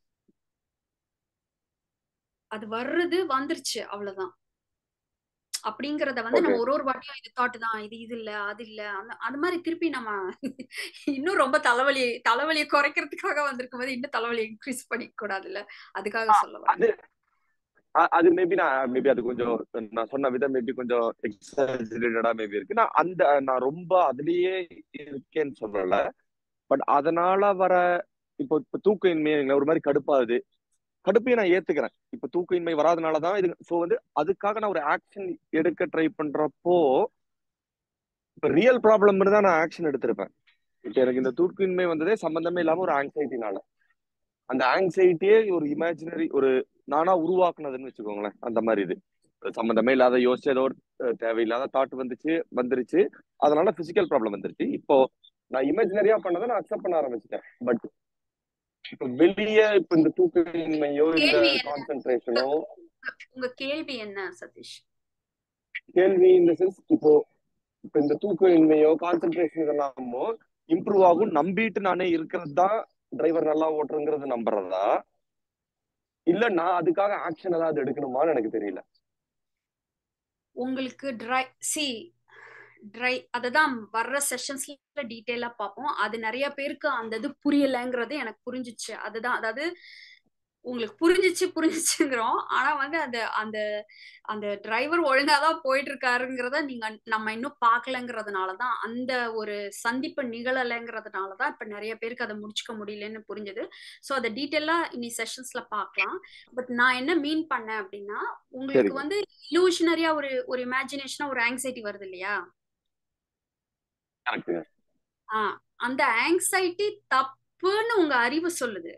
அது வர்றது வந்துருச்சு அவ்வளவுதான். அப்படிங்கறத வந்து ஓகே நம்ம ஒரு ஒரு வாட்டியும் இது தாட்டு தான், இது இது இல்ல அது இல்ல அந்த அந்த மாதிரி திருப்பி நம்ம இன்னும் ரொம்ப தலைவலி தலைவலியை குறைக்கிறதுக்காக வந்திருக்கும் போது இன்னும் தலைவலியை இன்க்ரீஸ் பண்ணிக்க கூடாதுல்ல. அதுக்காக சொல்ல வரேன். அது அ- அது மேபி நான் மேபி அது கொஞ்சம் நான் சொன்ன விதம் மேபி கொஞ்சம் எக்ஸாஜரேட்டடா மேபி இருக்கு. நான் அந்த நான் ரொம்ப அதுலயே இருக்கேன்னு சொல்லல. பட் அதனால வர இப்போ இப்ப தூக்க இன்மை ஒரு மாதிரி கடுப்பாகுது. கடுப்பையை நான் ஏத்துக்கிறேன். இப்ப தூக்க இன்மை வராதனாலதான் இது. சோ வந்து அதுக்காக நான் ஒரு ஆக்ஷன் எடுக்க ட்ரை பண்றப்போ இப்ப ரியல் ப்ராப்ளம் தான் நான் ஆக்ஷன் எடுத்திருப்பேன். இப்ப எனக்கு இந்த தூக்கின்மை வந்ததே சம்பந்தமே இல்லாம ஒரு ஆங்ஸைட்டினால. அந்த ஆங்ஸைட்டியே ஒரு இமேஜினரி ஒரு நானா உருவாக்குனதுன்னு வச்சுக்கோங்களேன். அந்த மாதிரி இது சம்பந்தமே இல்லாத யோசிச்சு ஏதோ ஒரு அஹ், தேவையில்லாத தாட் வந்துச்சு வந்துருச்சு. அதனால பிசிக்கல் ப்ராப்ளம் வந்துருச்சு. இப்போ நான் இமேஜினரியா பண்ணதை நான் அக்செப்ட் பண்ண ஆரம்பிச்சிட்டேன். பட் இப்ப வெளியே இப்ப இந்த தூக்கமின்மையோ இல்ல கேள்வி என்ன கான்சென்ட்ரேஷனோ உங்க- உங்க கேள்வி என்ன சதீஷ்? கேள்வி இந்த சென்ஸ் இப்போ இப்ப இந்த தூக்கமின்மையோ கான்சென்ட்ரேஷன் இதெல்லாமோ இம்ப்ரூவ் ஆகும் நம்பிட்டு நானே இருக்கிறது தான் டிரைவர் நல்லா ஓட்டுறங்கிறது நம்புறதா, இல்ல நான் அதுக்காக ஆக்ஷன் ஏதாவது எடுக்கணுமான்னு எனக்கு தெரியல. உங்களுக்கு ட்ரை சி ட்ரை அததான் வர்ற செஷன்ஸ்ல டீட்டெயிலா பார்ப்போம். அது நிறைய பேருக்கு அந்த இது புரியலைங்கிறது எனக்கு புரிஞ்சிச்சு. அதுதான், அதாவது உங்களுக்கு புரிஞ்சிச்சு புரிஞ்சிச்சுங்கிறோம். ஆனா வந்து அந்த அந்த அந்த டிரைவர் ஒழுங்காதான் போயிட்டு இருக்காருங்கிறத நீங்க நம்ம இன்னும் பார்க்கலங்கிறதுனாலதான், அந்த ஒரு சந்திப்பு நிகழலைங்கிறதுனாலதான் இப்ப நிறைய பேருக்கு அதை முடிச்சுக்க முடியலன்னு புரிஞ்சது. ஸோ அதை டீட்டெயிலா இனி செஷன்ஸ்ல பார்க்கலாம். பட் நான் என்ன மீன் பண்ணேன் அப்படின்னா, உங்களுக்கு சரிங்க வந்து illusionary-ஆ ஒரு ஒரு இமேஜினேஷனா ஒரு ஆங்ஸைட்டி வருது இல்லையா? கரெக்டுங்க. ஆஹ் அந்த ஆங்ஸைட்டி தப்புன்னு உங்க அறிவு சொல்லுது.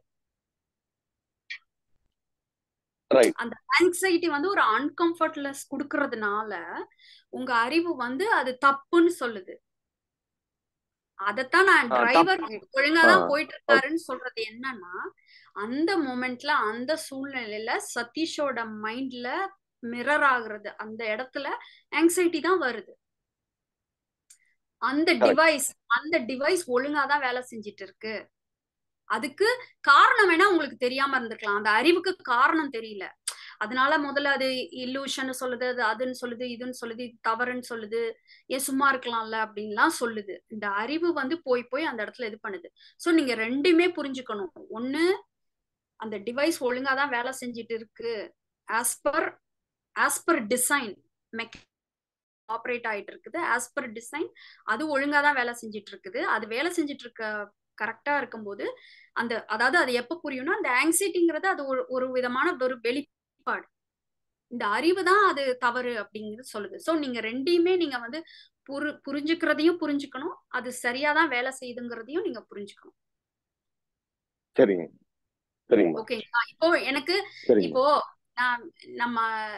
ரைட் அந்த ஆங்ஸைட்டி வந்து ஒரு அன்கம்ஃபர்ட்னஸ் கொடுக்கறதுனால உங்க அறிவு வந்து அது தப்புன்னு சொல்லுது. அதத்தான் நான் டிரைவர் தப்பு ஒழுங்காதான் ஆஹ் போயிட்டு இருக்காருன்னு சொல்றது என்னன்னா, அந்த மொமெண்ட்ல அந்த சூழ்நிலையில சதீஷோட மைண்ட்ல மிரர் ஆகுறது, அந்த இடத்துல ஆங்ஸைட்டி தான் வருது. அந்த கரெக்ட் டிவைஸ் அந்த டிவைஸ் ஒழுங்காதான் வேலை செஞ்சிட்டு இருக்கு. அதுக்கு காரணம் வேணா உங்களுக்கு தெரியாம இருந்திருக்கலாம், அந்த அறிவுக்கு காரணம் தெரியல. அதனால முதல்ல அது இல்லூஷன் சொல்லுது, அது அதுன்னு சொல்லுது, இதுன்னு சொல்லுது, இது தவறுன்னு சொல்லுது, ஏன் சும்மா இருக்கலாம்ல அப்படின்லாம் சொல்லுது. இந்த அறிவு வந்து போய் போய் அந்த இடத்துல இது பண்ணுது. சோ நீங்க ரெண்டுமே புரிஞ்சுக்கணும். ஒண்ணு, அந்த டிவைஸ் ஒழுங்காதான் வேலை செஞ்சிட்டு இருக்கு, as per as per design மெக் ஆப்ரேட் ஆயிட்டு இருக்குது, ஆஸ் பர் டிசைன் அது ஒழுங்காதான் வேலை செஞ்சிட்டு இருக்குது. அது வேலை செஞ்சிட்டு இருக்க கரெக்டா இருக்கும்போது அந்த, அதாவது அது எப்ப புரியும்னா, அந்த ஆங்ஸைட்டிங்கிறது அது ஒரு ஒரு விதமான ஒரு வெளிப்பாடு. இந்த அறிவு தான் அது தவறு அப்படிங்கிறது சொல்லுது. சோ நீங்க ரெண்டையுமே நீங்க வந்து புரு புரிஞ்சுக்கிறதையும் புரிஞ்சுக்கணும், அது சரியாதான் வேலை செய்யுதுங்கிறதையும் நீங்க புரிஞ்சுக்கணும். சரிங்க சரிங்கம்மா ஓகேங்களா? இப்போ எனக்கு சரிங்கம்மா இப்போ நான் நம்ம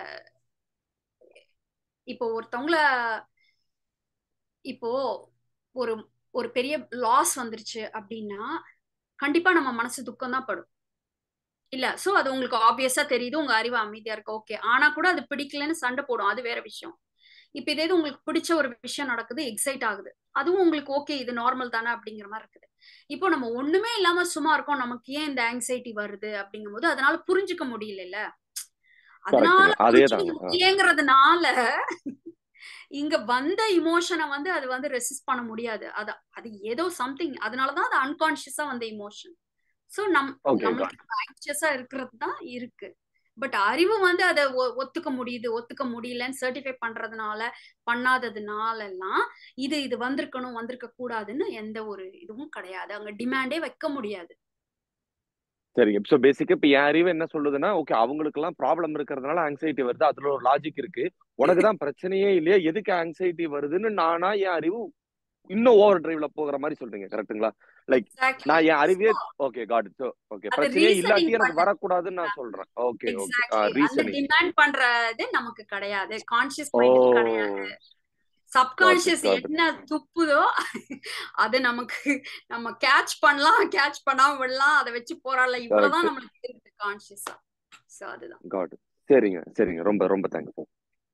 இப்போ ஒருத்தவங்கள இப்போ ஒரு ஒரு பெரிய லாஸ் வந்துருச்சு அப்படின்னா கண்டிப்பா நம்ம மனசு துக்கம் தான் படும் இல்ல. சோ அது உங்களுக்கு ஆப்வியஸா தெரியுது, உங்க அறிவு அமைதியா இருக்கு, ஓகே. ஆனா கூட அது பிடிக்கலன்னு சண்டை போடும், அது வேற விஷயம். இப்ப இதே இது உங்களுக்கு பிடிச்ச ஒரு விஷயம் நடக்குது, எக்ஸைட் ஆகுது, அதுவும் உங்களுக்கு ஓகே இது நார்மல் தானே அப்படிங்கிற மாதிரி இருக்குது. இப்போ நம்ம ஒண்ணுமே இல்லாம சும்மா இருக்கோம், நமக்கு ஏன் இந்த ஆங்ஸைட்டி வருது அப்படிங்கும் போது அதனால புரிஞ்சுக்க முடியல. அதனால கரெக்டுங்க புரிஞ்சுக்க அதேதாங்க ஆ முடியங்கிறதுனால இங்க வந்த இமோஷனை வந்து அது வந்து ரெசிஸ்ட் பண்ண முடியாது. அது அது ஏதோ சம்திங், அதனாலதான் அது அன்கான்சியஸா வந்த இமோஷன். சோ நம் ஓகே காட் நம்மளுக்கு ஆங்ஷியஸா இருக்கிறது தான் இருக்கு. பட் அறிவு வந்து அதை ஒத்துக்க முடியுது ஒத்துக்க முடியலன்னு சர்டிஃபை பண்றதுனால பண்ணாததுனால எல்லாம் இது இது வந்திருக்கணும் வந்திருக்க கூடாதுன்னு எந்த ஒரு இதுவும் கிடையாது. அங்க டிமாண்டே வைக்க முடியாது. சரிங்க. ஸோ பேசிக்கா இப்ப என் அறிவு என்ன சொல்லுதுன்னா, ஓகே அவங்களுக்கு எல்லாம் ப்ராப்ளம் இருக்கிறதுனால ஆங்ஸைட்டி வருது, அதுல ஒரு லாஜிக் இருக்கு. உனக்கு தான் பிரச்சனையே இல்லையா, எதுக்கு ஆங்ஸைட்டி வருதுன்னு நானா என் அறிவு இன்னும் ஓவர் டிரைவ்ல போகிற மாதிரி சொல்றீங்க, கரெக்ட்டுங்களா? Like exactly. நான் என் அறிவே ஓகே காட் ஸோ ஓகே அது பிரச்சனையே ரீசனிங் இல்லாட்டி எனக்கு பண்ண வரக்கூடாதுன்னு நான் சொல்றேன். ஓகே ஓகே எக்ஸாக்ட்லி அந்த ரீசனிங் டிமாண்ட் பண்றது நமக்கு கிடையாது, கான்சியஸ் ஓ மைண்டுக்கு கிடையாது. Got it subconscious got it என்ன துப்புதோ அது நமக்கு நம்ம கேட்ச் பண்ணலாம், கேட்ச் பண்ணாம விடலாம், அதை வச்சு போராடலாம், இவ்வளவுதான் கரெக்ட் நம்மளுக்கு தெரியுது கான்சியஸா. சோ அதுதான். காட் சரிங்க சரிங்க ரொம்ப ரொம்ப தேங்க்ஸ்.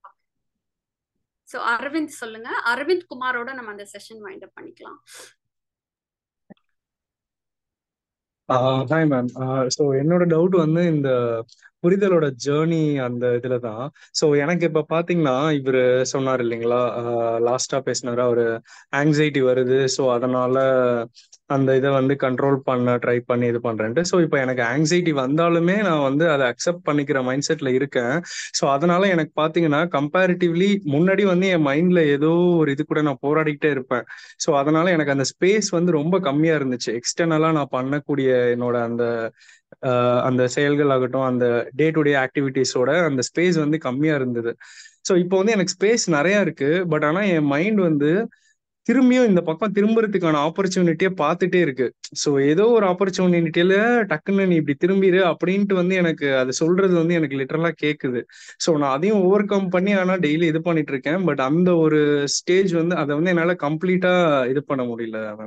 சோ அரவிந்த் சொல்லுங்க. அரவிந்த் குமாரோட நம்ம அந்த செஷன் வைண்ட் அப் பண்ணிக்கலாம். Hi ma'am. ஸோ என்னோட டவுட் வந்து இந்த புரிதலோட ஜேர்னி அந்த இதுல தான். ஸோ எனக்கு இப்ப பாத்தீங்கன்னா இவரு சொன்னார் இல்லைங்களா, லாஸ்டா பேசினாரு அவரு ஆங்ஸைட்டி வருது, ஸோ அதனால அந்த இதை வந்து கண்ட்ரோல் பண்ண ட்ரை பண்ணி இது பண்றேன்ட்டு. ஸோ இப்போ எனக்கு ஆங்ஸைட்டி வந்தாலுமே நான் வந்து அதை அக்செப்ட் பண்ணிக்கிற மைண்ட் செட்ல இருக்கேன். ஸோ அதனால எனக்கு பாத்தீங்கன்னா கம்பேரிட்டிவ்லி முன்னாடி வந்து என் மைண்ட்ல ஏதோ ஒரு இது கூட நான் போராடிக்கிட்டே இருப்பேன். ஸோ அதனால எனக்கு அந்த ஸ்பேஸ் வந்து ரொம்ப கம்மியா இருந்துச்சு. எக்ஸ்டர்னலா நான் பண்ணக்கூடிய என்னோட அந்த அந்த செயல்கள் ஆகட்டும், அந்த டே டு டே ஆக்டிவிட்டிஸோட அந்த ஸ்பேஸ் வந்து கம்மியா இருந்தது. ஸோ இப்போ வந்து எனக்கு ஸ்பேஸ் நிறைய இருக்கு. பட் ஆனா என் மைண்ட் வந்து திரும்பியும் இந்த பக்கம் திரும்புறதுக்கான ஆப்பர்ச்சுனிட்டியை பார்த்துட்டே இருக்கு. ஸோ ஏதோ ஒரு ஆப்பர்ச்சுனிட்டியில டக்குன்னு நீ இப்படி திரும்பிடு அப்படின்ட்டு வந்து எனக்கு அது சொல்றது வந்து எனக்கு லிட்டரலா கேக்குது. ஸோ நான் அதையும் ஓவர் கம் பண்ணி ஆனா டெய்லி இது பண்ணிட்டு இருக்கேன். பட் அந்த ஒரு ஸ்டேஜ் வந்து அதை வந்து என்னால கம்ப்ளீட்டா இது பண்ண முடியல மேம்.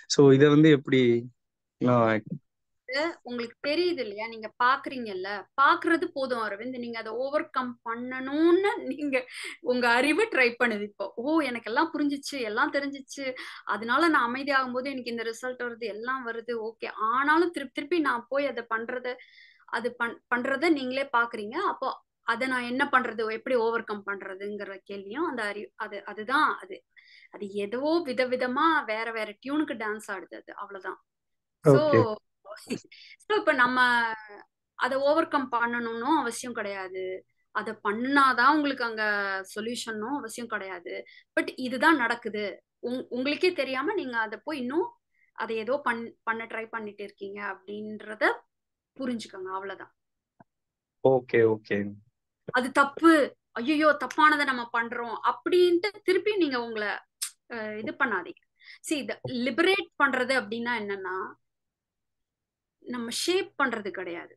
ஸோ இதை வந்து எப்படி நான் உங்களுக்கு தெரியுது இல்லையா, நீங்க பாக்குறீங்கல்ல, பாக்குறது போதும் அரவிந்த். நீங்க அதை ஓவர் கம் பண்ணணும்னு நீங்க உங்க அறிவு ட்ரை பண்ணுது. இப்போ ஓ எனக்கு எல்லாம் புரிஞ்சிச்சு, எல்லாம் தெரிஞ்சிச்சு, அதனால நான் அமைதியாகும் போது எனக்கு இந்த ரிசல்ட் வருது, எல்லாம் வருது, ஓகே. ஆனாலும் திருப்பி திருப்பி நான் போய் அதை பண்றத அது பண் பண்றத நீங்களே பாக்குறீங்க. அப்போ அதை நான் என்ன பண்றது, எப்படி ஓவர் கம் பண்றதுங்கிற கேள்வியும் அந்த அறிவு அது அதுதான் அது அது ஏதோ விதவிதமா வேற வேற டியூனுக்கு டான்ஸ் ஆடுது, அது அவ்வளவுதான். சோ ஓகே ஸோ இப்ப நம்ம அதை ஓவர் கம் பண்ணணும்னும் அவசியம் கிடையாது, அதை பண்ணாதான் உங்களுக்கு அங்க சொல்யூஷனும் அவசியம் கிடையாது. பட் இதுதான் நடக்குது, உங் உங்களுக்கே தெரியாம நீங்க அதை போய் இன்னும் அதை ஏதோ பண் பண்ண ட்ரை பண்ணிட்டு இருக்கீங்க அப்படின்றத புரிஞ்சுக்கோங்க, அவ்வளவுதான். ஓகே ஓகே அது தப்பு, ஐயோ தப்பானதை நம்ம பண்றோம் அப்படின்ட்டு திருப்பி நீங்க உங்களை அஹ், இது பண்ணாதீங்க. see இத லிபரேட் பண்றது அப்படின்னா என்னன்னா, நம்ம ஷேப் பண்றது கிடையாது.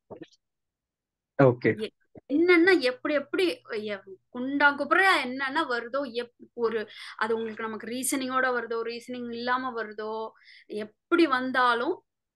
ஓகே எ- என்னன்னா எப்படி எப்படி குண்டா குப்புறையா என்னென்ன வருதோ, எப் ஒரு அது உங்களுக்கு நமக்கு ரீசனிங்கோட வருதோ ரீசனிங் இல்லாம வருதோ, எப்படி வந்தாலும்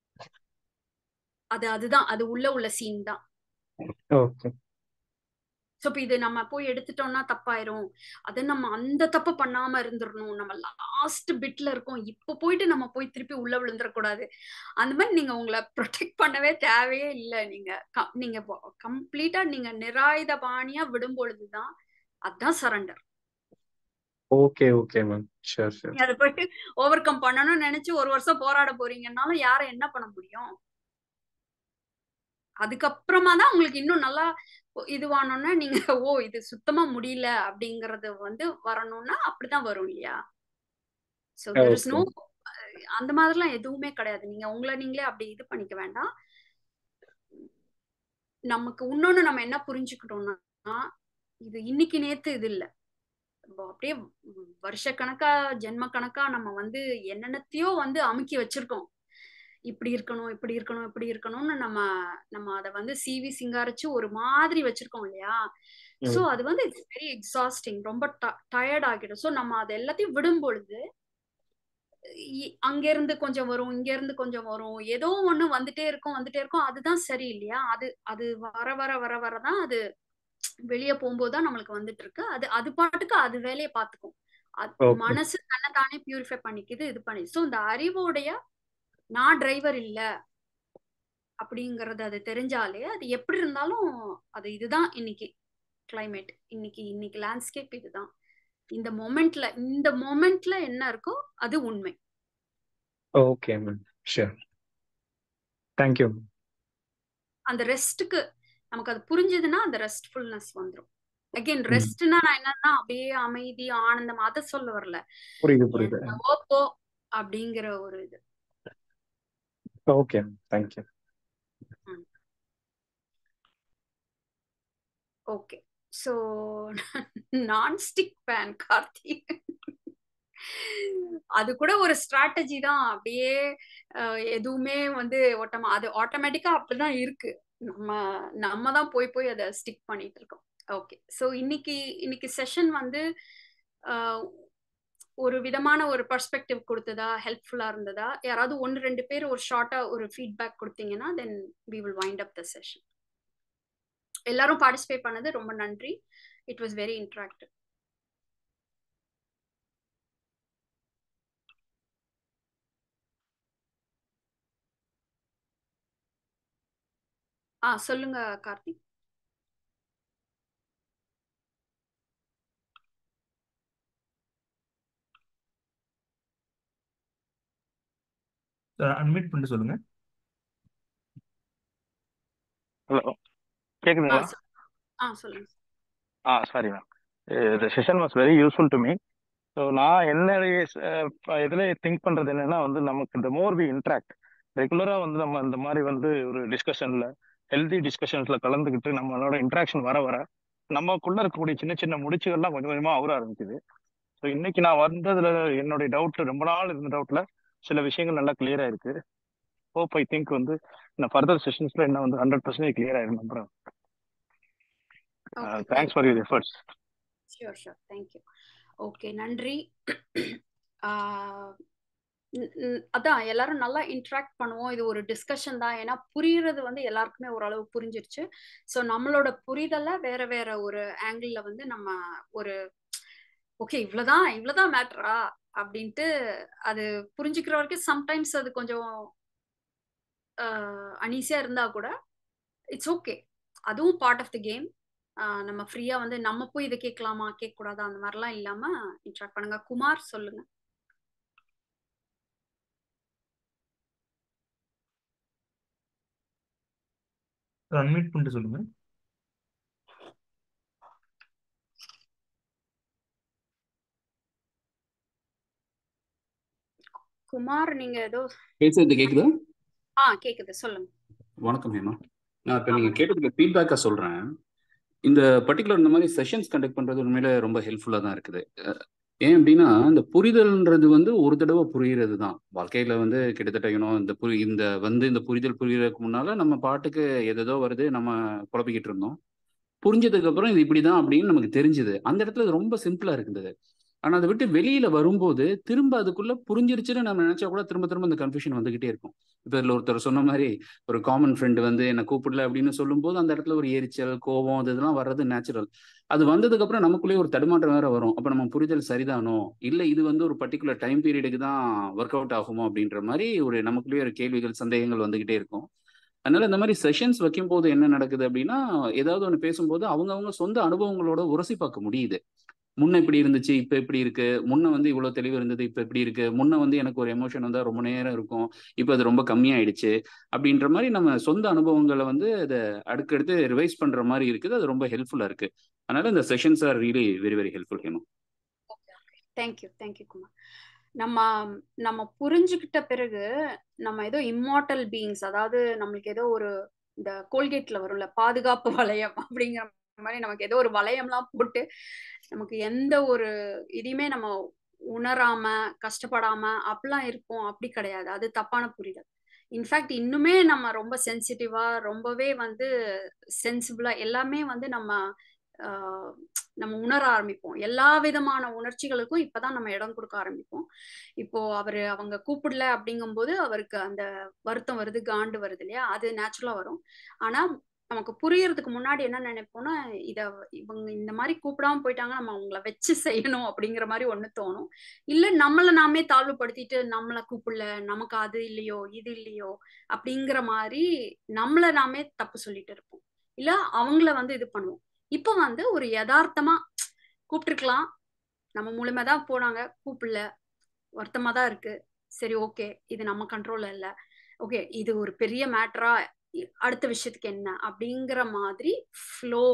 அது அதுதான், அது உள்ள உள்ள சீன் தான். ஓகே ஸோ இப்போ இது நம்ம போய் எடுத்துட்டோம்னா தப்பாயிரும், அதை நம்ம அந்த தப்பு பண்ணாம இருந்துடணும், நம்ம லாஸ்ட் பிட்ல இருக்கோம், இப்போ போயிட்டு நம்ம போய் திருப்பி உள்ள விழுந்துடக்கூடாது. அந்த மாதிரி நீங்க உங்களை ப்ரொடெக்ட் பண்ணவே தேவையே இல்லை. நீங்க க- நீங்க கம்ப்ளீட்டா நீங்க நிராயுத பாணியா விடும் பொழுதுதான் அதுதான் surrender. Okay okay ma'am sure sure நீங்க அதை போயிட்டு ஓவர் கம் பண்ணணும்னு நினைச்சு ஒரு வருஷம் போராட போறீங்கன்னாலும் யாரை என்ன பண்ண முடியும்? அதுக்கப்புறமா தான் உங்களுக்கு இன்னும் நல்லா இதுவானோன்னா நீங்க ஓ இது சுத்தமா முடியல அப்படிங்கறது வந்து வரணும்னா அப்படிதான் வரும் இல்லையா? So there is okay no அந்த மாதிரிலாம் எதுவுமே கிடையாது. நீங்க உங்களை நீங்களே அப்படி இது பண்ணிக்க வேண்டாம். நமக்கு இன்னொன்னு நம்ம என்ன புரிஞ்சுக்கிட்டோம்னா, இது இன்னைக்கு நேத்து இது இல்ல, இப்போ அப்படியே வருஷ கணக்கா ஜென்ம கணக்கா நம்ம வந்து என்னென்னத்தையோ வந்து அமுக்கி வச்சிருக்கோம். இப்படி இருக்கணும் இப்படி இருக்கணும் இப்படி இருக்கணும்னு நம்ம நம்ம அதை வந்து சிவி சிங்காரிச்சு ஒரு மாதிரி வச்சிருக்கோம் இல்லையா? சோ ம் அது வந்து இட்ஸ் வெரி எக்ஸாஸ்டிங், ரொம்ப டயர்ட் ஆகிடும். சோ நம்ம அதை எல்லாத்தையும் விடும் பொழுது இ- அங்க இருந்து கொஞ்சம் வரும், இங்க இருந்து கொஞ்சம் வரும், ஏதோ ஒண்ணு வந்துட்டே இருக்கும் வந்துட்டே இருக்கும். அதுதான் சரி இல்லையா? அது அது வர வர வர வரதான் அது வெளியே போகும்போதுதான் நம்மளுக்கு வந்துட்டு இருக்கு. அது அது பாட்டுக்கு அது வேலையை பார்த்துக்கும். அது ஓகே மனசு தன்னை தானே பியூரிஃபை பண்ணிக்குது, இது பண்ணி. சோ இந்த அறிவோடைய நான் டிரைவர் இல்ல அப்படிங்கறது அது தெரிஞ்சாலே அது எப்படி இருந்தாலும் அது இதுதான் இன்னைக்கு கிளைமேட், இன்னைக்கு இன்னைக்கு லேண்ட்ஸ்கேப் இதுதான். இந்த மொமெண்ட்ல இந்த மொமெண்ட்ல என்ன இருக்கோ அது உண்மை. ஓகே மேம் ஷூர் தேங்க்யூ அந்த ரெஸ்ட்டுக்கு நமக்கு அது புரிஞ்சதுன்னா அந்த ரெஸ்ட்ஃபுல்னஸ் வந்துடும். அகைன் ம் ரெஸ்ட்னா நான் என்னன்னா அப்படியே அமைதி ஆனந்தம் அதை சொல்ல வரல, புரியுது புரியுது என்னவோ போ அப்படிங்கிற ஒரு இது. ஓகே தேங்க்யூ ஓகே ஸோ நான் ஸ்டிக் பேன் கார்த்திக், அது கூட ஒரு ஸ்ட்ராட்டஜி தான். அப்படியே அஹ், எதுவுமே வந்து ஓட்டமா அது ஆட்டோமேட்டிக்கா அப்படிதான் இருக்கு. நம்ம நம்ம தான் போய் போய் அதை ஸ்டிக் பண்ணிட்டு இருக்கோம். ஓகே ஸோ இன்னைக்கு இன்னைக்கு செஷன் வந்து அஹ், ஒரு விதமான ஒரு பர்ஸ்பெக்டிவ் கொடுத்ததா, ஹெல்ப்ஃபுல்லா இருந்ததா? யாராவது ஒன்று ரெண்டு பேர் ஒரு ஷார்ட்டா ஒரு ஃபீட்பேக் கொடுத்தீங்கன்னா then we will wind up the session. எல்லாரும் பார்ட்டிசிபேட் பண்ணது ரொம்ப நன்றி. It was very interactive. ஆ சொல்லுங்க கார்த்திக். அன்மியூட் பண்ணிட்டு சொல்லுங்க. ஹலோ, ஆ கேக்குதுங்களா? சொ- ஆ சொல்லுங்க. ஆ sorry ma'am, the session was very useful to me. So நான் என்னுடைய இதில் திங்க் பண்ணுறது என்னன்னா வந்து நமக்கு இந்த மோர் வி இன்ட்ராக்ட் ரெகுலராக வந்து நம்ம இந்த மாதிரி வந்து ஒரு டிஸ்கஷனில் ஹெல்தி டிஸ்கஷன்ஸில் கலந்துக்கிட்டு நம்மளோட இன்ட்ராக்ஷன் வர வர நமக்குள்ள இருக்கக்கூடிய சின்ன சின்ன முடிச்சுகள்லாம் கொஞ்சம் கொஞ்சமாக ஆக ஆரம்பிக்குது. ஸோ இன்னைக்கு நான் வந்ததுல என்னுடைய டவுட், ரொம்ப நாள் இருந்த டவுட்ல சில விஷயங்கள் நல்லா கிளியரா இருக்கு. ஹோப் ஐ திங்க் வந்து இந்த ஃபர்தர் செஷன்ஸ்ல என்ன வந்து ஹண்ட்ரட் பர்சன்டேஜ் கிளியர் ஆயிரும் நம்புறேன். Okay thanks for your efforts. Sure sure thank you. Okay நன்றி. ஆ, அதான் எல்லாரும் நல்லா இன்ட்ராக்ட் பண்ணுவோம். இது ஒரு டிஸ்கஷன் தான். ஏன்னா புரியுறது வந்து எல்லாருக்குமே ஓரளவு புரிஞ்சிருச்சு. ஸோ நம்மளோட புரிதலை வேற வேற ஒரு ஆங்கிள் வந்து நம்ம ஒரு ஓகே இவ்வளவுதான் இவ்வளவுதான் மேட்டரா அப்படின்ட்டு அது புரிஞ்சுக்கிற வரைக்கும் சம்டைம்ஸ் அது கொஞ்சம் அனீசியா இருந்தா கூட இட்ஸ் ஓகே. அதுவும் பார்ட் ஆஃப் த கேம். நம்ம ஃப்ரீயா வந்து நம்ம போய் இதை கேட்கலாமா கேட்க கூடாதா அந்த மாதிரிலாம் இல்லாம இன்ட்ராக்ட் பண்ணுங்க. குமார் சொல்லுங்க. அன்மியூட் பண்ணிட்டு சொல்லுங்க. குமார் நீங்க ஏதோ பேசுறது கேக்குதா? ஆ கேக்குது சொல்லுங்க. வணக்கம் ஹேமா. நான் இப்போ நீங்க கேட்டதுக்கு ஃபீட்பேக்கா சொல்றேன். இந்த பர்டிகுலர் இந்த மாதிரி செஷன்ஸ் கண்டக்ட் பண்றது உண்மையில ரொம்ப ஹெல்ப்ஃபுல்லா தான் இருக்குது. ஏன் அப்படின்னா இந்த புரிதல்ன்றது வந்து ஒரு தடவை புரியுறது தான். வாழ்க்கையில வந்து கிட்டத்தட்ட யூனோ இந்த புரி இந்த வந்து இந்த புரிதல் புரியறதுக்கு முன்னால நம்ம பாட்டுக்கு எதோ வருது நம்ம குழப்பிக்கிட்டு இருந்தோம். புரிஞ்சதுக்கு அப்புறம் இது இப்படிதான் அப்படின்னு நமக்கு தெரிஞ்சுது. அந்த இடத்துல அது ரொம்ப சிம்பிளா இருந்தது. ஆனா அதை விட்டு வெளியில வரும்போது திரும்ப அதுக்குள்ள புரிஞ்சிருச்சுன்னு நம்ம நினைச்சா கூட திரும்ப திரும்ப இந்த கன்ஃபியூஷன் வந்துகிட்டே இருக்கும். இப்போ இதுல ஒருத்தர் சொன்ன மாதிரி ஒரு காமன் ஃப்ரெண்டு வந்து என்னை கூப்பிடல அப்படின்னு சொல்லும்போது அந்த இடத்துல ஒரு எரிச்சல் கோபம் அது இதெல்லாம் வர்றது நேச்சுரல். அது வந்ததுக்கு அப்புறம் நமக்குள்ளேயே ஒரு தடுமாற்றம் வேற வரும். அப்ப நம்ம புரிதல் சரிதானோ இல்ல இது வந்து ஒரு பர்டிகுலர் டைம் பீரியடுக்கு தான் ஒர்க் அவுட் ஆகுமோ அப்படின்ற மாதிரி ஒரு நமக்குள்ளேயே ஒரு கேள்விகள் சந்தேகங்கள் வந்துகிட்டே இருக்கும். அதனால இந்த மாதிரி செஷன்ஸ் வைக்கும் போது என்ன நடக்குது அப்படின்னா ஏதாவது ஒன்று பேசும்போது அவங்க அவங்க சொந்த அனுபவங்களோட உரசி பார்க்க முடியுது. முன்ன இப்படி இருந்துச்சு இப்ப எப்படி இருக்கு, முன்ன வந்து இவ்வளவு தெளிவு இருந்தது இப்ப எப்படி இருக்கு, முன்ன வந்து எனக்கு ஒரு எமோஷன் வந்தா ரொம்ப நேரம் இருக்கும் இப்ப அது ரொம்ப கம்மியாயிடுச்சு அப்படின்ற மாதிரி நம்ம சொந்த அனுபவங்களை வந்து அதை அடுக்கடுத்து ரிவைஸ் பண்ற மாதிரி இருக்குது. அது ரொம்ப ஹெல்ப்ஃபுல்லா இருக்கு. அதனால இந்த sessions are really very very helpful Hema. Thank you thank you Kumar. நம்ம நம்ம புரிஞ்சுக்கிட்ட பிறகு நம்ம ஏதோ இம்மார்டல் பீயிங்ஸ், அதாவது நம்மளுக்கு ஏதோ ஒரு இந்த கோல்கேட்ல வரும்ல பாதுகாப்பு வளையம் அப்படிங்கிற மாதிரி நமக்கு ஏதோ ஒரு வளையம்லாம் போட்டு நமக்கு எந்த ஒரு இதையுமே நம்ம உணராம கஷ்டப்படாம அப்படிலாம் இருப்போம். அப்படி கிடையாது. அது தப்பான புரிதல். இன்ஃபேக்ட் இன்னுமே நம்ம ரொம்ப சென்சிட்டிவா ரொம்பவே வந்து சென்சிபிளா எல்லாமே வந்து நம்ம ஆஹ் நம்ம உணர ஆரம்பிப்போம். எல்லா விதமான உணர்ச்சிகளுக்கும் இப்பதான் நம்ம இடம் கொடுக்க ஆரம்பிப்போம். இப்போ அவரு அவங்க கூப்பிடல அப்படிங்கும்போது அவருக்கு அந்த வருத்தம் வருது, காண்டு வருது இல்லையா, அது நேச்சுரலா வரும். ஆனா நமக்கு புரியறதுக்கு முன்னாடி என்ன நினைப்போம்னா இத இவங்க இந்த மாதிரி கூப்பிடாம போயிட்டாங்க நம்ம அவங்கள வச்சு செய்யணும் அப்படிங்கிற மாதிரி ஒண்ணு தோணும். இல்ல நம்மள நாமே தாழ்வுபடுத்திட்டு நம்மள கூப்பிடல நமக்கு அது இல்லையோ இது இல்லையோ அப்படிங்கிற மாதிரி நம்மள நாமே தப்பு சொல்லிட்டு இருப்போம். இல்ல அவங்கள வந்து இது பண்ணுவோம். இப்ப வந்து ஒரு யதார்த்தமா கூப்பிட்டுருக்கலாம், நம்ம மூலமா தான் போனாங்க, கூப்பிடல, வருத்தமா தான் இருக்கு, சரி ஓகே இது நம்ம கண்ட்ரோல்ல இல்ல, ஓகே இது ஒரு பெரிய மேட்டரா, அடுத்த விஷயத்துக்கு என்ன அப்படிங்கிற மாதிரி ஃப்ளோ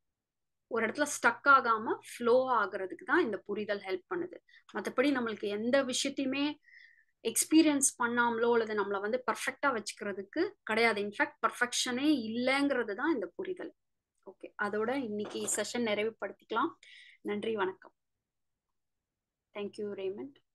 ஒரு இடத்துல ஸ்டக் ஆகாம ஃப்ளோ ஆகுறதுக்கு தான் இந்த புரிதல் ஹெல்ப் பண்ணுது. மற்றபடி நம்மளுக்கு எந்த விஷயத்தையுமே எக்ஸ்பீரியன்ஸ் பண்ணாமலோ அல்லது நம்மளை வந்து பர்ஃபெக்டா வச்சுக்கிறதுக்கு கிடையாது. இன்ஃபேக்ட் பர்ஃபெக்ஷனே இல்லைங்கிறது தான் இந்த புரிதல். ஓகே, அதோட இன்னைக்கு செஷன் நிறைவுபடுத்திக்கலாம். நன்றி, வணக்கம். Thank you Raymond.